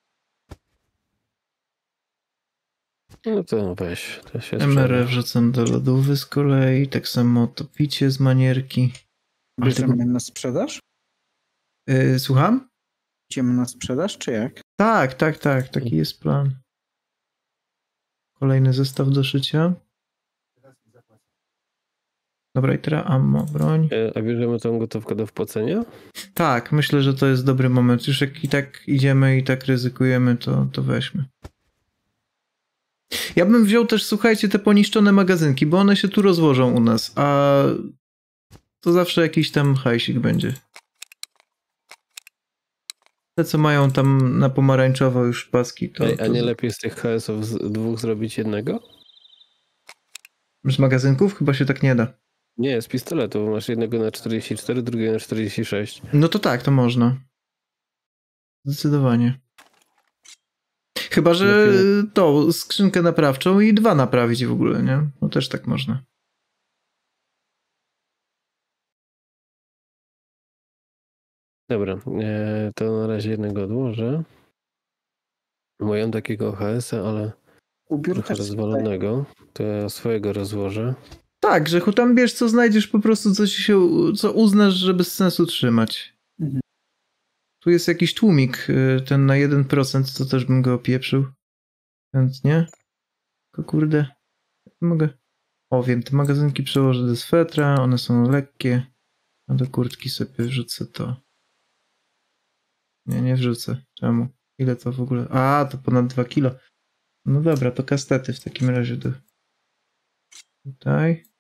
No to weź. To się M R F wrzucam do lodówy z kolei, tak samo to picie z manierki. Bierzemy tego... na sprzedaż? Yy, słucham? Idziemy na sprzedaż, czy jak? Tak, tak, tak, taki jest plan. Kolejny zestaw do szycia. Dobra, i teraz ammo, broń. A bierzemy tą gotówkę do wpłacenia? Tak, myślę, że to jest dobry moment. Już jak i tak idziemy i tak ryzykujemy, to, to weźmy. Ja bym wziął też, słuchajcie, te poniszczone magazynki, bo one się tu rozłożą u nas, a to zawsze jakiś tam hajsik będzie. Te, co mają tam na pomarańczowo już paski, to... Ej, a nie to... lepiej z tych H S-ów z dwóch zrobić jednego? Z magazynków? Chyba się tak nie da. Nie, z pistoletu. Masz jednego na czterdzieści cztery, drugiego na czterdzieści sześć. No to tak, to można. Zdecydowanie. Chyba, że lepiej... to skrzynkę naprawczą i dwa naprawić w ogóle, nie? No też tak można. Dobra, e, to na razie jednego odłożę. Mają takiego H S-a, ale Ubiór trochę rozwalonego. To ja swojego rozłożę. Tak, Grzechu, tam bierz co znajdziesz, po prostu co ci się, co uznasz, że bez sensu trzymać. Mhm. Tu Tu jest jakiś tłumik, y, ten na jeden procent, to też bym go opieprzył. Chętnie. Tylko kurde, mogę... O, wiem, te magazynki przełożę do swetra, one są lekkie. A do kurtki sobie wrzucę to. Nie, nie wrzucę. Czemu? Ile to w ogóle? A, to ponad dwa kilo. No dobra, to kastety w takim razie do... Tutaj.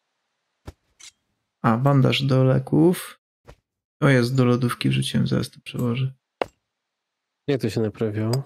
A, bandaż do leków. O, jest, do lodówki wrzuciłem, zaraz to przełożę. Jak to się naprawiało?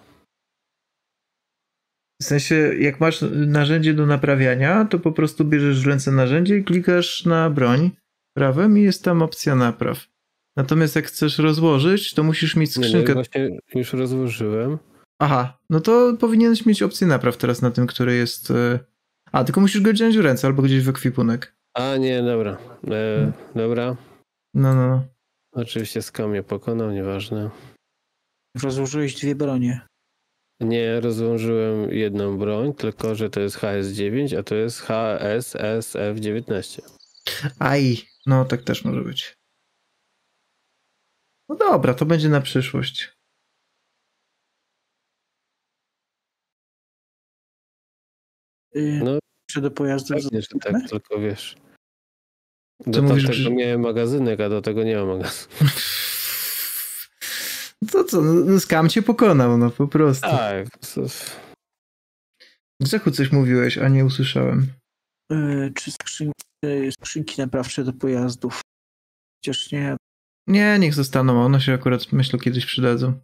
W sensie, jak masz narzędzie do naprawiania, to po prostu bierzesz w ręce narzędzie i klikasz na broń prawem i jest tam opcja napraw. Natomiast jak chcesz rozłożyć, to musisz mieć Nie, skrzynkę... no, właśnie już rozłożyłem. Aha, no to powinieneś mieć opcję napraw teraz na tym, który jest... e, A, tylko musisz go wziąć w ręce albo gdzieś w ekwipunek. A nie, dobra. E, dobra. No, no, no. Oczywiście skam mnie pokonał, nieważne. Rozłożyłeś dwie bronie. Nie, rozłożyłem jedną broń, tylko że to jest H S dziewięć, a to jest H S S F dziewiętnaście. Aj, no tak też może być. No dobra, to będzie na przyszłość. Yy, No, Czy do pojazdu? Pewnie, że tak, tylko wiesz. Co Do mówisz, tamtego że- miałem magazynek, a do tego nie ma magazynu. To co, no, skam cię pokonał, no po prostu. Tak. to- Grzechu coś mówiłeś, a nie usłyszałem. Yy, czy skrzynki, yy, skrzynki naprawcze do pojazdów? Chociaż nie. Nie, niech zostaną, one się akurat, myślę, kiedyś przydadzą.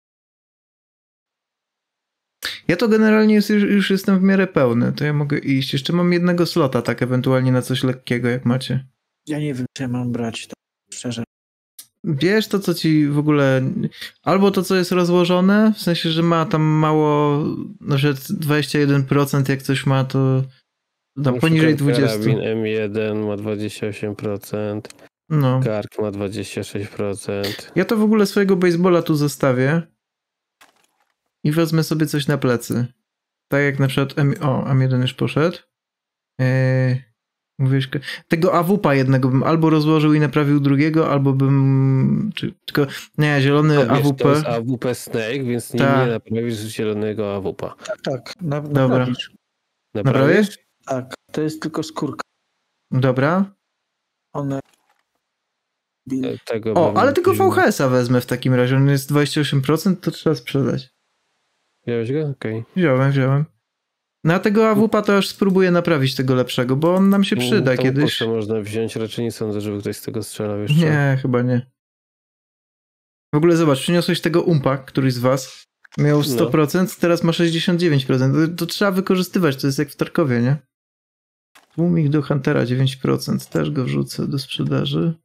Ja to generalnie jest, już, już jestem w miarę pełny, to ja mogę iść. Jeszcze mam jednego slota, tak ewentualnie na coś lekkiego, jak macie. Ja nie wiem, czy ja mam brać, tak szczerze. Wiesz to, co ci w ogóle... Albo to, co jest rozłożone, w sensie, że ma tam mało, na przykład dwadzieścia jeden procent, jak coś ma, to tam Na poniżej przykład dwadzieścia. Karabin M jeden ma dwadzieścia osiem procent, No. Kark ma dwadzieścia sześć procent. Ja to w ogóle swojego baseballa tu zostawię i wezmę sobie coś na plecy. Tak jak na przykład M... O, M jeden już poszedł. Eee, mówisz, tego A W P jednego bym albo rozłożył i naprawił drugiego, albo bym... Czy, tylko... Nie, zielony No, wiesz, A W P. to jest A W P Snake, więc nie, Tak. nie naprawisz zielonego A W P. Tak, tak. Na, Dobra. naprawisz. Naprawisz? Tak, to jest tylko skórka. Dobra. One. E, Tego O, bym ale tylko wziął. V H S-a wezmę w takim razie. On jest dwadzieścia osiem procent, to trzeba sprzedać. Wziąłeś go? Okej. Wziąłem, wziąłem. No a tego A W P to już spróbuję naprawić tego lepszego, bo on nam się przyda Tą kiedyś. puszkę można wziąć, raczej nie sądzę, żeby ktoś z tego strzelał jeszcze. Nie, chyba nie. W ogóle zobacz, przyniosłeś tego umpa, któryś z was. Miał sto procent, teraz ma sześćdziesiąt dziewięć procent. To, to trzeba wykorzystywać, to jest jak w Tarkowie, nie? Tłumik do Huntera dziewięć procent. Też go wrzucę do sprzedaży.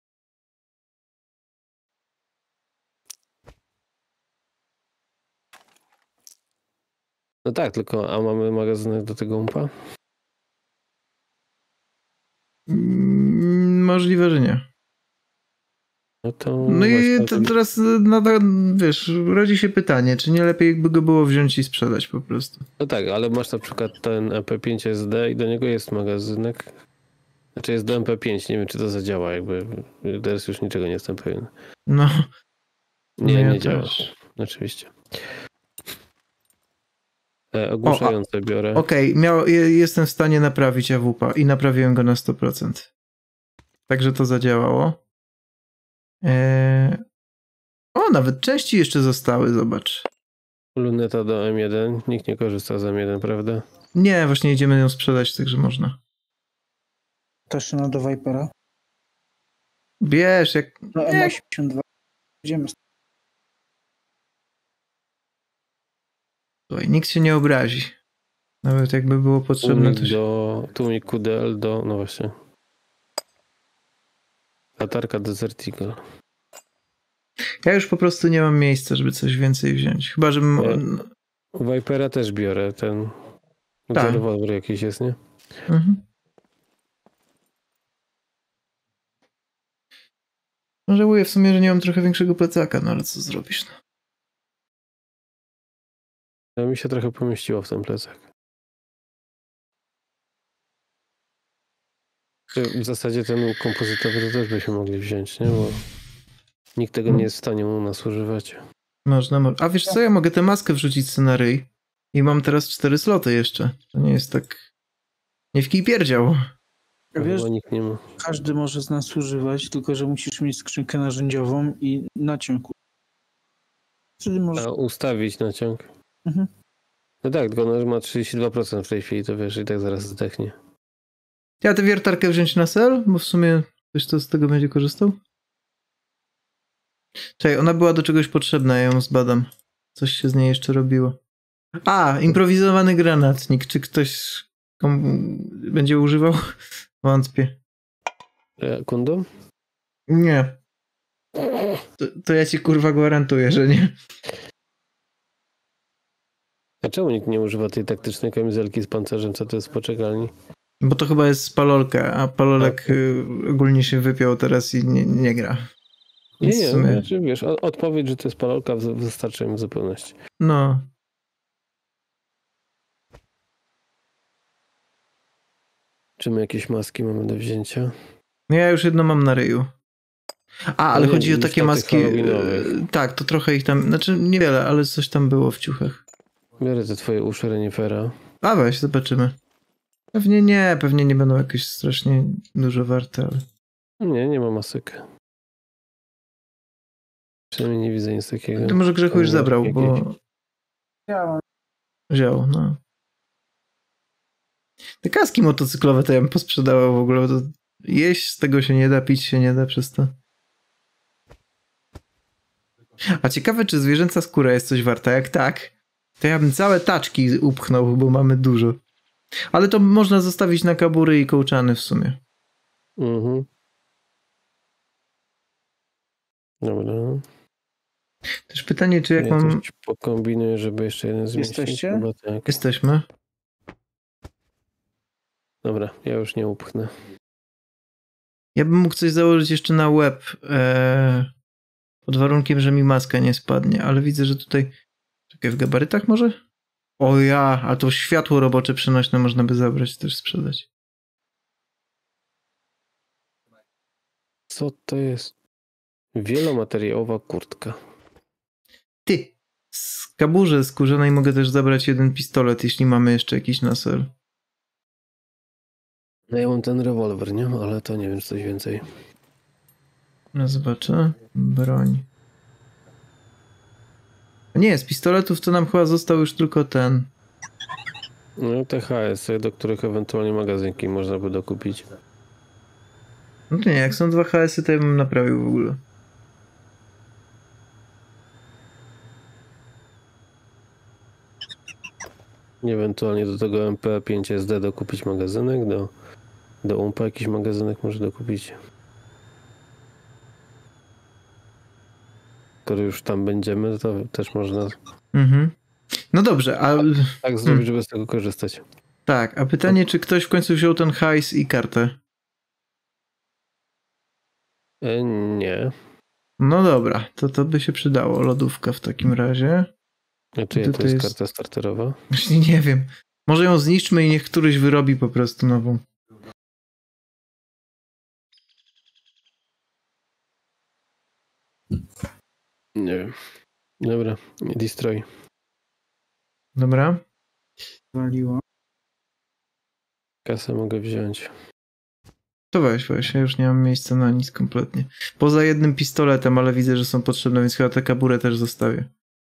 No tak, tylko a mamy magazynek do tego umpa? Mm, możliwe, że nie. No to No i właśnie to teraz nadal, wiesz, rodzi się pytanie, czy nie lepiej by go było wziąć i sprzedać po prostu. No tak, ale masz na przykład ten M P pięć S D i do niego jest magazynek. Znaczy jest do M P pięć, nie wiem czy to zadziała, jakby teraz już niczego nie jestem pewien. No. Nie, No ja nie działa. też. Oczywiście. E, ogłuszające biorę. Okej, miał, je- jestem w stanie naprawić A W P i naprawiłem go na sto procent. Także to zadziałało. Eee... O, nawet części jeszcze zostały, zobacz. Luneta do M jeden. Nikt nie korzysta z M jeden, prawda? Nie, właśnie idziemy ją sprzedać, także można. Też no do Vipera. Wiesz, jak... No jak... M osiemdziesiąt dwa. Idziemy. Słuchaj, nikt się nie obrazi. Nawet jakby było potrzebne, Tłumik to się... do... Tłumik Q D L do... No właśnie. Latarka Desert Eagle. Ja już po prostu nie mam miejsca, żeby coś więcej wziąć. Chyba, żebym... Nie. Vipera też biorę, ten... Tak. Rewolwer jakiś jest, nie? Mhm. No, żałuję w sumie, że nie mam trochę większego plecaka, no ale co zrobisz? No. To mi się trochę pomieściło w ten plecak. W zasadzie ten kompozytowy to też byśmy mogli wziąć, nie? Bo Nikt tego nie jest w stanie u nas używać. Można, mo- A wiesz co, ja mogę tę maskę wrzucić sobie na ryj i mam teraz cztery sloty jeszcze. To nie jest tak... Nie w kij pierdział. Wiesz, Chyba nikt nie ma. każdy może z nas używać, tylko że musisz mieć skrzynkę narzędziową i naciąg. Wtedy możesz... A ustawić naciąg. Mhm. No tak, tylko ona ma trzydzieści dwa procent w tej chwili, to wiesz, i tak zaraz zdechnie. Ja tę wiertarkę wziąć na sel, bo w sumie ktoś to z tego będzie korzystał. Czekaj, ona była do czegoś potrzebna, ja ją zbadam. Coś się z niej jeszcze robiło. A, improwizowany granatnik. Czy ktoś komu będzie używał? Wątpię. E, Kundum? Nie. To, to ja ci kurwa gwarantuję, że nie. A czemu nikt nie używa tej taktycznej kamizelki z pancerzem, co to jest w poczekalni? Bo to chyba jest palolka, a palolek y, ogólnie się wypiął teraz i nie, nie gra. Nie, Więc nie, w sumie- znaczy, wiesz, o- odpowiedź, że to jest palolka w- wystarcza im w zupełności. No. Czy my jakieś maski mamy do wzięcia? No ja już jedno mam na ryju. A, ale nie, chodzi o już takie na tych maski... halloweenowych. y, Tak, to trochę ich tam... Znaczy niewiele, ale coś tam było w ciuchach. Biorę te twoje uszy renifera. A weź, zobaczymy. Pewnie nie, pewnie nie będą jakieś strasznie dużo warte, ale... Nie, nie ma masek. Przynajmniej nie widzę nic takiego. To może Grzechu już Tam zabrał, jakieś- bo... Ja mam. Wziął, no. Te kaski motocyklowe to ja bym posprzedała w ogóle, bo to jeść z tego się nie da, pić się nie da przez to. A ciekawe, czy zwierzęca skóra jest coś warta? Jak tak, to ja bym całe taczki upchnął, bo mamy dużo. Ale to można zostawić na kabury i kołczany w sumie. Mhm. Dobra. Też pytanie, czy jak Ja mam... coś pokombinuję, żeby jeszcze jeden zmieścić. Jesteście? Chyba tak. Jesteśmy. Dobra, ja już nie upchnę. Ja bym mógł coś założyć jeszcze na łeb, e, pod warunkiem, że mi maska nie spadnie, ale widzę, że tutaj... Czekaj, w gabarytach może? O ja, a to światło robocze przenośne można by zabrać, też sprzedać. Co to jest? Wielomateriałowa kurtka. Ty, z kaburze skórzanej mogę też zabrać jeden pistolet, jeśli mamy jeszcze jakiś nasel. No ja mam ten rewolwer, nie? Ale to nie wiem, czy coś więcej. No zobaczę. Broń. Nie, z pistoletów to nam chyba został już tylko ten. No te H S, do których ewentualnie magazynki można by dokupić. No to nie, jak są dwa H S-y, to ja bym naprawił w ogóle. Ewentualnie do tego M P pięć S D dokupić magazynek, do, do U M P jakiś magazynek może dokupić. Skoro już tam będziemy, to też można Mhm. No dobrze, a... tak zrobić, Hmm. żeby z tego korzystać. Tak, a pytanie, czy ktoś w końcu wziął ten hajs i kartę? E, nie. No dobra, to to by się przydało. Lodówka w takim razie. A czy To to to jest jest- karta starterowa? Właśnie nie wiem. Może ją zniszczmy i niech któryś wyrobi po prostu nową. Nie wiem. Dobra, destroy. Dobra? Waliło. Kasę mogę wziąć. To weź, weź. Ja już nie mam miejsca na nic kompletnie. Poza jednym pistoletem, ale widzę, że są potrzebne, więc chyba tę kaburę też zostawię.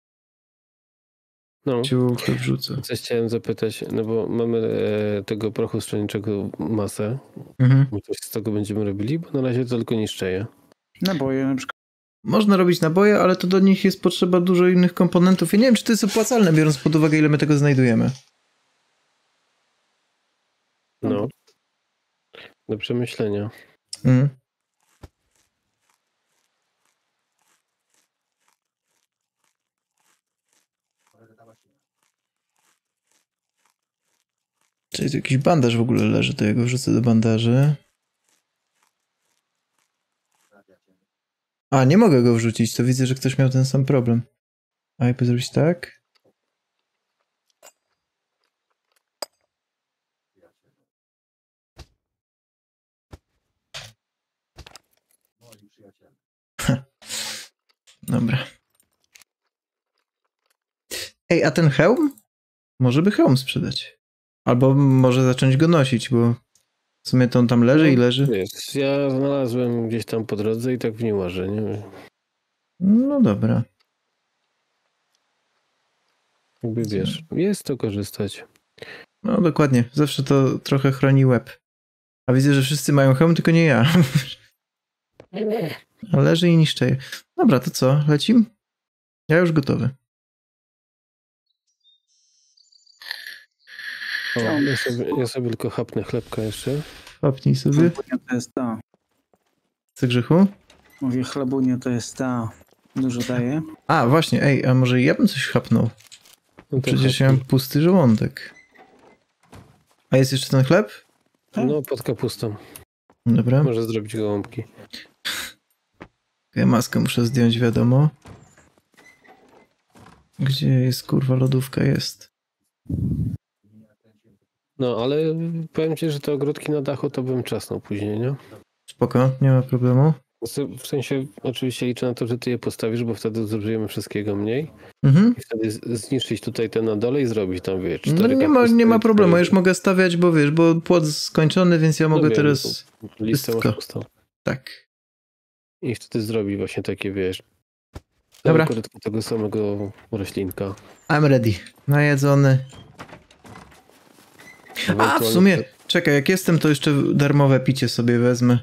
No. Ciuchy wrzucę. Coś chciałem zapytać, no bo mamy e, tego prochu strzelniczego masę. Mhm. My coś z tego będziemy robili, bo na razie to tylko niszczeje. Naboje na przykład. Można robić naboje, ale to do nich jest potrzeba dużo innych komponentów. Ja nie wiem, czy to jest opłacalne, biorąc pod uwagę, ile my tego znajdujemy. No. Do przemyślenia. Mhm. Czyli tu jakiś bandaż w ogóle leży, to ja go wrzucę do bandaży. A, nie mogę go wrzucić, to widzę, że ktoś miał ten sam problem. A jakby zrobić tak? Dobra. Ej, a ten hełm? Może by hełm sprzedać. Albo może zacząć go nosić, bo w sumie to on tam leży i leży. Wiesz, ja znalazłem gdzieś tam po drodze i tak w nim łażę, nie? No dobra. Jakby wiesz, jest to korzystać. No dokładnie. Zawsze to trochę chroni łeb. A widzę, że wszyscy mają hełm, tylko nie ja. A leży i niszczy je. Dobra, to co? Lecim? Ja już gotowy. O, ja, sobie, ja sobie tylko chapnę chlebka jeszcze. Chłopnij sobie. Chlebunia to jest ta. Co, Grzechu? Mówię, chlebunia to jest ta. Dużo daje. A, właśnie, ej, a może ja bym coś chapnął? No to Przecież ja chapnij. mam pusty żołądek. A jest jeszcze ten chleb? No, pod kapustą. Dobra. Może zrobić gołąbki. Ja maskę muszę zdjąć, wiadomo. Gdzie jest, kurwa, lodówka? Jest. No, ale powiem ci, że te ogródki na dachu to bym czasnął później, nie? Spoko, nie ma problemu. W sensie, oczywiście liczę na to, że ty je postawisz, bo wtedy zużyjemy wszystkiego mniej. Mhm. I wtedy z- zniszczyć tutaj te na dole i zrobić tam, wiesz, No cztery nie ma, kapusty nie ma i problemu, cztery- ja już mogę stawiać, bo wiesz, bo płot skończony, więc ja mogę wiem, teraz... Listę wszystko. masz pustą. Tak. I wtedy zrobi właśnie takie, wiesz... Dobra. Korytko tego samego roślinka. I'm ready. Najedzony. A, w Ewentualnie- sumie, czekaj, jak jestem, to jeszcze darmowe picie sobie wezmę.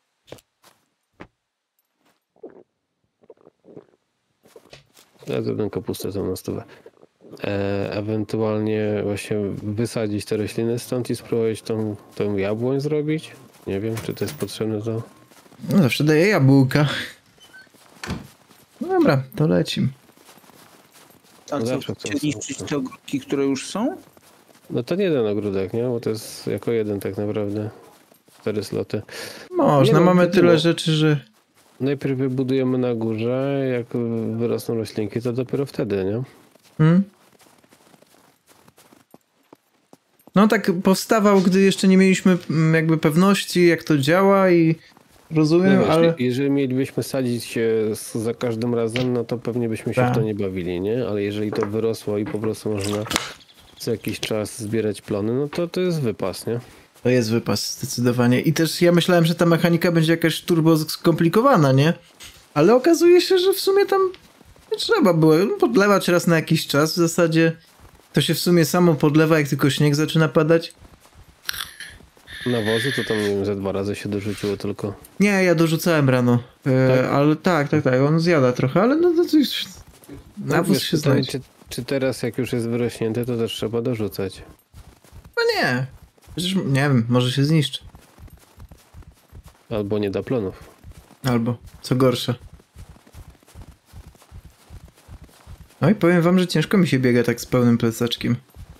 Ja zrobię kapustę tam na stówę. E, ewentualnie właśnie wysadzić te rośliny stąd i spróbować tą, tą jabłoń zrobić. Nie wiem, czy to jest potrzebne to. No zawsze daję jabłka. No dobra, to lecim. A No co, zawsze chcecie chcą- niszczyć te ogródki, które już są? No to nie jeden ogródek, nie? Bo to jest jako jeden tak naprawdę. Cztery sloty. Można, Nie no, mamy to tyle było. rzeczy, że... Najpierw wybudujemy na górze, jak wyrosną roślinki, to dopiero wtedy, nie? Hmm? No tak powstawał, gdy jeszcze nie mieliśmy mm, jakby pewności, jak to działa i rozumiem, No wiesz, ale... jeżeli mielibyśmy sadzić się z- za każdym razem, no to pewnie byśmy się Tak. w to nie bawili, nie? Ale jeżeli to wyrosło i po prostu można co jakiś czas zbierać plony, no to to jest wypas, nie? To jest wypas, zdecydowanie. I też ja myślałem, że ta mechanika będzie jakaś turbo skomplikowana, nie? Ale okazuje się, że w sumie tam nie trzeba było podlewać raz na jakiś czas. W zasadzie to się w sumie samo podlewa, jak tylko śnieg zaczyna padać. Nawozu to tam, nie wiem, ze dwa razy się dorzuciło tylko. Nie, ja dorzucałem rano. E, Tak? Ale tak, tak, tak, on zjada trochę, ale no to już... No, Nawóz wiesz, się pytanie, znajdzie. czy, czy teraz, jak już jest wyrośnięte, to też trzeba dorzucać? No nie. Przecież, nie wiem, może się zniszczy. Albo nie da plonów. Albo, co gorsza. No i powiem wam, że ciężko mi się biega tak z pełnym plecaczkiem.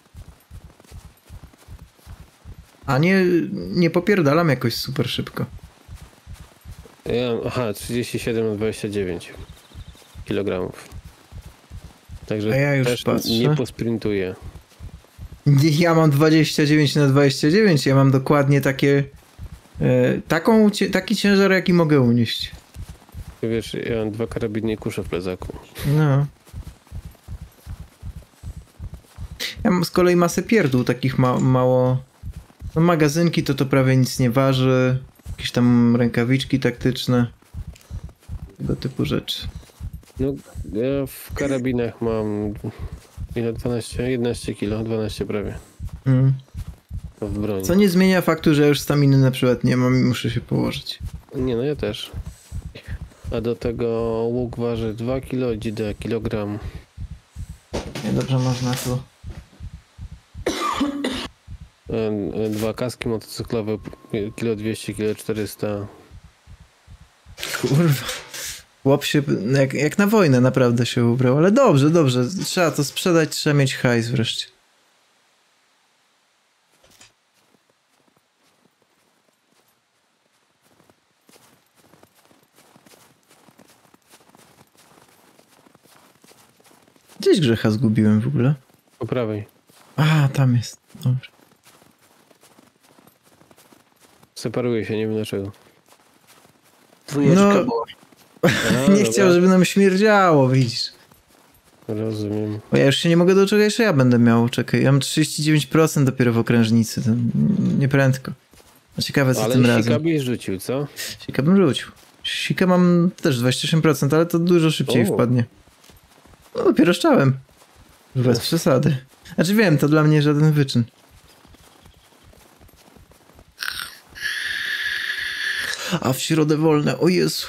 A nie, nie popierdalam jakoś super szybko. Ja, aha, trzydzieści siedem na dwadzieścia dziewięć kilogramów. Także A ja już też patrzę. nie posprintuję. Ja mam dwadzieścia dziewięć na dwadzieścia dziewięć, ja mam dokładnie takie... E, taką, cie- taki ciężar, jaki mogę unieść. Wiesz, ja mam dwa karabiny i kuszę w plecaku. No. Ja mam z kolei masę pierdół, takich ma mało... No magazynki to to prawie nic nie waży. Jakieś tam rękawiczki taktyczne. Tego typu rzeczy. No, ja w karabinach mam ile? dwanaście, jedenaście kilo, dwanaście prawie. Mm. To w broni. Co nie zmienia faktu, że ja już staminy na przykład nie mam i muszę się położyć. Nie, no ja też. A do tego łuk waży dwa kilo, dzida kilogram. Nie dobrze można tu. E, e, Dwa kaski motocyklowe, kilo dwieście, kilo czterysta. Kurwa. Chłop się jak, jak na wojnę naprawdę się ubrał, ale dobrze, dobrze. Trzeba to sprzedać, trzeba mieć hajs wreszcie. Gdzieś Grzecha zgubiłem w ogóle. Po prawej. A, tam jest. Dobra. Separuje się, nie wiem dlaczego. Dwójeczka No. była. A, Nie chciał, dobra. żeby nam śmierdziało, widzisz. Rozumiem. Bo ja już się nie mogę doczekać, że ja będę miał, czekaj, ja mam trzydzieści dziewięć procent dopiero w okrężnicy, to nieprędko. No ciekawe co Ale tym sika razem. byś rzucił, co? Sika bym rzucił. Sika mam też dwadzieścia osiem procent, ale to dużo szybciej O. wpadnie. No dopiero szczałem. Bez przesady. Znaczy wiem, to dla mnie żaden wyczyn. A w środę wolne, o Jezu.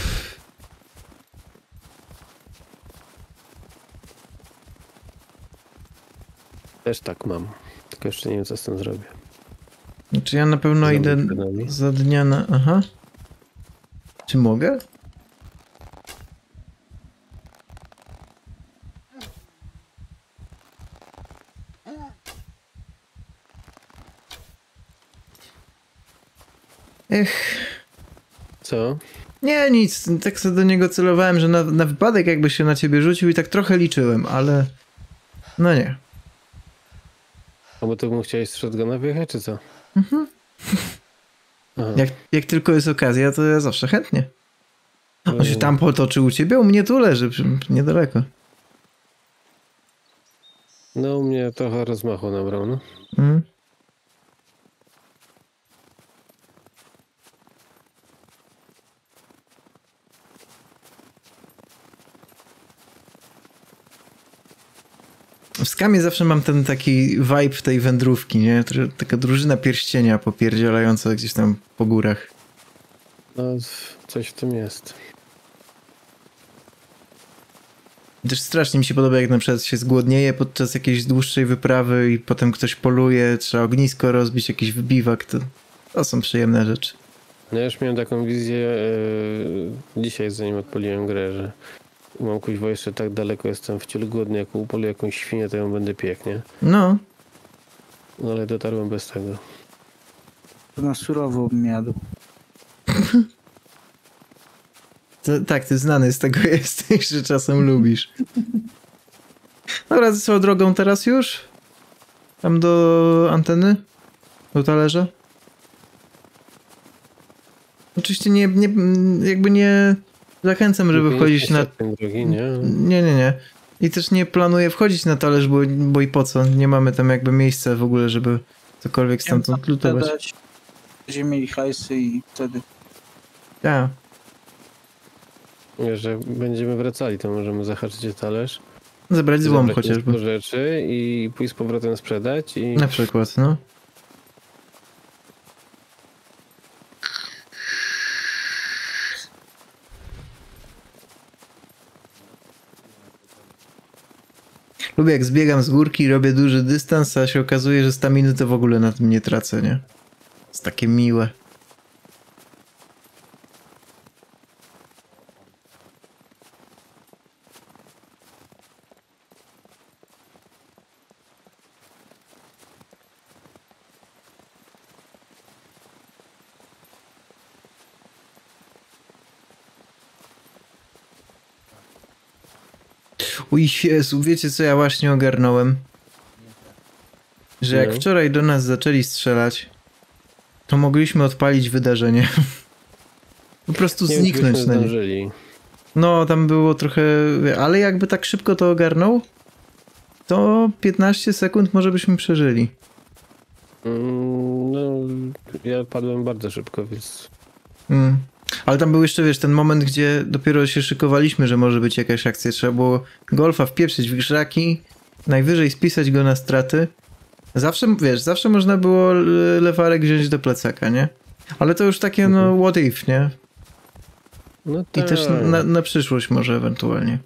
Też tak mam. Tylko jeszcze nie wiem, co z tym zrobię. Znaczy ja na pewno Zrobię idę przed nami. za dnia na... Aha. Czy mogę? Ech, Co? nie nic, tak sobie do niego celowałem, że na, na wypadek jakby się na ciebie rzucił i tak trochę liczyłem, ale no nie. A bo to bym chciałeś z shotguna wyjechać, czy co? Mhm. Aha. Jak, jak tylko jest okazja, to ja zawsze chętnie. On się Mm. tam potoczył u ciebie, u mnie tu leży, przy, niedaleko. No, u mnie trochę rozmachu nabrał, no. Mhm. W Skamie zawsze mam ten taki vibe tej wędrówki, nie? Tr- Taka drużyna pierścienia popierdzielająca gdzieś tam po górach. No, coś w tym jest. Też strasznie mi się podoba, jak na przykład się zgłodnieje podczas jakiejś dłuższej wyprawy i potem ktoś poluje, trzeba ognisko rozbić, jakiś wybiwak, to, to są przyjemne rzeczy. No ja już miałem taką wizję e, dzisiaj, zanim odpaliłem grę, że mam kuźwa jeszcze tak daleko, jestem wciąż głodny, jak upolę jakąś świnię, to ją będę pieknie. No, No ale dotarłem bez tego. To na surowo bym jadł. to, tak, ty znany z tego jesteś, że czasem lubisz. Dobra, swoją drogą teraz już? Tam do anteny? Do talerza? Oczywiście nie, nie jakby nie zachęcam, żeby wchodzić na... Drogi, nie? Nie, nie, nie. I też nie planuję wchodzić na talerz, bo, bo i po co? Nie mamy tam jakby miejsca w ogóle, żeby cokolwiek stamtąd lutować. Dać, będziemy mieli hajsy i wtedy... Tak. Wiesz, że będziemy wracali, to możemy zahaczyć o talerz. Zabrać złom zabrać chociażby. mnóstwo rzeczy i pójść z powrotem sprzedać i... Na przykład, no. Lubię jak zbiegam z górki, robię duży dystans, a się okazuje, że staminy to w ogóle na tym nie tracę, nie? Jest takie miłe. Uj, Jezu, wiecie co ja właśnie ogarnąłem? Że jak No. wczoraj do nas zaczęli strzelać, to mogliśmy odpalić wydarzenie. Po prostu Nie wiem, zniknąć byśmy na nie. zdążyli. No, tam było trochę... Ale jakby tak szybko to ogarnął, to piętnaście sekund może byśmy przeżyli. Mm, no, ja padłem bardzo szybko, więc... Mm. Ale tam był jeszcze, wiesz, ten moment, gdzie dopiero się szykowaliśmy, że może być jakaś akcja. Trzeba było golfa wpieprzyć w krzaki, najwyżej spisać go na straty. Zawsze, wiesz, zawsze można było lewarek wziąć do plecaka, nie? Ale to już takie, no, what if, nie? No I tak. też na, na przyszłość może ewentualnie.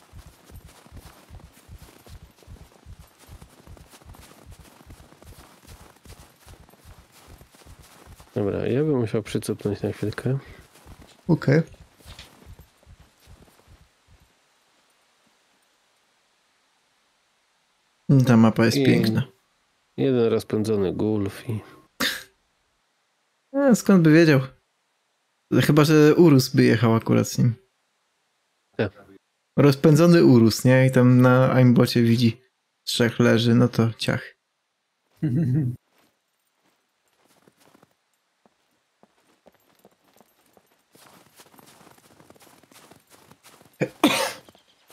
Dobra, ja bym musiał przycupnąć na chwilkę. Okej. Okay. Ta mapa jest I- piękna. Jeden rozpędzony gulf i... A, skąd by wiedział? Chyba, że Urus by jechał akurat z nim. Tak. Rozpędzony Urus, nie? I tam na aimbocie widzi trzech leży, no to ciach.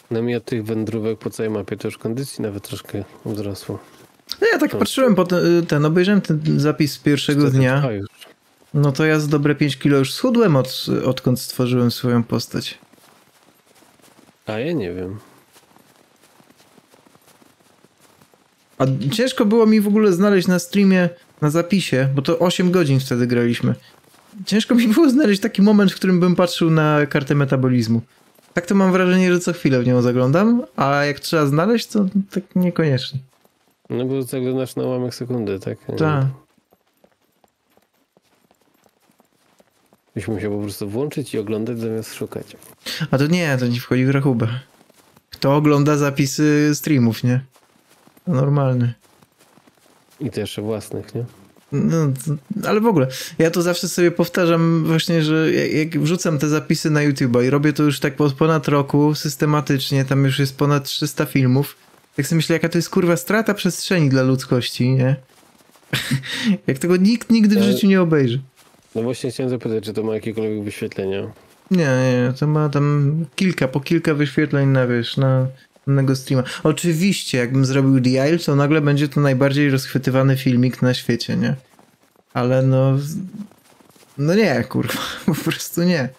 No mi od tych wędrówek po całej mapie to już kondycji nawet troszkę wzrosło. No ja tak To- patrzyłem, potem, ten, obejrzałem ten zapis z pierwszego Cztery dnia. trwa już. No to ja z dobre pięć kilo już schudłem, od, odkąd stworzyłem swoją postać. A ja nie wiem. A ciężko było mi w ogóle znaleźć na streamie, na zapisie, bo to osiem godzin wtedy graliśmy. Ciężko mi było znaleźć taki moment, w którym bym patrzył na kartę metabolizmu. Tak to mam wrażenie, że co chwilę w nią zaglądam, a jak trzeba znaleźć, to tak niekoniecznie. No bo zaglądasz na ułamek sekundy, tak? Tak. Byś musiał po prostu włączyć i oglądać zamiast szukać. A to nie, to nie wchodzi w rachubę. Kto ogląda zapisy streamów, nie? To normalny. I to jeszcze własnych, nie? No, to- ale w ogóle, ja to zawsze sobie powtarzam właśnie, że jak, jak wrzucam te zapisy na YouTube'a i robię to już tak od ponad roku systematycznie, tam już jest ponad trzysta filmów, tak sobie myślę, jaka to jest kurwa strata przestrzeni dla ludzkości, nie? Jak tego nikt nigdy w Ale- życiu nie obejrzy. No właśnie chciałem zapytać, czy to ma jakiekolwiek wyświetlenia. Nie, nie, to ma tam kilka, po kilka wyświetleń na, wiesz, na danego streama. Oczywiście, jakbym zrobił The Isle, to nagle będzie to najbardziej rozchwytywany filmik na świecie, nie? Ale no... No nie, kurwa, po prostu nie.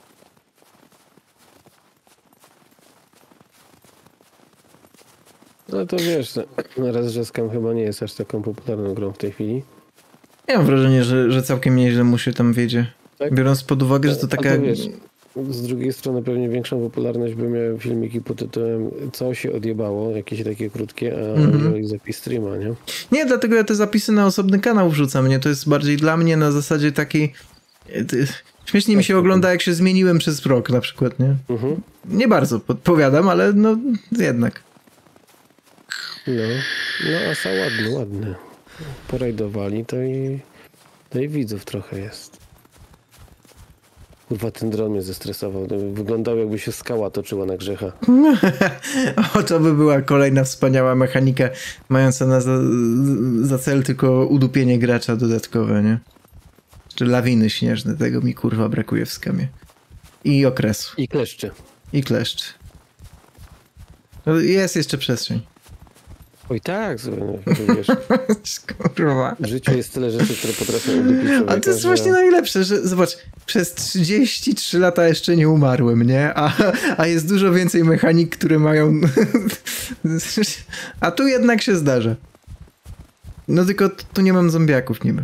No to wiesz, no, raz, że Scam chyba nie jest aż taką popularną grą w tej chwili. Ja mam wrażenie, że, że całkiem nieźle mu się tam wiedzie. Tak? Biorąc pod uwagę, że to A taka... to wiesz, z drugiej strony pewnie większą popularność by miały filmiki pod tytułem Co się odjebało, jakieś takie krótkie, a Mhm. mm-hmm. zapis streama, nie? Nie, dlatego ja te zapisy na osobny kanał wrzucam, nie? To jest bardziej dla mnie na zasadzie takiej... ty- Śmiesznie mi się ogląda, jak się zmieniłem przez rok na przykład, nie? Mhm. Nie bardzo podpowiadam, ale no jednak. No, no Asa ładny, ładny. Porajdowali, to i, to i widzów trochę jest. Kurwa, ten dron mnie zestresował. Wyglądał, jakby się skała toczyła na grzecha. O, to by była kolejna wspaniała mechanika, mająca na za, za cel tylko udupienie gracza dodatkowe, nie? Czy lawiny śnieżne, tego mi kurwa brakuje w Scamie. I okresu. I kleszcze. I kleszcz. No, jest jeszcze przestrzeń. Oj tak, słuchaj, no, wiesz, Kurwa. w życiu jest tyle rzeczy, które potrafią udupić człowieka. A to jest że- właśnie najlepsze, że zobacz, przez trzydzieści trzy lata jeszcze nie umarłem, nie? A, a jest dużo więcej mechanik, które mają... A tu jednak się zdarza. No tylko t- tu nie mam zombiaków niby.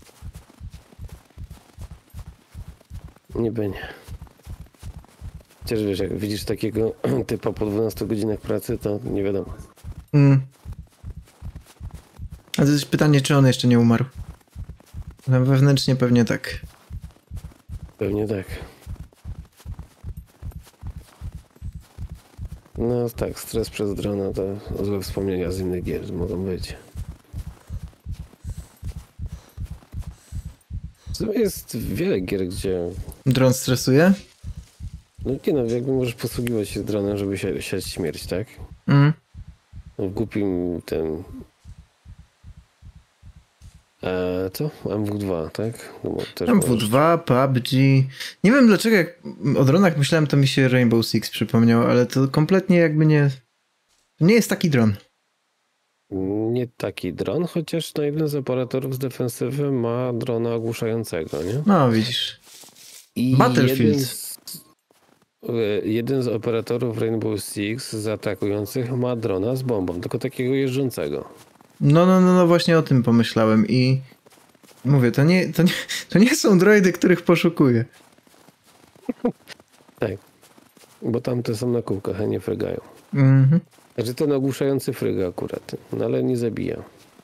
Niby nie. Chociaż wiesz, jak widzisz takiego typa po dwunastu godzinach pracy, to nie wiadomo. Mm. A to jest pytanie, czy on jeszcze nie umarł. No, wewnętrznie pewnie tak. Pewnie tak. No tak, stres przez drona to złe wspomnienia z innych gier mogą być. W sumie jest wiele gier, gdzie Dron stresuje? no nie no, jakby możesz posługiwać się dronem, żeby się siać śmierć, tak? Mm. No w głupim ten... E, co? M W dwa, tak? No, bo też M W możesz- dwa, P U B G. Nie wiem dlaczego, jak o dronach myślałem, to mi się Rainbow Six przypomniało, ale to kompletnie jakby nie... Nie jest taki dron. Nie taki dron, chociaż no jeden z operatorów z defensywy ma drona ogłuszającego, nie? No, widzisz. I Battlefield. Jeden z, e, jeden z operatorów Rainbow Six z atakujących ma drona z bombą, tylko takiego jeżdżącego. No, no, no, no właśnie o tym pomyślałem i mówię, to nie, to nie, to nie są droidy, których poszukuję. Tak. Bo tamte są na kółkach, a nie frygają. Mhm. Znaczy ten ogłuszający fryga akurat, no ale nie zabija.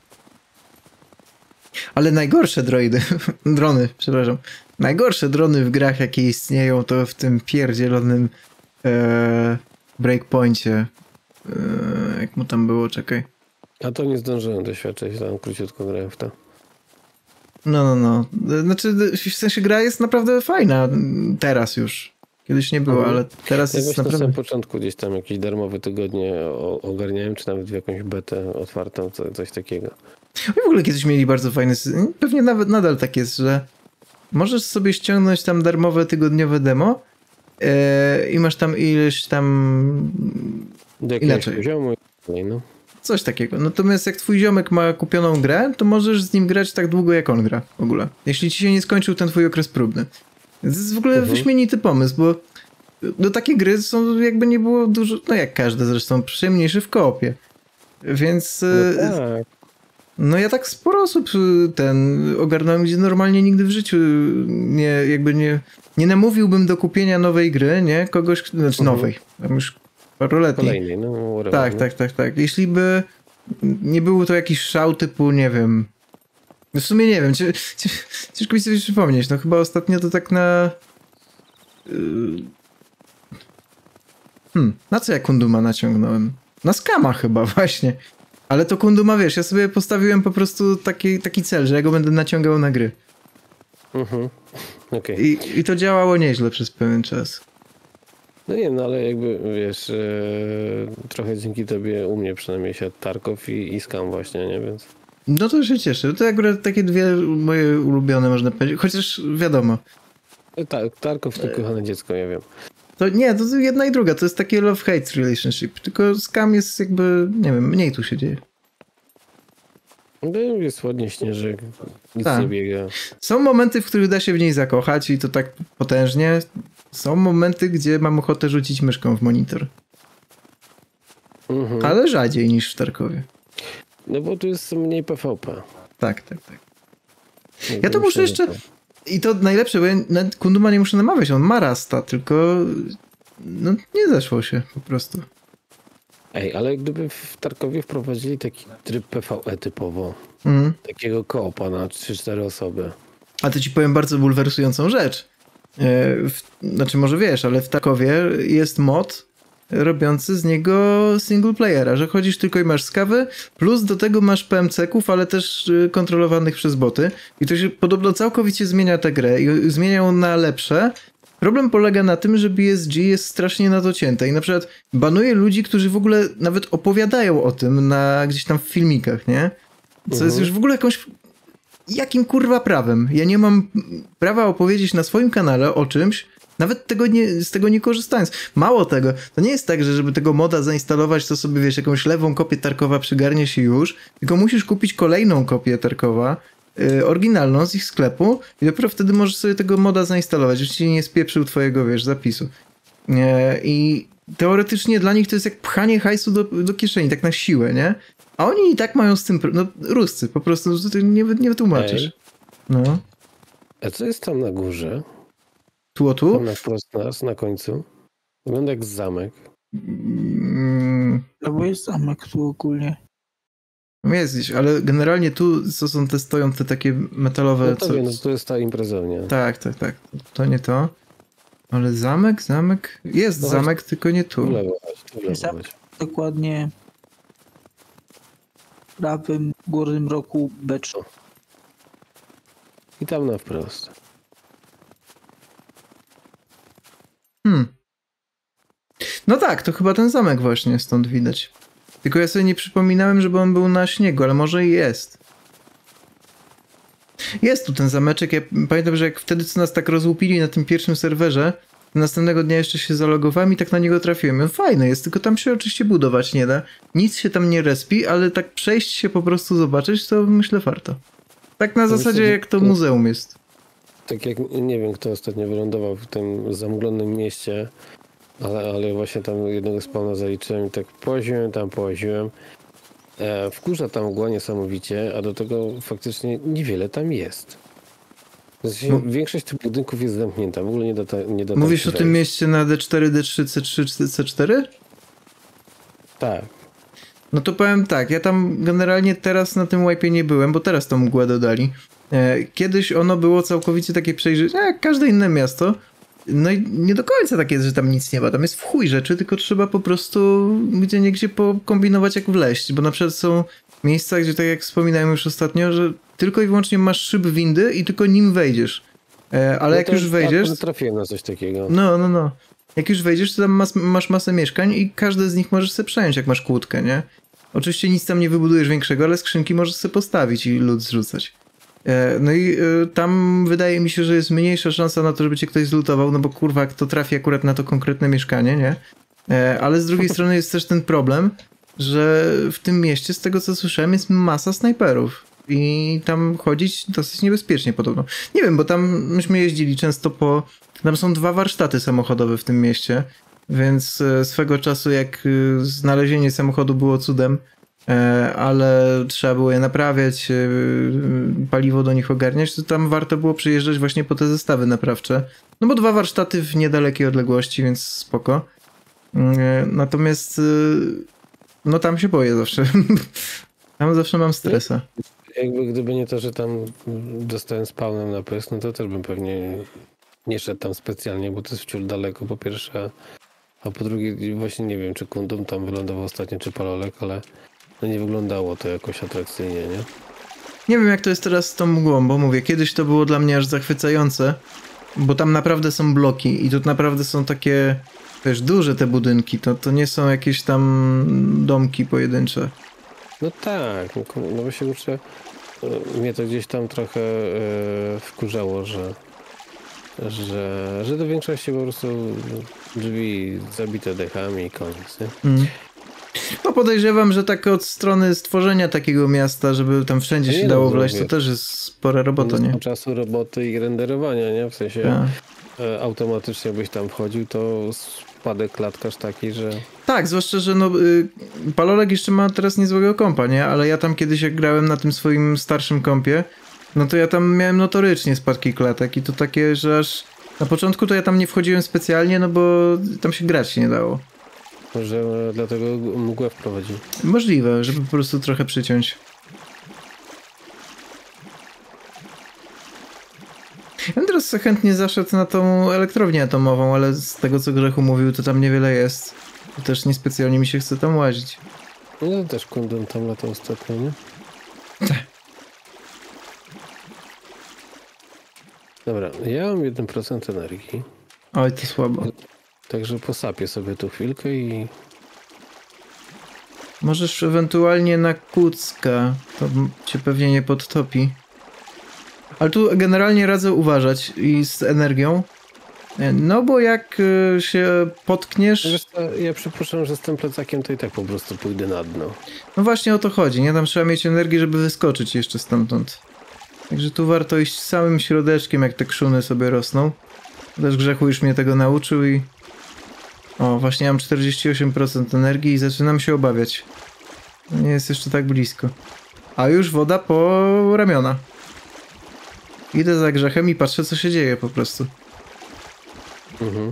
Ale najgorsze droidy, drony, przepraszam, najgorsze drony w grach, jakie istnieją, to w tym pierdzielonym e, breakpoincie. E, jak mu tam było, czekaj. A to nie zdążyłem doświadczyć, tam króciutko grałem w to. No, no, no. Znaczy, w sensie gra jest naprawdę fajna teraz już. Kiedyś nie było, Mhm. ale teraz Ja jest właśnie na naprawdę... samym początku gdzieś tam jakieś darmowe tygodnie o- ogarniałem, czy nawet w jakąś betę otwartą, co, coś takiego. I w ogóle kiedyś mieli bardzo fajny system. Pewnie nawet nadal tak jest, że możesz sobie ściągnąć tam darmowe tygodniowe demo e, i masz tam ileś tam... Do inaczej. poziomu i dalej, no. Coś takiego. Natomiast jak twój ziomek ma kupioną grę, to możesz z nim grać tak długo, jak on gra w ogóle. Jeśli ci się nie skończył ten twój okres próbny. To jest w ogóle Mhm. wyśmienity pomysł, bo no takie gry są jakby nie było dużo, no jak każde zresztą, przyjemniejsze w koopie. Więc No e, tak. no ja tak sporo osób y, ten ogarnąłem, gdzie normalnie nigdy w życiu nie, jakby nie, nie namówiłbym do kupienia nowej gry, nie? Kogoś, znaczy Mhm. nowej, tam już paroletniej. Kolejnej, no whatever, Tak, no. tak, tak, tak. Jeśli by nie był to jakiś szał typu, nie wiem, w sumie nie wiem, cie- cie- ciężko mi sobie przypomnieć, no chyba ostatnio to tak na... yy, Hmm, na co ja Kunduma naciągnąłem? Na skama chyba, właśnie. Ale to Kunduma, wiesz, ja sobie postawiłem po prostu taki, taki cel, że ja go będę naciągał na gry. Mhm. Okej. I, I to działało nieźle przez pewien czas. No nie, no ale jakby, wiesz, e, trochę dzięki tobie u mnie przynajmniej się Tarkov i, i Scam właśnie, nie? Więc... No to się cieszę. To akurat takie dwie moje ulubione, można powiedzieć. Chociaż wiadomo. E, Tak, Tarkov to kochane dziecko, ja wiem. To nie, to jedna i druga. To jest takie love-hate relationship. Tylko Scam jest jakby, nie wiem, mniej tu się dzieje. No jest ładnie śnieżek, nic Tak. nie biega. Są momenty, w których da się w niej zakochać i to tak potężnie. Są momenty, gdzie mam ochotę rzucić myszką w monitor. Mhm. Ale rzadziej niż w Tarkowie. No bo tu jest mniej P V P. Tak, tak, tak. Jakby Ja to muszę myślę, że jeszcze... I to najlepsze, bo ja na Kunduma nie muszę namawiać, on ma Rasta, tylko no nie zeszło się po prostu. Ej, ale gdyby w Tarkowie wprowadzili taki tryb P V E typowo, Mhm. takiego koopa na trzy cztery osoby. A to ci powiem bardzo bulwersującą rzecz. E, w, znaczy może wiesz, ale w Tarkowie jest mod robiący z niego single playera, że chodzisz tylko i masz skawy, plus do tego masz P M C-ków, ale też y, kontrolowanych przez boty i to się podobno całkowicie zmienia tę grę i zmienia ją na lepsze. Problem polega na tym, że B S G jest strasznie nadocięte i na przykład banuje ludzi, którzy w ogóle nawet opowiadają o tym na gdzieś tam w filmikach, nie? Co jest Mhm. już w ogóle jakąś... Jakim kurwa prawem? Ja nie mam prawa opowiedzieć na swoim kanale o czymś, nawet tego nie, z tego nie korzystając. Mało tego, to nie jest tak, że żeby tego moda zainstalować, to sobie wiesz, jakąś lewą kopię Tarkowa przygarniesz i już, tylko musisz kupić kolejną kopię Tarkowa, yy, oryginalną z ich sklepu i dopiero wtedy możesz sobie tego moda zainstalować, już ci nie spieprzył twojego, wiesz, zapisu. Yy, I teoretycznie dla nich to jest jak pchanie hajsu do, do kieszeni, tak na siłę, nie? A oni i tak mają z tym, no Ruscy, po prostu ty nie, nie wytłumaczysz. Ej. No. A co jest tam na górze? Tu o tu? Tam na wprost nas, na końcu? Wygląda jak zamek. Mm, No bo jest zamek tu ogólnie. jest gdzieś, ale generalnie tu co są te, stoją te takie metalowe... No to co... wiem, no to jest ta imprezownia. Tak, tak, tak. To nie to. Ale zamek, zamek... Jest No zamek, tylko nie W tu. lewo chodź, tu w lewo Zamek. chodź. Dokładnie w prawym górnym rogu B trzy. I tam na wprost. Hmm. No tak, to chyba ten zamek właśnie stąd widać. Tylko ja sobie nie przypominałem, żeby on był na śniegu, ale może i jest. Jest tu ten zameczek. Ja pamiętam, że jak wtedy co nas tak rozłupili na tym pierwszym serwerze, następnego dnia jeszcze się zalogowałem i tak na niego trafiłem. On fajny jest, tylko tam się oczywiście budować nie da. Nic się tam nie respi, ale tak przejść się po prostu zobaczyć, to myślę warto. Tak na To zasadzie myślę, że jak to to- muzeum jest. Tak jak, nie wiem kto ostatnio wylądował w tym zamglonym mieście, ale, ale właśnie tam jednego spawna zaliczyłem i tak połaziłem, tam połaziłem. E, wkurza tam mgła niesamowicie, a do tego faktycznie niewiele tam jest. W sensie, No. większość tych budynków jest zamknięta, w ogóle nie da, ta, nie da tam Mówisz się o tym wejść. mieście na D cztery, D trzy, C trzy, C cztery? Tak. No to powiem tak, ja tam generalnie teraz na tym łajpie nie byłem, bo teraz tą mgłę dodali. E, Kiedyś ono było całkowicie takie przejrzyste, jak każde inne miasto. No i nie do końca tak jest, że tam nic nie ma. Tam jest w chuj rzeczy, tylko trzeba po prostu gdzie niegdzie pokombinować jak wleźć, bo na przykład są miejsca, gdzie tak jak wspominałem już ostatnio, że tylko i wyłącznie masz szyb windy i tylko nim wejdziesz. E, ale No jak to już wejdziesz... akurat trafiłem na coś takiego. No, no, no. Jak już wejdziesz, to tam mas, masz masę mieszkań i każde z nich możesz sobie przejąć, jak masz kłódkę, nie? Oczywiście nic tam nie wybudujesz większego, ale skrzynki możesz sobie postawić i lód zrzucać. E, no i e, tam wydaje mi się, że jest mniejsza szansa na to, żeby cię ktoś zlutował, no bo kurwa, jak to trafi akurat na to konkretne mieszkanie, nie? E, ale z drugiej strony jest też ten problem, że w tym mieście, z tego co słyszałem, jest masa snajperów. I tam chodzić dosyć niebezpiecznie podobno. Nie wiem, bo tam myśmy jeździli często po... Tam są dwa warsztaty samochodowe w tym mieście, więc e, swego czasu jak e, znalezienie samochodu było cudem, e, ale trzeba było je naprawiać, e, paliwo do nich ogarniać, to tam warto było przyjeżdżać właśnie po te zestawy naprawcze. No bo dwa warsztaty w niedalekiej odległości, więc spoko. E, natomiast e, no tam się boję zawsze. Tam zawsze mam stresa. Jakby gdyby nie to, że tam dostałem spawnem na pysk, no to też bym pewnie nie szedł tam specjalnie, bo to jest wciąż daleko po pierwsze, a po drugie właśnie nie wiem, czy Kundum tam wylądował ostatnio, czy Palolek, ale no nie wyglądało to jakoś atrakcyjnie, nie? Nie wiem jak to jest teraz z tą mgłą, bo mówię, kiedyś to było dla mnie aż zachwycające, bo tam naprawdę są bloki i tu naprawdę są takie, wiesz, duże te budynki, to, to nie są jakieś tam domki pojedyncze. No tak, no, no bo się kurczę, mnie to gdzieś tam trochę e, wkurzało, że, że, że do większości po prostu drzwi zabite dechami i koniec, nie? Mm. No podejrzewam, że tak od strony stworzenia takiego miasta, żeby tam wszędzie nie się no, dało no, wleźć, to wiesz, też jest spora robota, nie? Po czasu roboty i renderowania, nie? W sensie Tak. e, automatycznie byś tam wchodził, to spadek klatkarz taki, że... Tak, zwłaszcza, że no, y, Palolek jeszcze ma teraz niezłego kompa, nie? Ale ja tam kiedyś jak grałem na tym swoim starszym kompie, no to ja tam miałem notorycznie spadki klatek i to takie, że aż na początku to ja tam nie wchodziłem specjalnie, no bo tam się grać nie dało. Może dlatego mgłę wprowadzi. Możliwe, żeby po prostu trochę przyciąć. Ja bym teraz chętnie zaszedł na tą elektrownię atomową, ale z tego co Grzechu mówił, to tam niewiele jest. To też niespecjalnie mi się chce tam łazić. No to też Kundum tam latał ostatnio, nie? Dobra, ja mam jeden procent energii. Oj, to słabo. Także posapię sobie tu chwilkę i... Możesz ewentualnie na kucka, to cię pewnie nie podtopi. Ale tu generalnie radzę uważać i z energią. No bo jak y, się potkniesz... Wiesz co, ja przypuszczam, że z tym plecakiem to i tak po prostu pójdę na dno. No właśnie o to chodzi, nie? Tam trzeba mieć energię, żeby wyskoczyć jeszcze stamtąd. Także tu warto iść samym środeczkiem, jak te krzuny sobie rosną. Też Grzechu już mnie tego nauczył i... O, właśnie mam czterdzieści osiem procent energii i zaczynam się obawiać. Nie jest jeszcze tak blisko. A już woda po ramiona. Idę za Grzechem i patrzę, co się dzieje po prostu. Mhm.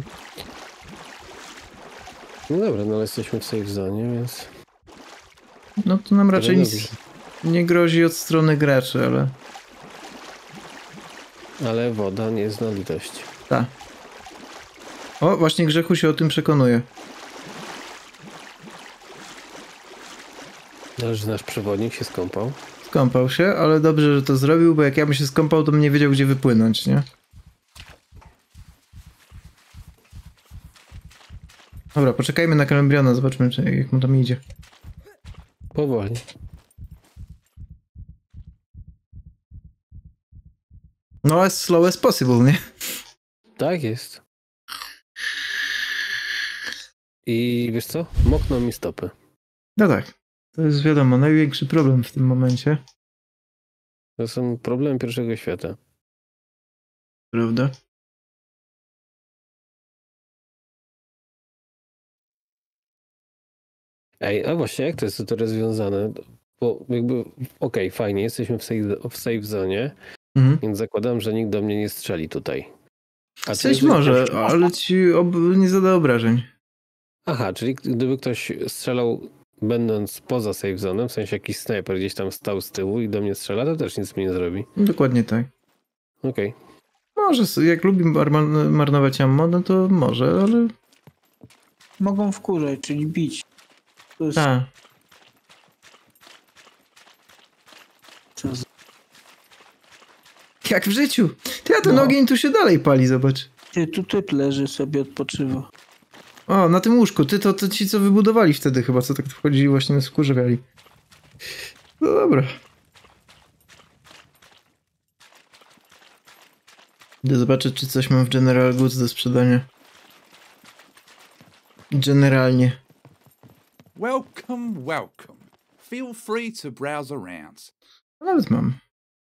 No dobra, no ale jesteśmy w safe zone, więc... No to nam raczej dobrze. nic nie grozi od strony graczy, ale... Ale woda nie zna litości. Tak. O, właśnie Grzechu się o tym przekonuje. Ale że nasz przewodnik się skąpał. Skąpał się, ale dobrze, że to zrobił, bo jak ja bym się skąpał, to bym nie wiedział, gdzie wypłynąć, nie? Dobra, poczekajmy na Kalembriana, zobaczmy, czy, jak mu tam idzie. Powoli. No, as slow as possible, nie? Tak jest. I wiesz co? Mokną mi stopy. No tak. To jest wiadomo, największy problem w tym momencie. To są problemy pierwszego świata. Prawda? Ej, a właśnie jak to jest to rozwiązane? Bo jakby, okej, okay, fajnie, jesteśmy w safe, w safe zone, Mhm. więc zakładam, że nikt do mnie nie strzeli tutaj. A Coś może, ale ci ob... nie zada obrażeń. Aha, czyli gdyby ktoś strzelał będąc poza safe zonem, w sensie jakiś snajper gdzieś tam stał z tyłu i do mnie strzela, to też nic mi nie zrobi. Dokładnie tak. Okej. Okay. Może, jak lubi mar- marnować ammo, no to może, ale... Mogą wkurzać, czyli bić. To jest... A. Co za... Jak w życiu. Ty, a ten No. ogień tu się dalej pali, zobacz. Ty, tu typ leży sobie, odpoczywa. O, na tym łóżku. Ty, to, to ci, co wybudowali wtedy chyba, co tak wchodzili, właśnie nas wkurzawiali. No dobra. Idę zobaczyć, czy coś mam w General Goods do sprzedania. Generalnie. Welcome, welcome. Feel free to browse around. Nawet mam.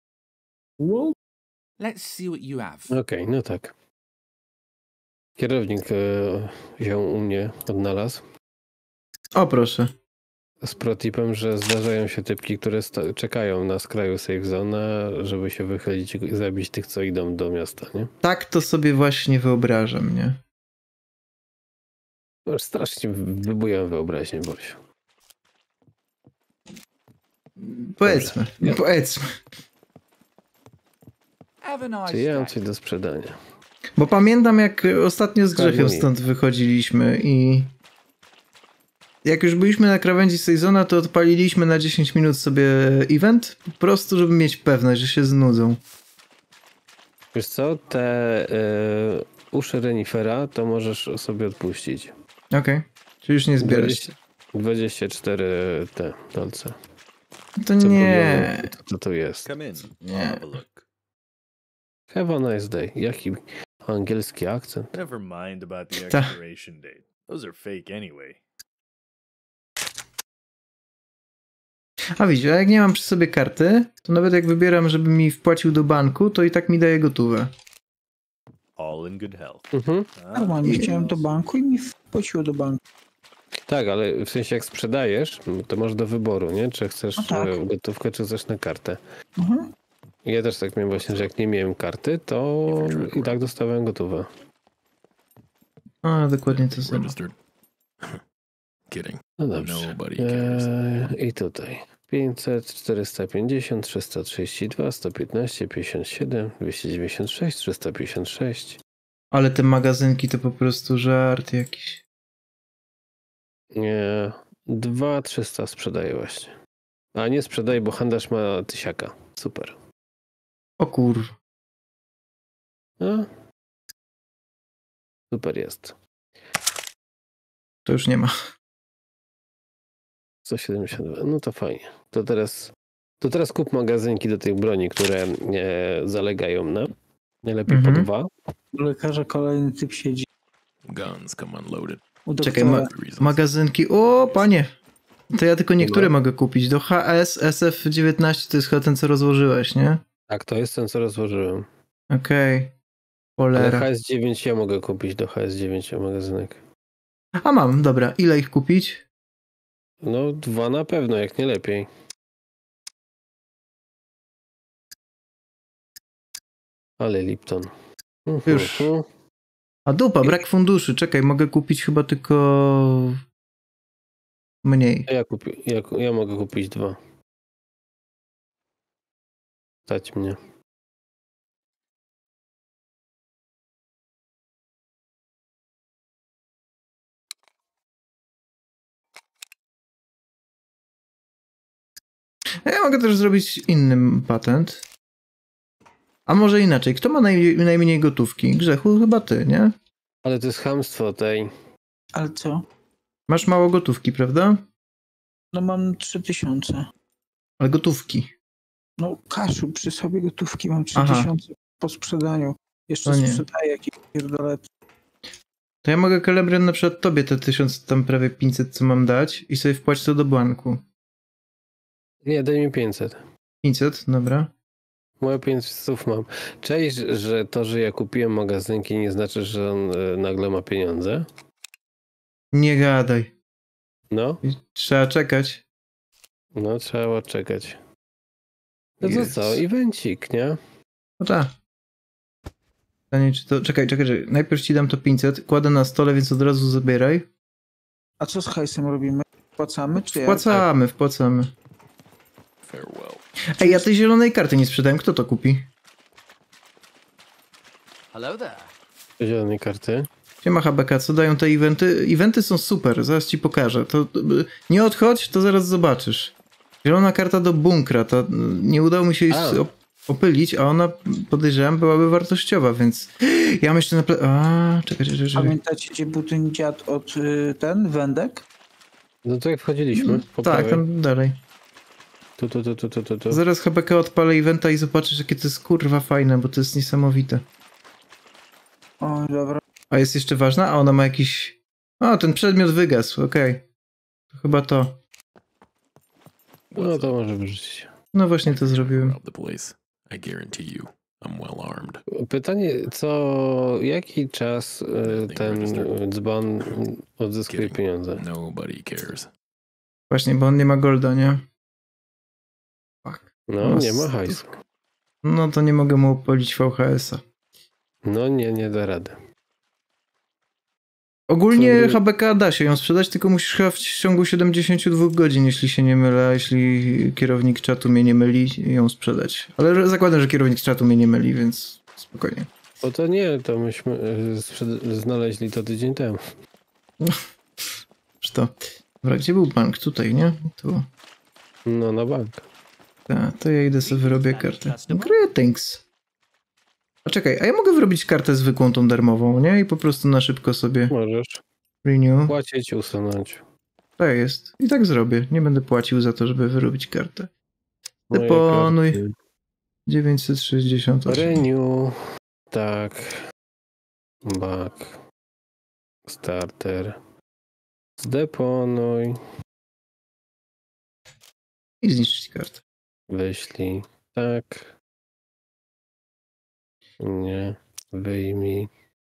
Let's see what you have. Okej, no tak. Kierownik e, się u mnie odnalazł. O, proszę. Z protipem, że zdarzają się typki, które sta- czekają na skraju safe zone, żeby się wychylić i zabić tych, co idą do miasta, nie? Tak to sobie właśnie wyobrażam, nie? No, strasznie wybujam wyobraźnię, Bosiu. Powiedzmy, Dobrze. powiedzmy. Have a nice Czy ja mam day. coś do sprzedania? Bo pamiętam, jak ostatnio z Grzechem Harmonii. stąd wychodziliśmy i jak już byliśmy na krawędzi sezonu, to odpaliliśmy na dziesięć minut sobie event, po prostu, żeby mieć pewność, że się znudzą. Wiesz co, te y, uszy renifera to możesz sobie odpuścić. Okej, okay. Czyli już nie zbierać. dwadzieścia cztery te dolce. To Co nie. było- To, to tu jest. Come in. Nie. I'll have a look. Have a nice day. Jaki angielski akcent. Never mind about the Ta. expiration date. Those are fake anyway. A widzisz, a jak nie mam przy sobie karty, to nawet jak wybieram, żeby mi wpłacił do banku, to i tak mi daje gotówę. All in good health. Mhm. Ah, Normalnie chciałem do banku i mi wpłaciło do banku. Tak, ale w sensie jak sprzedajesz, to masz do wyboru, nie? Czy chcesz No tak. e, gotówkę, czy chcesz na kartę. Mhm. Ja też tak miałem właśnie, że jak nie miałem karty, to i tak dostałem gotówę. A, dokładnie to samo. Registered. Kidding. No dobrze. Nobody cares. Eee, I tutaj pięćset, czterysta pięćdziesiąt, trzysta trzydzieści dwa, sto piętnaście, pięćdziesiąt siedem, dwieście dziewięćdziesiąt sześć, trzysta pięćdziesiąt sześć. Ale te magazynki to po prostu żart jakiś. Nie, dwa trzysta sprzedaję właśnie. A nie sprzedaję, bo handlarz ma tysiaka. Super. O kur... No. Super jest. To już nie ma. sto siedemdziesiąt dwa. No to fajnie. To teraz, to teraz kup magazynki do tych broni, które e, zalegają na. Najlepiej Mhm. po dwa. U lekarza kolejny typ siedzi. Guns come unloaded. U Czekaj, doktora. ma magazynki... O, panie! To ja tylko niektóre No. mogę kupić. Do H S S F dziewiętnaście to jest chyba ten, co rozłożyłeś, nie? Tak, to jest ten, co rozłożyłem. Okej. Ale Cholera. H S dziewięć ja mogę kupić do H S dziewięć magazynek. A mam, dobra. Ile ich kupić? No dwa na pewno, jak nie lepiej. Ale Lipton. Mhm. Już. A dupa, brak funduszy. Czekaj, mogę kupić chyba tylko... mniej. Ja, kupi, ja, ja mogę kupić dwa. Stać mnie. Ja mogę też zrobić inny patent. A może inaczej. Kto ma naj, najmniej gotówki? Grzechu, chyba ty, nie? Ale to jest chamstwo tej. Ale co? Masz mało gotówki, prawda? No mam trzy tysiące. Ale gotówki. No kaszu, przy sobie gotówki mam Aha. trzy tysiące po sprzedaniu. Jeszcze No nie. sprzedaję jakieś pierdolety. To ja mogę, Celebrian, na przykład tobie te tysiąc, tam prawie pięćset, co mam dać i sobie wpłać to do banku. Nie, daj mi pięćset. pięćset, dobra. Moje pięćset mam. Cześć, że to, że ja kupiłem magazynki, nie znaczy, że on y, nagle ma pieniądze. Nie gadaj. No, I trzeba czekać. no trzeba czekać. No to Jezus. co, evencik, nie? No tak. Pytanie, czy to... Czekaj, czekaj, czekaj. Najpierw ci dam to pięćset, kładę na stole, więc od razu zabieraj. A co z hajsem robimy? Wpłacamy czy jak? Wpłacamy, wpłacamy. Farewell. Ej, ja tej zielonej karty nie sprzedałem. Kto to kupi? Hello there. Zielonej karty. Siema H B K, co dają te eventy? Eventy są super, zaraz ci pokażę. To, to nie odchodź, to zaraz zobaczysz. Zielona karta do bunkra, to nie udało mi się jej A. op- opylić, a ona, podejrzewam, byłaby wartościowa, więc ja myślę na... Ple- a, czekaj, czekaj, czekaj. Pamiętacie, gdzie był ten dziad od y, ten, wędek? No to jak wchodziliśmy? Po Tak, prawej. tam dalej. Tu, tu, tu, tu, tu, tu, tu. Zaraz H B K odpalę eventa i zobaczysz, jakie to jest kurwa fajne, bo to jest niesamowite. O, dobra. A jest jeszcze ważna? A ona ma jakiś... O, ten przedmiot wygasł, okej. Okay. To chyba to. No to może wyrzucić. No właśnie to zrobiłem. The place. I guarantee you, I'm well armed. Pytanie, co, jaki czas y, ten dzban odzyskuje pieniądze? Nobody cares. Właśnie, bo on nie ma golda, nie? Fuck. No, nie ma hajsu. No to nie mogę mu opalić V H S-a. No nie, nie da rady. Ogólnie H B K da się ją sprzedać, tylko musisz chyba w ciągu siedemdziesięciu dwóch godzin, jeśli się nie mylę, a jeśli kierownik czatu mnie nie myli, ją sprzedać. Ale zakładam, że kierownik czatu mnie nie myli, więc spokojnie. O to nie, to myśmy y, znaleźli to tydzień temu. Czy to? Dobra, gdzie był bank? Tutaj, nie? Tu. No, na bank. Tak, to ja idę sobie wyrobię kartę. Greetings. A czekaj, a ja mogę wyrobić kartę zwykłą, tą darmową, nie? I po prostu na szybko sobie... Możesz. Renew. Płacić, usunąć. Tak jest. I tak zrobię. Nie będę płacił za to, żeby wyrobić kartę. Deponuj. dziewięćset sześćdziesiąt osiem. Renew. Tak. Back. Starter. Zdeponuj. I zniszczyć kartę. Wyślij. Tak. Nie. Wyjmij.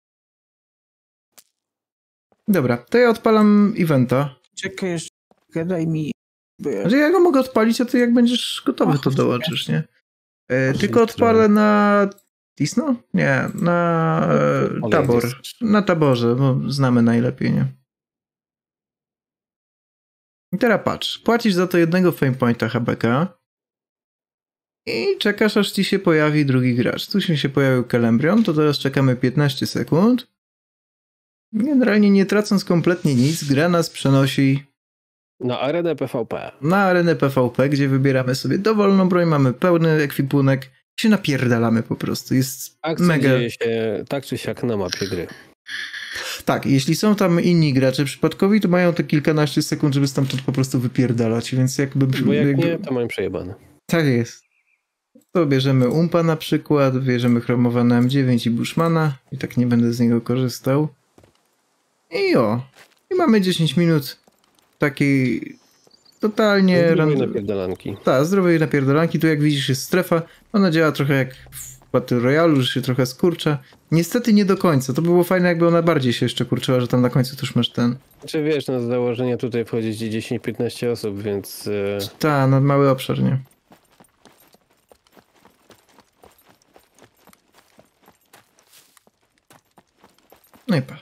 Dobra, to ja odpalam eventa. Czekaj jeszcze, daj mi... Znaczy ja go mogę odpalić, a ty jak będziesz gotowy, to dołączysz, nie? E, tylko odpalę na Tisno? Nie, na e, Tabor. Na Taborze, bo znamy najlepiej, nie? I teraz patrz, płacisz za to jednego fame pointa H B K i czekasz, aż ci się pojawi drugi gracz. Tu się pojawił Kelembrion, to teraz czekamy piętnaście sekund. Generalnie nie tracąc kompletnie nic, gra nas przenosi na arenę P V P. Na arenę P V P, gdzie wybieramy sobie dowolną broń, mamy pełny ekwipunek i się napierdalamy po prostu. Jest Akcja mega... dzieje się tak czy siak na mapie gry. Tak, jeśli są tam inni gracze przypadkowi, to mają te kilkanaście sekund, żeby stamtąd po prostu wypierdalać, więc jakby... Bo jak jakby... nie, to mają przejebane. Tak jest. To bierzemy Umpa na przykład, bierzemy chromowane M dziewięć i Bushmana i tak nie będę z niego korzystał. I o, i mamy dziesięć minut takiej totalnie... Zdrowej napierdalanki. Tak, zdrowej napierdalanki. Tu jak widzisz jest strefa, ona działa trochę jak w Battle Royale, że się trochę skurcza. Niestety nie do końca, to by było fajne jakby ona bardziej się jeszcze kurczyła, że tam na końcu też masz ten... Znaczy wiesz, na założenie tutaj wchodzi ci dziesięć piętnaście osób, więc... Tak, na mały obszar, nie? No i pa.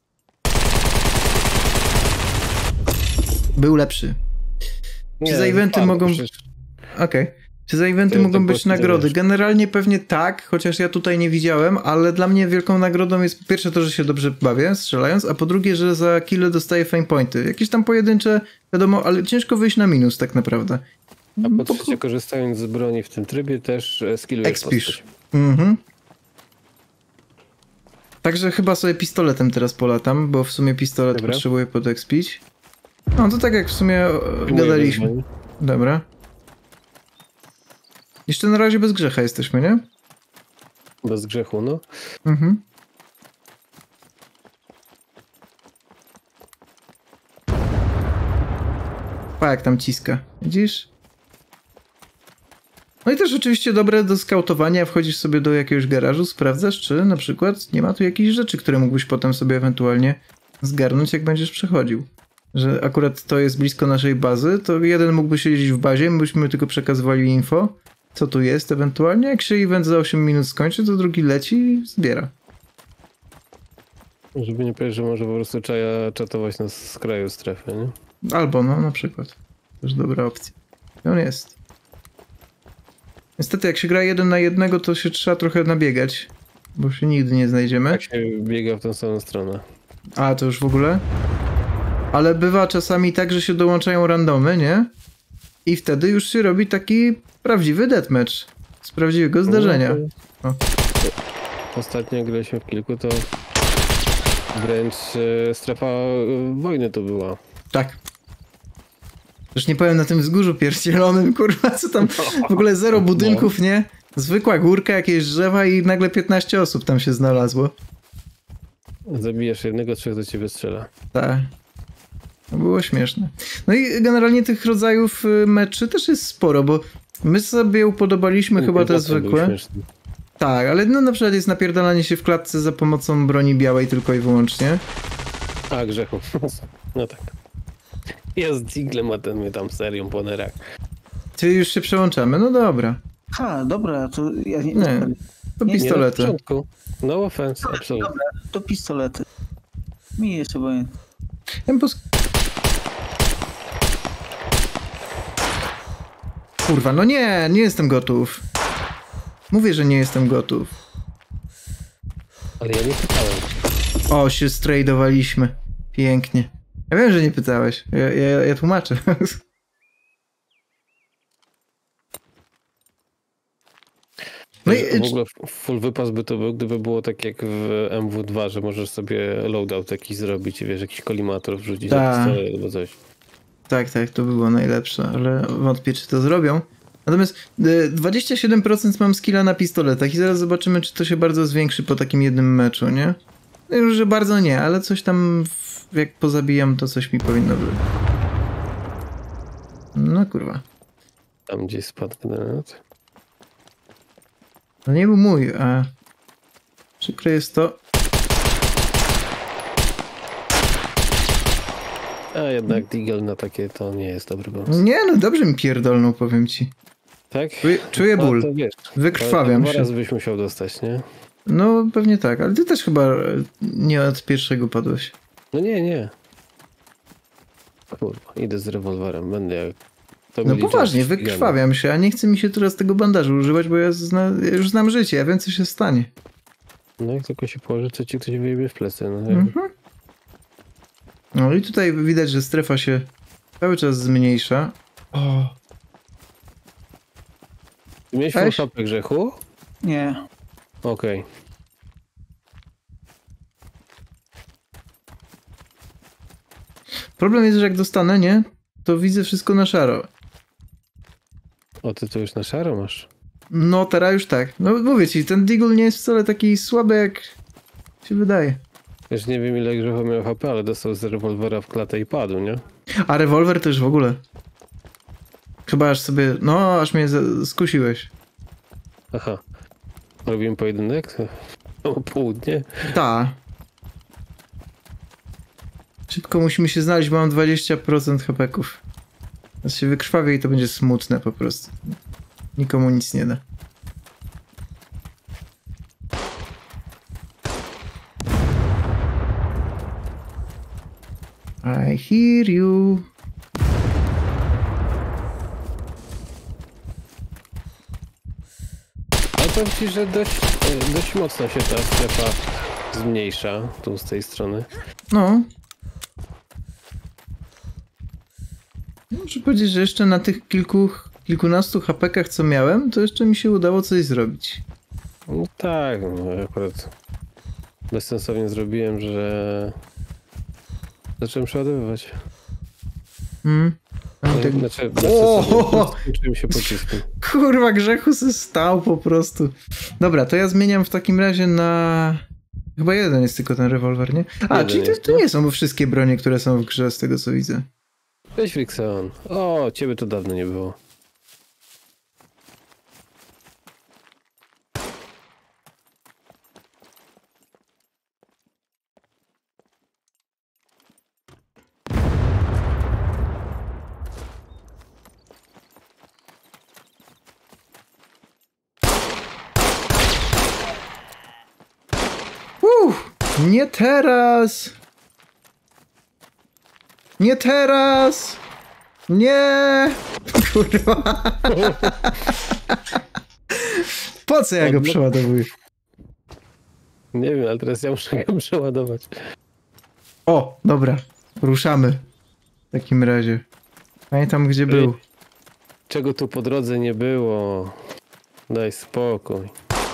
Był lepszy. Czy Nie, za eventy mogą... Okej. Okay. Czy za eventy to, mogą to być nagrody? Wiesz. Generalnie pewnie tak, chociaż ja tutaj nie widziałem, ale dla mnie wielką nagrodą jest po pierwsze to, że się dobrze bawię strzelając, a po drugie, że za kille dostaję fame pointy. Jakieś tam pojedyncze, wiadomo, ale ciężko wyjść na minus tak naprawdę. A po trzecie, korzystając z broni w tym trybie też skillujesz Expisz. Mhm. Także chyba sobie pistoletem teraz polatam, bo w sumie pistolet Dobra. potrzebuję podexpić. No to tak jak w sumie gadaliśmy. Dobra. Jeszcze na razie bez grzecha jesteśmy, nie? Bez grzechu, no. Mhm. Pa, jak tam ciska. Widzisz? No i też oczywiście dobre do skautowania. Wchodzisz sobie do jakiegoś garażu, sprawdzasz, czy na przykład nie ma tu jakichś rzeczy, które mógłbyś potem sobie ewentualnie zgarnąć, jak będziesz przechodził. Że akurat to jest blisko naszej bazy, to jeden mógłby siedzieć w bazie, my byśmy tylko przekazywali info, co tu jest ewentualnie. Jak się event za osiem minut skończy, to drugi leci i zbiera. Żeby nie powiedzieć, że może po prostu trzeba czatować nas z kraju strefy, nie? Albo no, na przykład. Też dobra opcja. I on jest. Niestety, jak się gra jeden na jednego, to się trzeba trochę nabiegać, bo się nigdy nie znajdziemy. Tak się biega w tę samą stronę. A, to już w ogóle? Ale bywa czasami tak, że się dołączają randomy, nie? I wtedy już się robi taki prawdziwy deathmatch. Z prawdziwego zdarzenia. O. Ostatnio graliśmy w kilku, to wręcz e, strefa e, wojny to była. Tak. Już nie powiem na tym wzgórzu pierścielonym, kurwa, co tam w ogóle zero budynków, nie? Zwykła górka, jakieś drzewa i nagle piętnaście osób tam się znalazło. Zabijasz jednego, trzech do ciebie strzela. Tak. To było śmieszne. No i generalnie tych rodzajów y, meczy też jest sporo, bo my sobie upodobaliśmy chyba te zwykłe. Tak, ale no na przykład jest napierdalanie się w klatce za pomocą broni białej tylko i wyłącznie. A, Grzechu. No tak. Ja z Diglem, a ten mnie tam serią po nerach. Czyli już się przełączamy, no dobra. Ha, dobra, to ja nie... Nie, to Nie, pistolety. Nie, no, w porządku. No offense, absolutnie. Dobra, to pistolety. Mi jest obojętne. Ja bym pos... Kurwa, no nie, nie jestem gotów. Mówię, że nie jestem gotów. Ale ja nie pytałem. O, się strajdowaliśmy. Pięknie. Ja wiem, że nie pytałeś. Ja, ja, ja tłumaczę. No i w ogóle full wypas by to był, gdyby było tak jak w M W dwa, że możesz sobie loadout jakiś zrobić i wiesz, jakiś kolimator wrzucić Ta. albo coś. Tak, tak, to by było najlepsze, ale wątpię, czy to zrobią. Natomiast y, dwadzieścia siedem procent mam skilla na pistoletach i zaraz zobaczymy, czy to się bardzo zwiększy po takim jednym meczu, nie? Już, że bardzo nie, ale coś tam, w, jak pozabijam, to coś mi powinno być. No kurwa. Tam gdzieś spadł granat. To nie był mój, a przykre jest to. A jednak Deagle na takie to nie jest dobry pomysł. Nie, no dobrze mi pierdolną, powiem ci. Tak? Czuję, czuję No, ból. to wiesz, Wykrwawiam dwa się. razy byś musiał dostać, nie? No pewnie tak, ale ty też chyba nie od pierwszego padłeś. No nie, nie. Kurwa, idę z rewolwerem, będę jak... To No byli poważnie, czasy wykrwawiam się, a nie chce mi się teraz tego bandażu używać, bo ja, zna, ja już znam życie, ja wiem co się stanie. No jak tylko się położy, to ci ktoś wyjebie w plecy. No, Mhm. No i tutaj widać, że strefa się cały czas zmniejsza. O. Ty miałeś Weź. full H P, Grzechu? Nie. Okej. Okay. Problem jest, że jak dostanę, nie? To widzę wszystko na szaro. O, ty to już na szaro masz? No teraz już tak. No mówię ci, ten Deagle nie jest wcale taki słaby, jak się wydaje. Wiesz, nie wiem ile Grzechu miał H P, ale dostał z rewolwera w klatę i padł, nie? A rewolwer to już w ogóle. Chyba aż sobie... No, aż mnie z- skusiłeś. Aha. Robimy pojedynek? O południe? Ta. Szybko musimy się znaleźć, bo mam dwadzieścia procent hapeków. Teraz się wykrwawię i to będzie smutne po prostu. Nikomu nic nie da. I hear you. Ale powiem ci, że dość, e, dość mocno się ta strefa zmniejsza tu z tej strony. No. Muszę powiedzieć, że jeszcze na tych kilku, kilkunastu hapekach, co miałem, to jeszcze mi się udało coś zrobić. No tak, no akurat bezsensownie zrobiłem, że zacząłem przeładowywać. Hmm. No, tak... Znaczy, bezsensownie skończyłem się pociskiem. Kurwa, Grzechu se stał po prostu. Dobra, to ja zmieniam w takim razie na... Chyba jeden jest tylko ten rewolwer, nie? A, Jeden czyli to, jest, to no. nie są wszystkie bronie, które są w grze, z tego co widzę. Cześć Frikson. O, ciebie to dawno nie było. Uff, nie teraz! Nie teraz! Nie! Kurwa! Po co ja go przeładowuję? Nie wiem, ale teraz ja muszę go przeładować. O, dobra. Ruszamy. W takim razie. Pamiętam, gdzie był. Czego tu po drodze nie było? Daj spokój.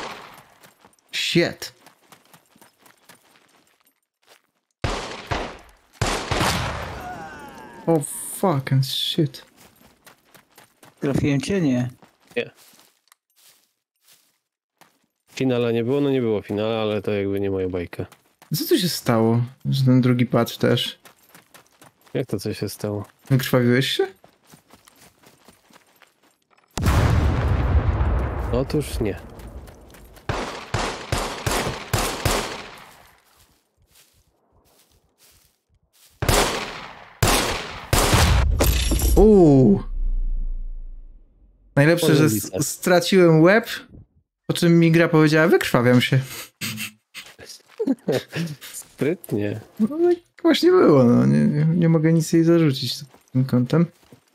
Shit. Oh fucking shit. Trafiłem cię? Nie. Nie. Finala nie było? No nie było finala, ale to jakby nie moja bajka. Co tu się stało? Że ten drugi patch też. Jak to co się stało? Wykrwawiłeś się? Otóż nie. Uuu. Najlepsze, Może że być s- tak. straciłem łeb, po czym mi gra powiedziała, wykrwawiam się. Sprytnie. No tak właśnie było, no. Nie, nie, nie mogę nic jej zarzucić tym kątem.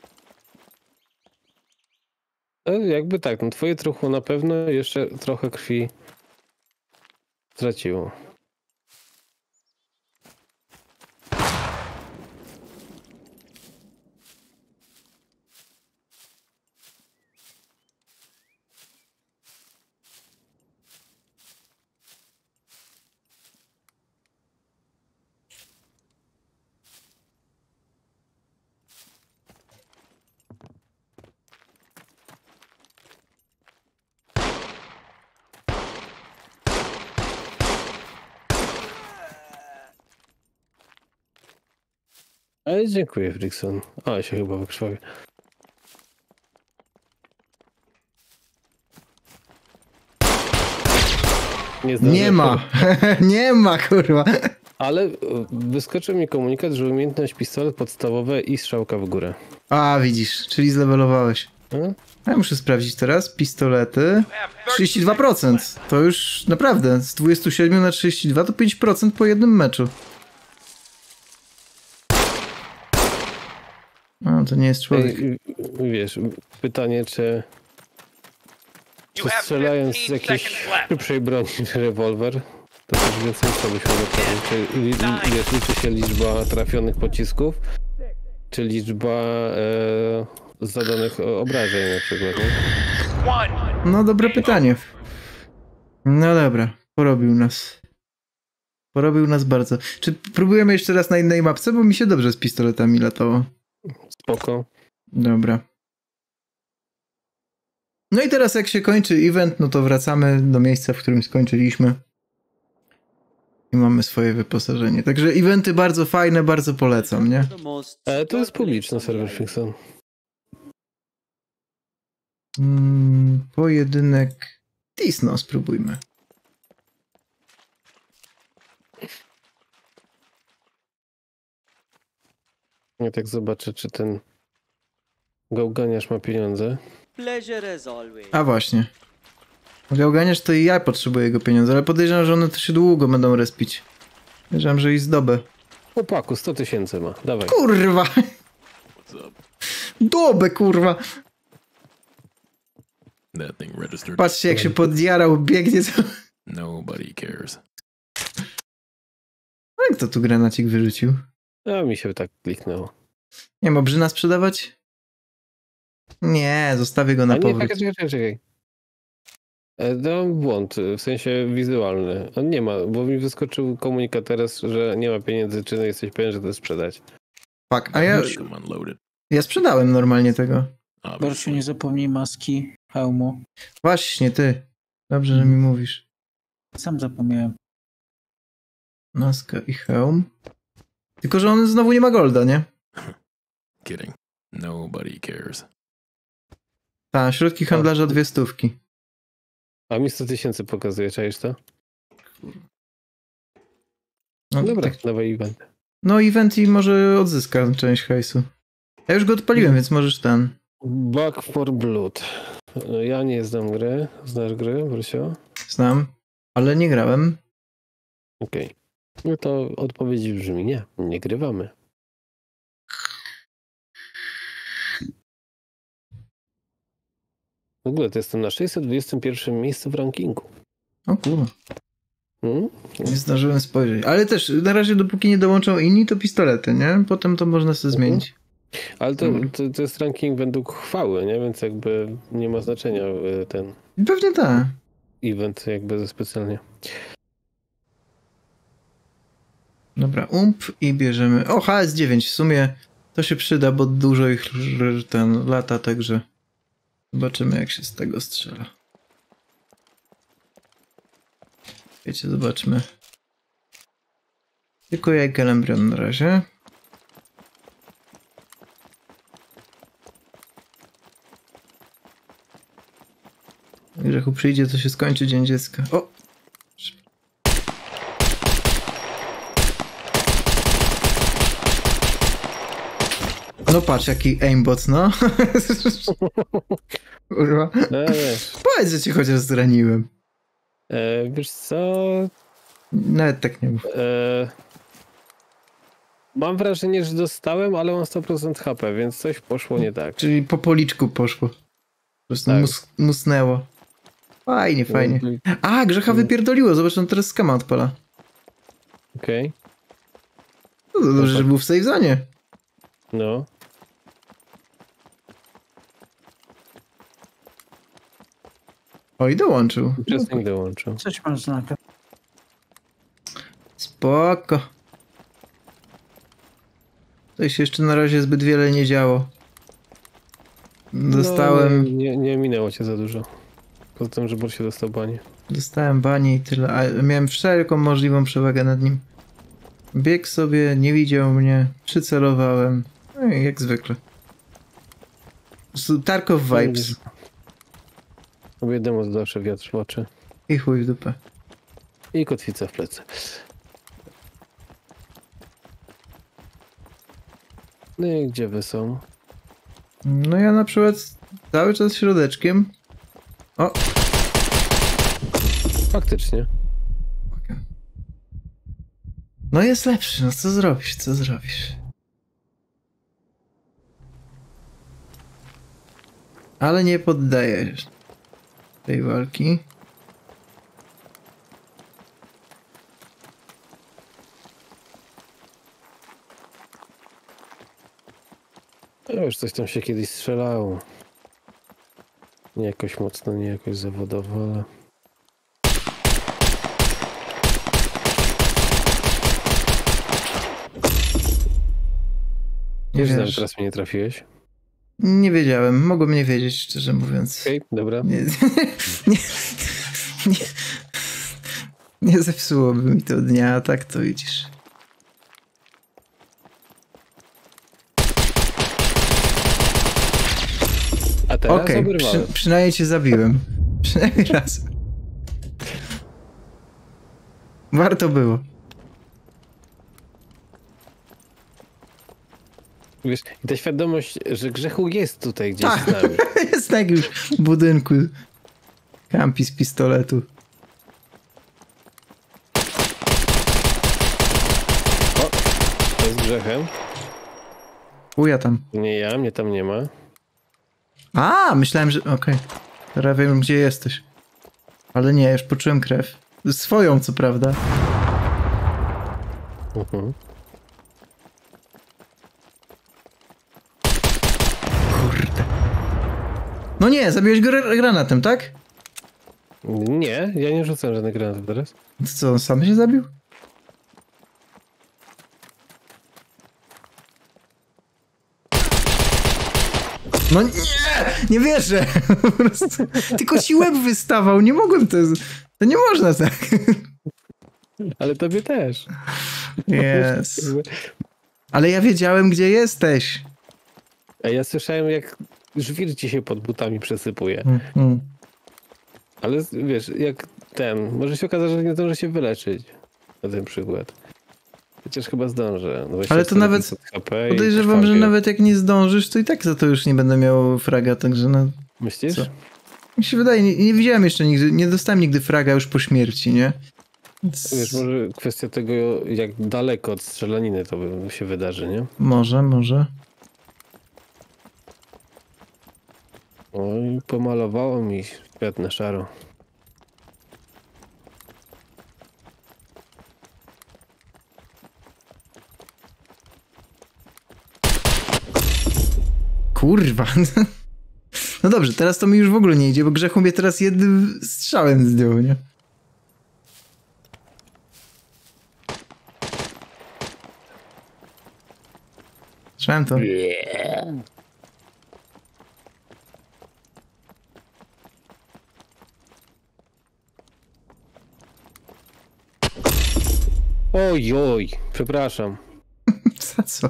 No, jakby tak, no twoje truchło na pewno jeszcze trochę krwi straciło. Ale dziękuję, Frickson. Ale się chyba wykrwawię. Nie, zdążyłem. Nie ma! Nie ma, kurwa! Ale y, wyskoczył mi komunikat, że umiejętność pistolet podstawowe i strzałka w górę. A, widzisz, czyli zlewelowałeś. Hmm? Ja muszę sprawdzić teraz. Pistolety. trzydzieści dwa procent. To już naprawdę. Z dwudziestu siedmiu na trzydzieści dwa to pięć procent po jednym meczu. No, to nie jest człowiek. Ej, y, wiesz, pytanie, czy, You czy have strzelając z fifteen jakiejś seconds left. szybszej broni niż rewolwer, to też więcej co byśmy dotarli. Czy li, li, wiesz, liczy się liczba trafionych pocisków, czy liczba e, zadanych obrażeń na przykład, nie? One. No, dobre pytanie. No dobra, porobił nas. Porobił nas bardzo. Czy próbujemy jeszcze raz na innej mapce? Bo mi się dobrze z pistoletami latało. Spoko. Dobra. No i teraz jak się kończy event, no to wracamy do miejsca, w którym skończyliśmy. I mamy swoje wyposażenie. Także eventy bardzo fajne, bardzo polecam, nie? Ale to jest publiczny serwer Frickson. Mm, pojedynek Tisno spróbujmy. Ja tak zobaczę, czy ten gałganiarz ma pieniądze. A właśnie. Gałganiarz to i ja potrzebuję jego pieniądze, ale podejrzewam, że one to się długo będą respić. Podejrzewam, że i zdobę. Chłopaku, sto tysięcy ma. Dawaj. Kurwa! What's up? Dobę, kurwa! That thing registered. Patrzcie, jak się podjarał, biegnie co... Nobody cares. No jak to tu granacik wyrzucił? A mi się tak kliknęło. Nie ma brzyna sprzedawać? Nie, zostawię go na A nie, powrót. czekaj, czekaj, czekaj. E, Dałem błąd, w sensie wizualny. On nie ma, bo mi wyskoczył komunikat teraz, że nie ma pieniędzy, czy jesteś pewien, że to sprzedać. Fuck, a ja, Come unloaded. ja sprzedałem normalnie tego. Barsiu, Obviously. nie zapomnij maski, hełmu. Właśnie, ty. Dobrze, że mi mówisz. Sam zapomniałem. Maska i hełm. Tylko, że on znowu nie ma golda, nie? Kidding. Nobody cares. Ta, środki handlarza dwie stówki. A mi sto tysięcy pokazuje, czaisz to? No, Dobra, tak. dawaj event. No event i może odzyska część hajsu. Ja już go odpaliłem, więc możesz ten. Back for Blood. Ja nie znam gry. Znasz gry, Brysio? Znam, ale nie grałem. Okej. Okay. No to odpowiedź brzmi nie. Nie grywamy. W ogóle to jestem na sześćset dwudziestym pierwszym miejscu w rankingu. O kurwa, Hmm? nie zdążyłem spojrzeć. Ale też na razie dopóki nie dołączą inni, to pistolety, nie? Potem to można sobie zmienić. Ale to, Mhm. to, to jest ranking według chwały, nie? Więc jakby nie ma znaczenia y, ten Pewnie tak. event jakby specjalnie. Dobra, ump i bierzemy. O, H S dziewięć w sumie to się przyda, bo dużo ich r- ten lata, także zobaczymy, jak się z tego strzela. Wiecie, zobaczmy. Tylko jajka embrion na razie. Grzechu przyjdzie, to się skończy Dzień Dziecka. O! No patrz, jaki aimbot, no. Kurwa. No, wiesz. Powiedz, że cię chociaż zraniłem. E, wiesz co? Nawet tak nie mów. E, mam wrażenie, że dostałem, ale mam sto procent H P, więc coś poszło nie tak. Czyli po policzku poszło. Po prostu Tak. mus, musnęło. Fajnie, fajnie. A, Grzecha wypierdoliło. Zobacz, on teraz skama odpala. Okej. No to dobrze, że był w save zone. No. O, i dołączył. Uczestnik dołączył. Coś masz znakiem. Spoko. Tutaj się jeszcze na razie zbyt wiele nie działo. Dostałem... No, nie, nie minęło cię za dużo. Poza tym, że Bor się dostał banie. Dostałem banie i tyle, a miałem wszelką możliwą przewagę nad nim. Biegł sobie, nie widział mnie, przycelowałem. No i jak zwykle. Po prostu Tarkov vibes. Sobie jednemu zawsze wiatr w oczy. I chuj w dupę. I kotwica w plecy. No i gdzie wy są? No ja na przykład cały czas środeczkiem. O! Faktycznie. No jest lepszy, no co zrobisz, co zrobisz? Ale nie poddaję tej walki. No już coś tam się kiedyś strzelało. Nie jakoś mocno, nie jakoś zawodowo, ale... Nie Wiesz, że wiesz. teraz mnie nie trafiłeś? Nie wiedziałem, mogłem nie wiedzieć, szczerze mówiąc. Okej, okay, dobra. Nie, nie, nie, nie zepsułoby mi to dnia, a tak to widzisz. A teraz Okej, okay, przy, przynajmniej cię zabiłem. Przynajmniej raz. Warto było. Wiesz, i ta świadomość, że Grzechu jest tutaj gdzieś Tak, z nami. jest tak już w budynku. Kampi z pistoletu. O, to jest Grzechem. Uja tam. Nie ja, mnie tam nie ma. A, myślałem, że... Okej. Okay. Teraz wiem, gdzie jesteś. Ale nie, już poczułem krew. Swoją, co prawda. Mhm. Kurde. No nie, zabiłeś go gr- granatem, tak? Nie, ja nie rzucam żadnych granatów teraz. To co, on sam się zabił? No nie! Nie wierzę! Po prostu. Tylko ci łeb wystawał, nie mogłem to... To nie można tak. Ale tobie też. Yes. Ale ja wiedziałem, gdzie jesteś. A ja słyszałem, jak żwir ci się pod butami przesypuje. Mm-hmm. Ale wiesz, jak ten, może się okazać, że nie zdąży się wyleczyć. Na ten przykład. Chociaż chyba zdążę. No ale to nawet H P podejrzewam, że nawet jak nie zdążysz, to i tak za to już nie będę miał fraga, także no... Myślisz? Co? Mi się wydaje, nie, nie widziałem jeszcze nigdy, nie dostałem nigdy fraga już po śmierci, nie? Więc... Wiesz, może kwestia tego, jak daleko od strzelaniny to się wydarzy, nie? Może, może. Oj, pomalowało mi świat na szaro. Kurwa. No dobrze, teraz to mi już w ogóle nie idzie, bo Grzechu mnie teraz jednym strzałem zdjął, nie? Słyszałem to. Oj, oj, przepraszam. Za co?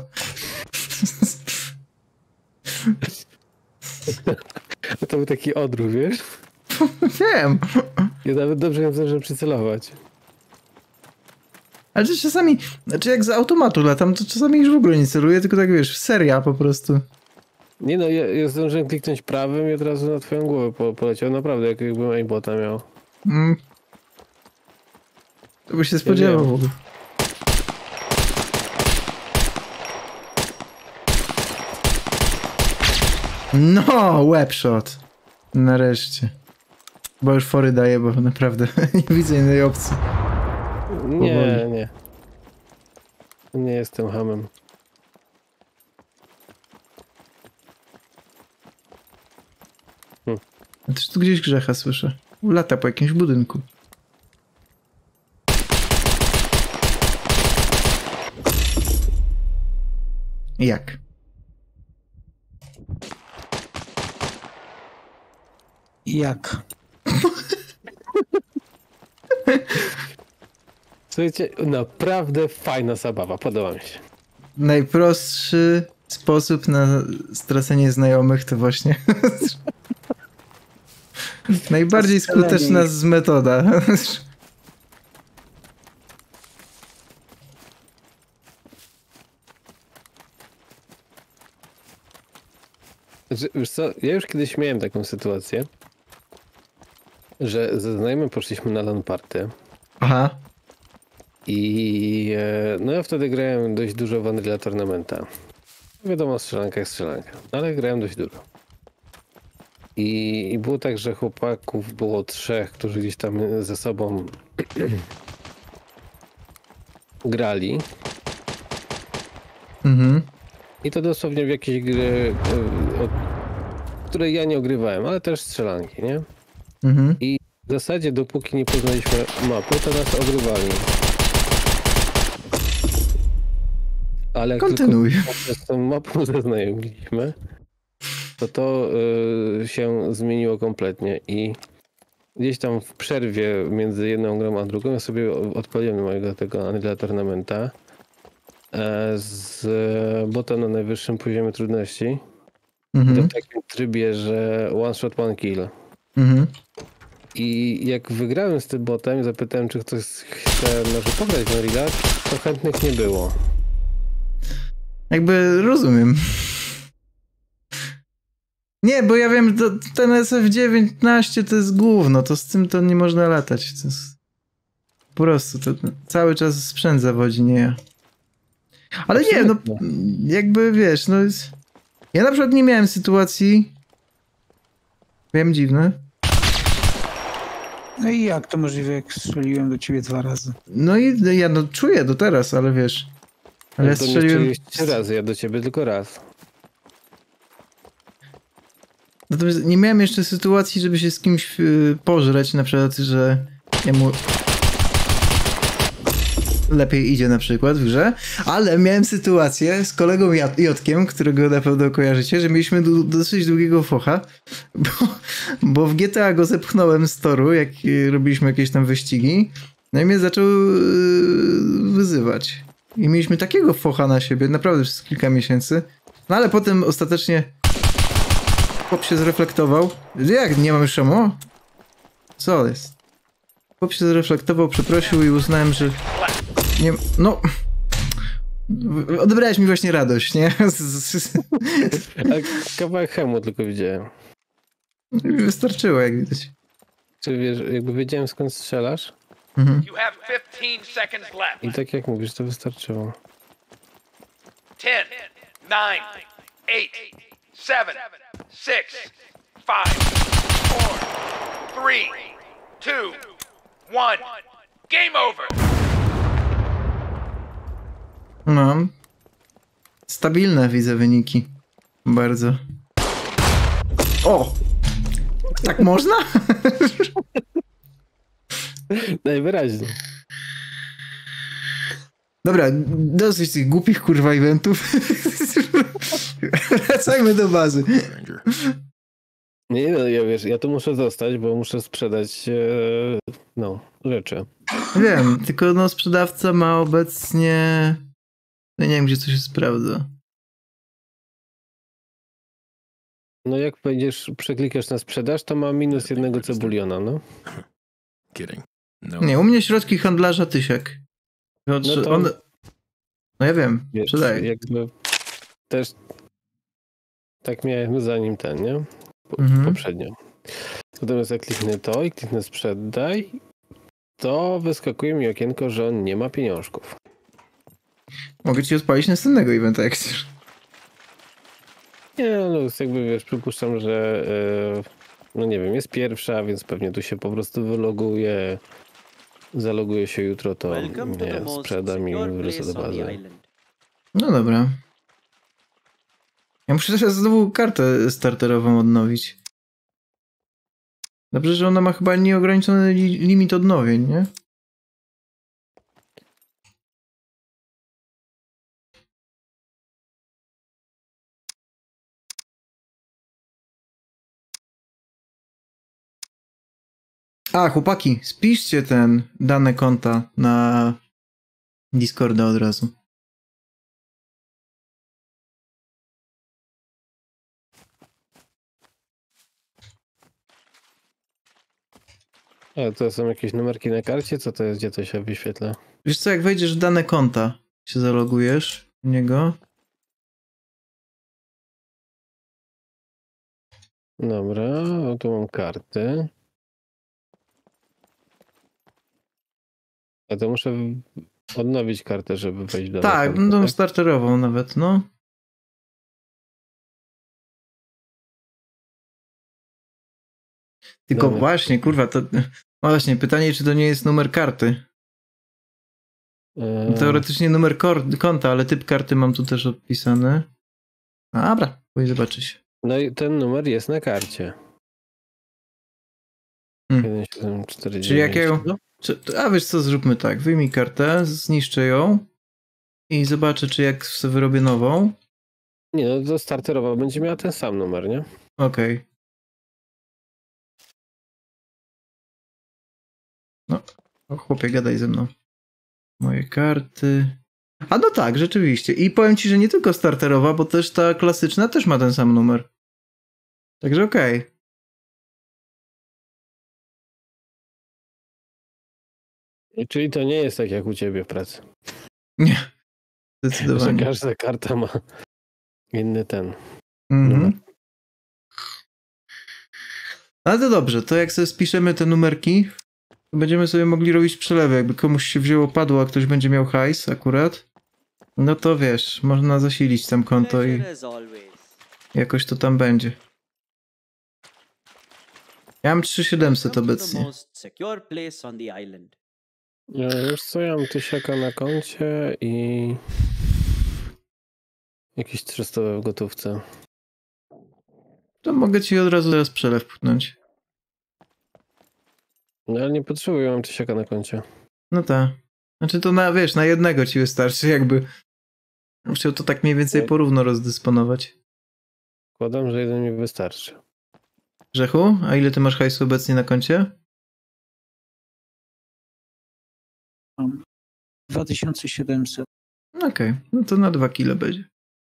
To był taki odruch, wiesz? Wiem. Ja nawet dobrze nie zdążyłem przycelować. Ale to czasami, znaczy jak z automatu latam, to czasami już w ogóle nie celuję, tylko tak wiesz, seria po prostu. Nie no, ja, ja zdążyłem kliknąć prawym i od razu na twoją głowę po, poleciał. Naprawdę, jak, jakbym aimbota miał. Mm. To by się spodziewał w ogóle. No, webshot. Nareszcie. Bo już fory daję, bo naprawdę nie widzę innej opcji. Nie, Powoli. nie. Nie jestem hamem. A też tu gdzieś grzecha słyszę. Lata po jakimś budynku. Jak? Jak? Słuchajcie, naprawdę fajna zabawa, podoba mi się. Najprostszy sposób na stracenie znajomych to właśnie najbardziej skuteczna z metoda. Że, wiesz co, ja już kiedyś miałem taką sytuację, że ze znajomym poszliśmy na LAN party. Aha. I e, no ja wtedy grałem dość dużo w Unreal Tournamenta. Wiadomo, strzelanka jak strzelanka, ale grałem dość dużo. I, I było tak, że chłopaków było trzech, którzy gdzieś tam ze sobą grali. Mhm. I to dosłownie w jakiejś gry, e, o której ja nie ogrywałem, ale też strzelanki, nie? Mhm. I w zasadzie dopóki nie poznaliśmy mapy, to nas ogrywali. Ale jak Kontynuuj. tylko z tą mapą zaznajomiliśmy, to to y, się zmieniło kompletnie i gdzieś tam w przerwie między jedną grą a drugą ja sobie odpaliłem mojego tego Unreal Tournamenta e, z bota na najwyższym poziomie trudności. Mhm. To w takim trybie, że one shot, one kill. Mhm. I jak wygrałem z tym botem, zapytałem, czy ktoś chce może pograć w Unreal, to chętnych nie było. Jakby rozumiem. Nie, bo ja wiem, to, ten S F dziewiętnaście to jest gówno, to z tym to nie można latać. To jest... Po prostu to cały czas sprzęt zawodzi, nie ja. Ale nie, no jakby wiesz, no jest... Ja na przykład nie miałem sytuacji... Wiem, dziwne. No i jak to możliwe, jak strzeliłem do ciebie dwa razy? No i ja no czuję do teraz, ale wiesz... Ale ja to nie strzeliłem... strzeliłeś trzy razy, ja do ciebie tylko raz. Natomiast nie miałem jeszcze sytuacji, żeby się z kimś yy, pożreć, na przykład, że jemu lepiej idzie na przykład w grze, ale miałem sytuację z kolegą J- Jotkiem, którego na pewno kojarzycie, że mieliśmy du- dosyć długiego focha, bo, bo w G T A go zepchnąłem z toru, jak yy, robiliśmy jakieś tam wyścigi, no i mnie zaczął yy, wyzywać. I mieliśmy takiego focha na siebie, naprawdę przez kilka miesięcy, no ale potem ostatecznie chłop się zreflektował. Jak, nie mam już czemu? Co jest? Chłop się zreflektował, przeprosił i uznałem, że... Nie... No... Odebrałeś mi właśnie radość, nie? A kawałek chemu tylko widziałem. Wystarczyło, jak widać. Czy wiesz, jakby wiedziałem skąd strzelasz? Mhm. You have fifteen seconds left. I tak jak mówisz, to wystarczyło. ten, nine, eight, seven, six, five, four, three, two, one. Game over. No. Stabilne widzę wyniki. Bardzo. O! Tak można? Najwyraźniej. Dobra, dosyć tych głupich kurwa eventów. Wracajmy do bazy. Ranger. Nie, no ja wiesz, ja tu muszę zostać, bo muszę sprzedać e, no, rzeczy. Wiem, tylko no sprzedawca ma obecnie... No nie wiem, gdzie to się sprawdza. No jak będziesz, przeklikasz na sprzedaż, to ma minus jednego cebuliona, no. Kidding. No. Nie, u mnie środki handlarza Tysiak. No, No to- on... no ja wiem, Wiesz, sprzedaję. jakby też tak miałem zanim ten, nie? Po, Mhm. Poprzednio. Natomiast jak kliknę to i kliknę sprzedaj, to wyskakuje mi okienko, że on nie ma pieniążków. Mogę ci odpalić następnego eventa, jak chcesz. Nie, no jakby wiesz, przypuszczam, że e, no nie wiem, jest pierwsza, więc pewnie tu się po prostu wyloguje, zaloguje się jutro, to Welcome to the nie, most sprzedam i secure wrócę do place on the bazy. island. No dobra. Ja muszę teraz znowu kartę starterową odnowić. Dobrze, że ona ma chyba nieograniczony li limit odnowień, nie? A, chłopaki, spiszcie ten dane konta na Discorda od razu. A to są jakieś numerki na karcie? Co to jest? Gdzie to się wyświetla? Wiesz co, jak wejdziesz w dane konta, się zalogujesz w niego. Dobra, o, tu mam karty. A to muszę w- odnowić kartę, żeby wejść do Tak, konta, no starterową nawet, no. Tylko Dane. właśnie, kurwa, to... No właśnie, pytanie, czy to nie jest numer karty. Eee, Teoretycznie numer kor- konta, ale typ karty mam tu też odpisany. No dobra, pójdź zobaczyć. No i ten numer jest na karcie. Hmm. jeden siedem cztery Czyli jak ja dziewięć. ją... Czy, a wiesz co, zróbmy tak. Wyjmij kartę, zniszczę ją i zobaczę, czy jak sobie wyrobię nową. Nie, no to starterowa będzie miała ten sam numer, nie? Okej. No, o, chłopie, gadaj ze mną. Moje karty... A no tak, rzeczywiście. I powiem ci, że nie tylko starterowa, bo też ta klasyczna też ma ten sam numer. Także okej. I czyli to nie jest tak jak u ciebie w pracy. Nie. Że Zdecydowanie. każda karta ma inny ten. Mhm. Ale to dobrze, to jak sobie spiszemy te numerki, to będziemy sobie mogli robić przelewy. Jakby komuś się wzięło padło, a ktoś będzie miał hajs akurat, no to wiesz, można zasilić tam konto i Pleasure as always. jakoś to tam będzie. Ja mam trzy tysiące siedemset Welcome to the obecnie. most secure place on the island. Ja już co, ja mam tysiaka na koncie i jakieś trzysta w gotówce. To mogę ci od razu teraz przelew pchnąć. No ale nie potrzebuję, mam tysiaka na koncie. No tak. Znaczy to na, wiesz, na jednego ci wystarczy jakby. Musiał to tak mniej więcej porówno rozdysponować. Składam, że jeden mi wystarczy. Grzechu, a ile ty masz hajsu obecnie na koncie? Mam dwa tysiące siedemset. Okej, okay. No to na dwa kile będzie.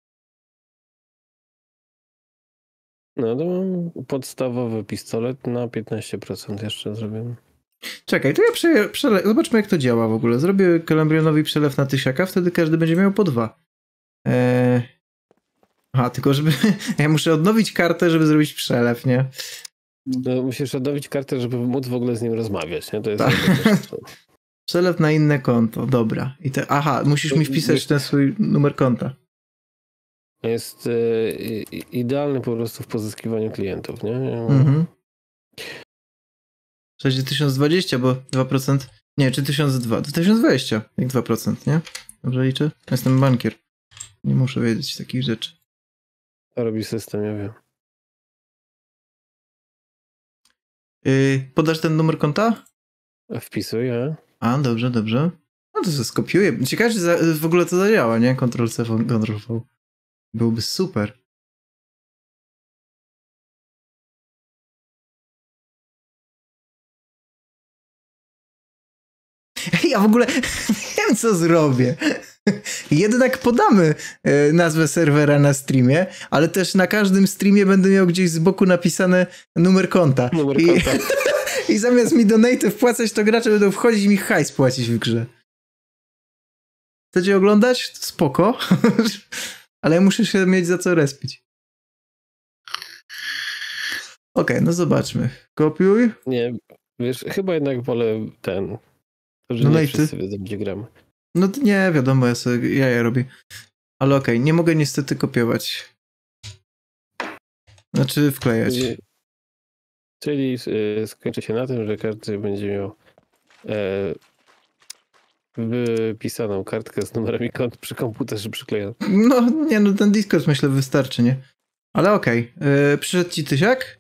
No to mam podstawowy pistolet na piętnaście procent jeszcze zrobię. Czekaj, to ja prze, przele... zobaczmy jak to działa w ogóle. Zrobię Kalambrionowi przelew na tysiaka, wtedy każdy będzie miał po dwa. Eee... Aha, tylko żeby... ja muszę odnowić kartę, żeby zrobić przelew, nie? No, musisz odnowić kartę, żeby móc w ogóle z nim rozmawiać, nie? To jest... Przelew na inne konto, dobra. I te... Aha, musisz mi wpisać ten swój numer konta. Jest e, idealny po prostu w pozyskiwaniu klientów, nie? Mhm. W zasadzie tysiąc dwadzieścia, bo dwa procent... Nie, czy tysiąc dwa? To tysiąc dwadzieścia, jak dwa procent, nie? Dobrze liczę? Jestem bankier. Nie muszę wiedzieć takich rzeczy. To robi system, ja wiem. Yy, podasz ten numer konta? Wpisuję. A, dobrze, dobrze. No to się skopiuję. Ciekawe, czy za, w ogóle to zadziała, nie? Ctrl C, Ctrl V. Byłoby super. ja w ogóle wiem, co zrobię. Jednak podamy e, nazwę serwera na streamie, ale też na każdym streamie będę miał gdzieś z boku napisane numer konta. Numer I, konta. I zamiast mi donaty wpłacać, to gracze będą wchodzić i mi hajs płacić w grze. Chcecie oglądać? Spoko. Ale muszę się mieć za co respić. Okej, okay, no zobaczmy. Kopiuj. Nie, wiesz, chyba jednak wolę ten, że no nie no wszyscy wiedzą, gdzie gramy. No to nie, wiadomo, ja sobie jaja robię. Ale okej, okay, nie mogę niestety kopiować. Znaczy wklejać. Czyli, czyli y, skończy się na tym, że każdy będzie miał e, wypisaną kartkę z numerami kont przy komputerze przyklejoną. No nie, no ten Discord myślę wystarczy, nie? Ale okej. Okay. Przyszedł ci tysiak?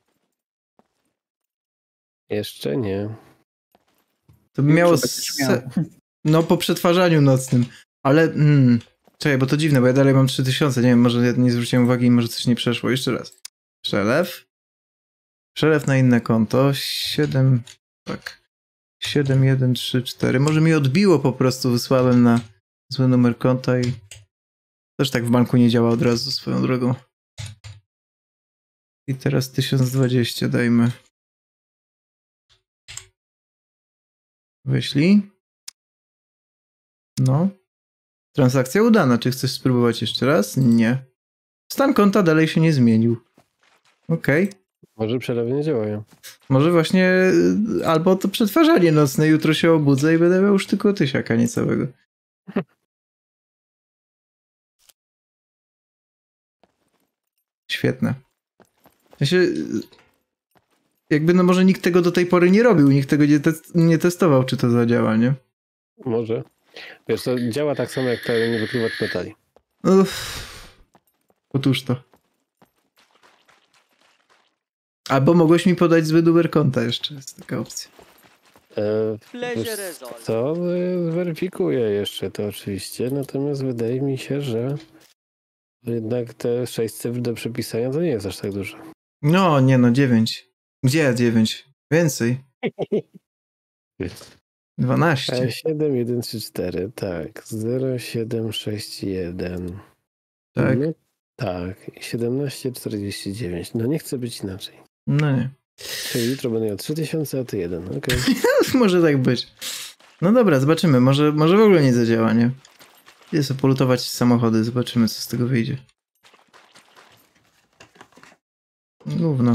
Jeszcze nie. To by miało... Se... No po przetwarzaniu nocnym. Ale... Mm, czekaj, bo to dziwne, bo ja dalej mam trzy tysiące. Nie wiem, może ja nie zwróciłem uwagi i może coś nie przeszło. Jeszcze raz. Przelew. Przelew na inne konto. siedem... Tak. siedem jeden trzy cztery. Może mi odbiło po prostu. Wysłałem na zły numer konta i... Też tak w banku nie działa od razu swoją drogą. I teraz tysiąc dwadzieścia dajmy. Wyślij. No. Transakcja udana. Czy chcesz spróbować jeszcze raz? Nie. Stan konta dalej się nie zmienił. Okej. Okay. Może przelewy nie działają. Może właśnie albo to przetwarzanie nocne. Jutro się obudzę i będę miał już tylko tysiaka niecałego. Świetne. W sensie, jakby no może nikt tego do tej pory nie robił, nikt tego nie, te nie testował, czy to zadziała, nie? Może. Wiesz, to działa tak samo jak ten wykrywacz metali. Uff. Otóż to. Albo mogłeś mi podać zły numer konta jeszcze, jest taka opcja. E, wiesz, co? Zweryfikuję jeszcze to oczywiście, natomiast wydaje mi się, że jednak te sześć cyfr do przepisania to nie jest aż tak dużo. No, nie no, dziewięć. Gdzie dziewięć? Więcej. dwanaście. siedem jeden trzy cztery, tak. zero siedem sześć jeden. Tak. No, tak. siedemnaście czterdzieści dziewięć. No nie chcę być inaczej. No nie. Czyli jutro będę miał trzy tysiące, a ty jeden. Okej. Okay. Może tak być. No dobra, zobaczymy. Może, może w ogóle nie zadziała, nie? Idę sobie polutować samochody, zobaczymy, co z tego wyjdzie. Gówno.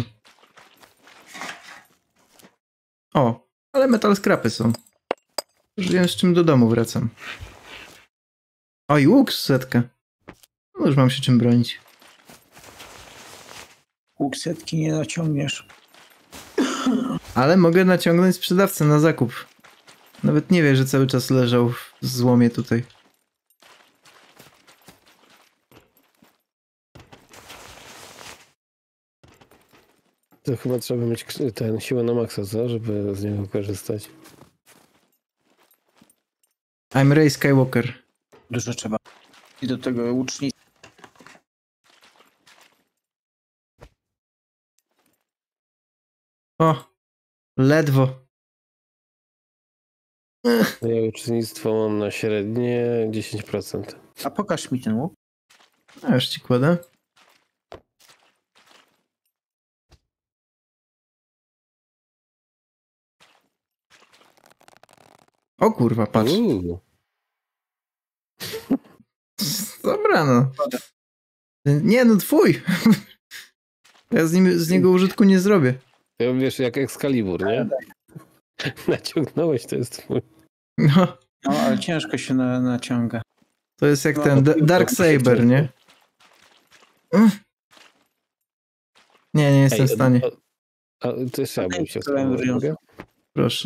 O, ale metal scrapy są. Już wiem, z czym do domu wracam. O, i łuk setkę. No już mam się czym bronić. Łuk setki nie naciągniesz. Ale mogę naciągnąć sprzedawcę na zakup. Nawet nie wie, że cały czas leżał w złomie tutaj. To chyba trzeba mieć ten siłę na maksa, co? Żeby z niego korzystać. I'm Rey Skywalker. Dużo trzeba. I do tego łucznicy. O, ledwo. Ja uczestnictwo mam na średnie dziesięć procent. A pokaż mi ten łuk. A już ci kładę. O kurwa, patrz. Uuu. Dobra, no. Nie, no twój. Ja z, nim, z niego użytku nie zrobię. To wiesz, jak Excalibur, nie? Naciągnąłeś, to jest twój. No. No, ale ciężko się na, naciąga. To jest jak no, ten D Dark Saber, nie? Nie, nie jestem Ej, w stanie. A, a, to trzeba bym się Ej, Proszę.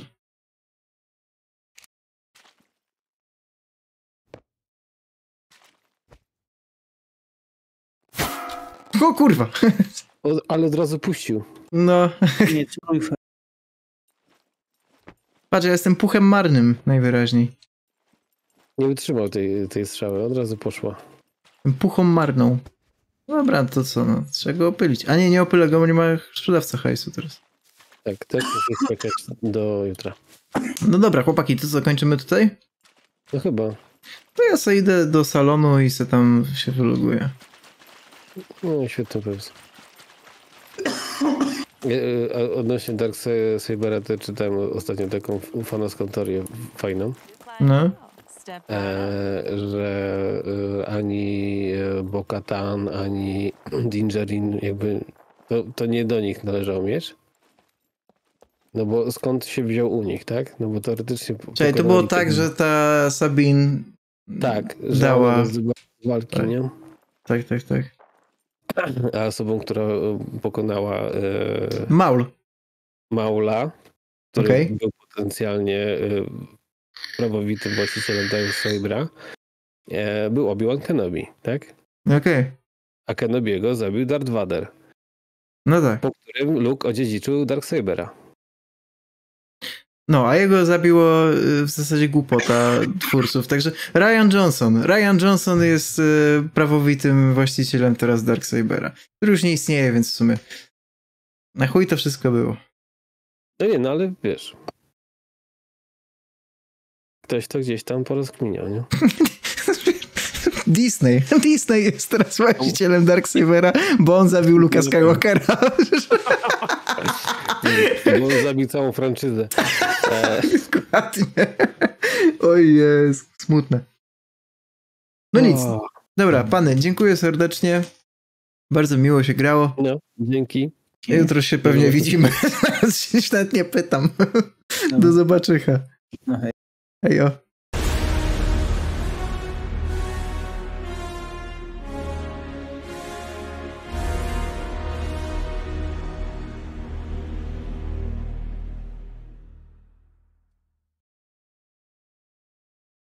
O kurwa! O, ale od razu puścił. No. Nie, trójfę. Patrz, ja jestem puchem marnym najwyraźniej. Nie wytrzymał tej, tej strzały, od razu poszła. Puchą marną. Dobra, to co, no, trzeba go opylić. A nie, nie opylę go, bo nie ma sprzedawca hajsu teraz. Tak, też muszę czekać do jutra. No dobra, chłopaki, to co, kończymy tutaj? No chyba. To ja sobie idę do salonu i se tam się wyloguję. No świetny pomysł. A odnośnie Dark Sabera to czytałem ostatnio taką fanowską teorię fajną. No. E, że e, ani Bo-Katan, ani Dingerin jakby to, to nie do nich należał miecz. No bo skąd się wziął u nich, tak? No bo teoretycznie... Czyli to było tak, że ta Sabine tak, dała... walki, tak. nie? Tak, tak, tak. A osobą, która pokonała e, Maul. Maula, który okay. był potencjalnie e, prawowitym właścicielem Dark Sabera, e, był Obi-Wan Kenobi, tak? Okej. Okay. A Kenobiego zabił Darth Vader. No tak. Po którym Luke odziedziczył Dark Sabera. No, a jego zabiło w zasadzie głupota twórców. Także Ryan Johnson. Ryan Johnson jest prawowitym właścicielem teraz Dark Sabera, który już nie istnieje, więc w sumie na chuj to wszystko było. No nie, no ale wiesz. Ktoś to gdzieś tam porozkminiał, nie? Disney. Disney jest teraz właścicielem Dark Sabera, bo on zabił Luka Skywalkera. Bo on zabił całą franczyzę. Dokładnie. Oj jest, smutne. No nic. Dobra, pany, dziękuję serdecznie. Bardzo miło się grało. No, dzięki. Jutro się pewnie widzimy. Nawet nie pytam. Do zobaczycha. No hej. Hejo.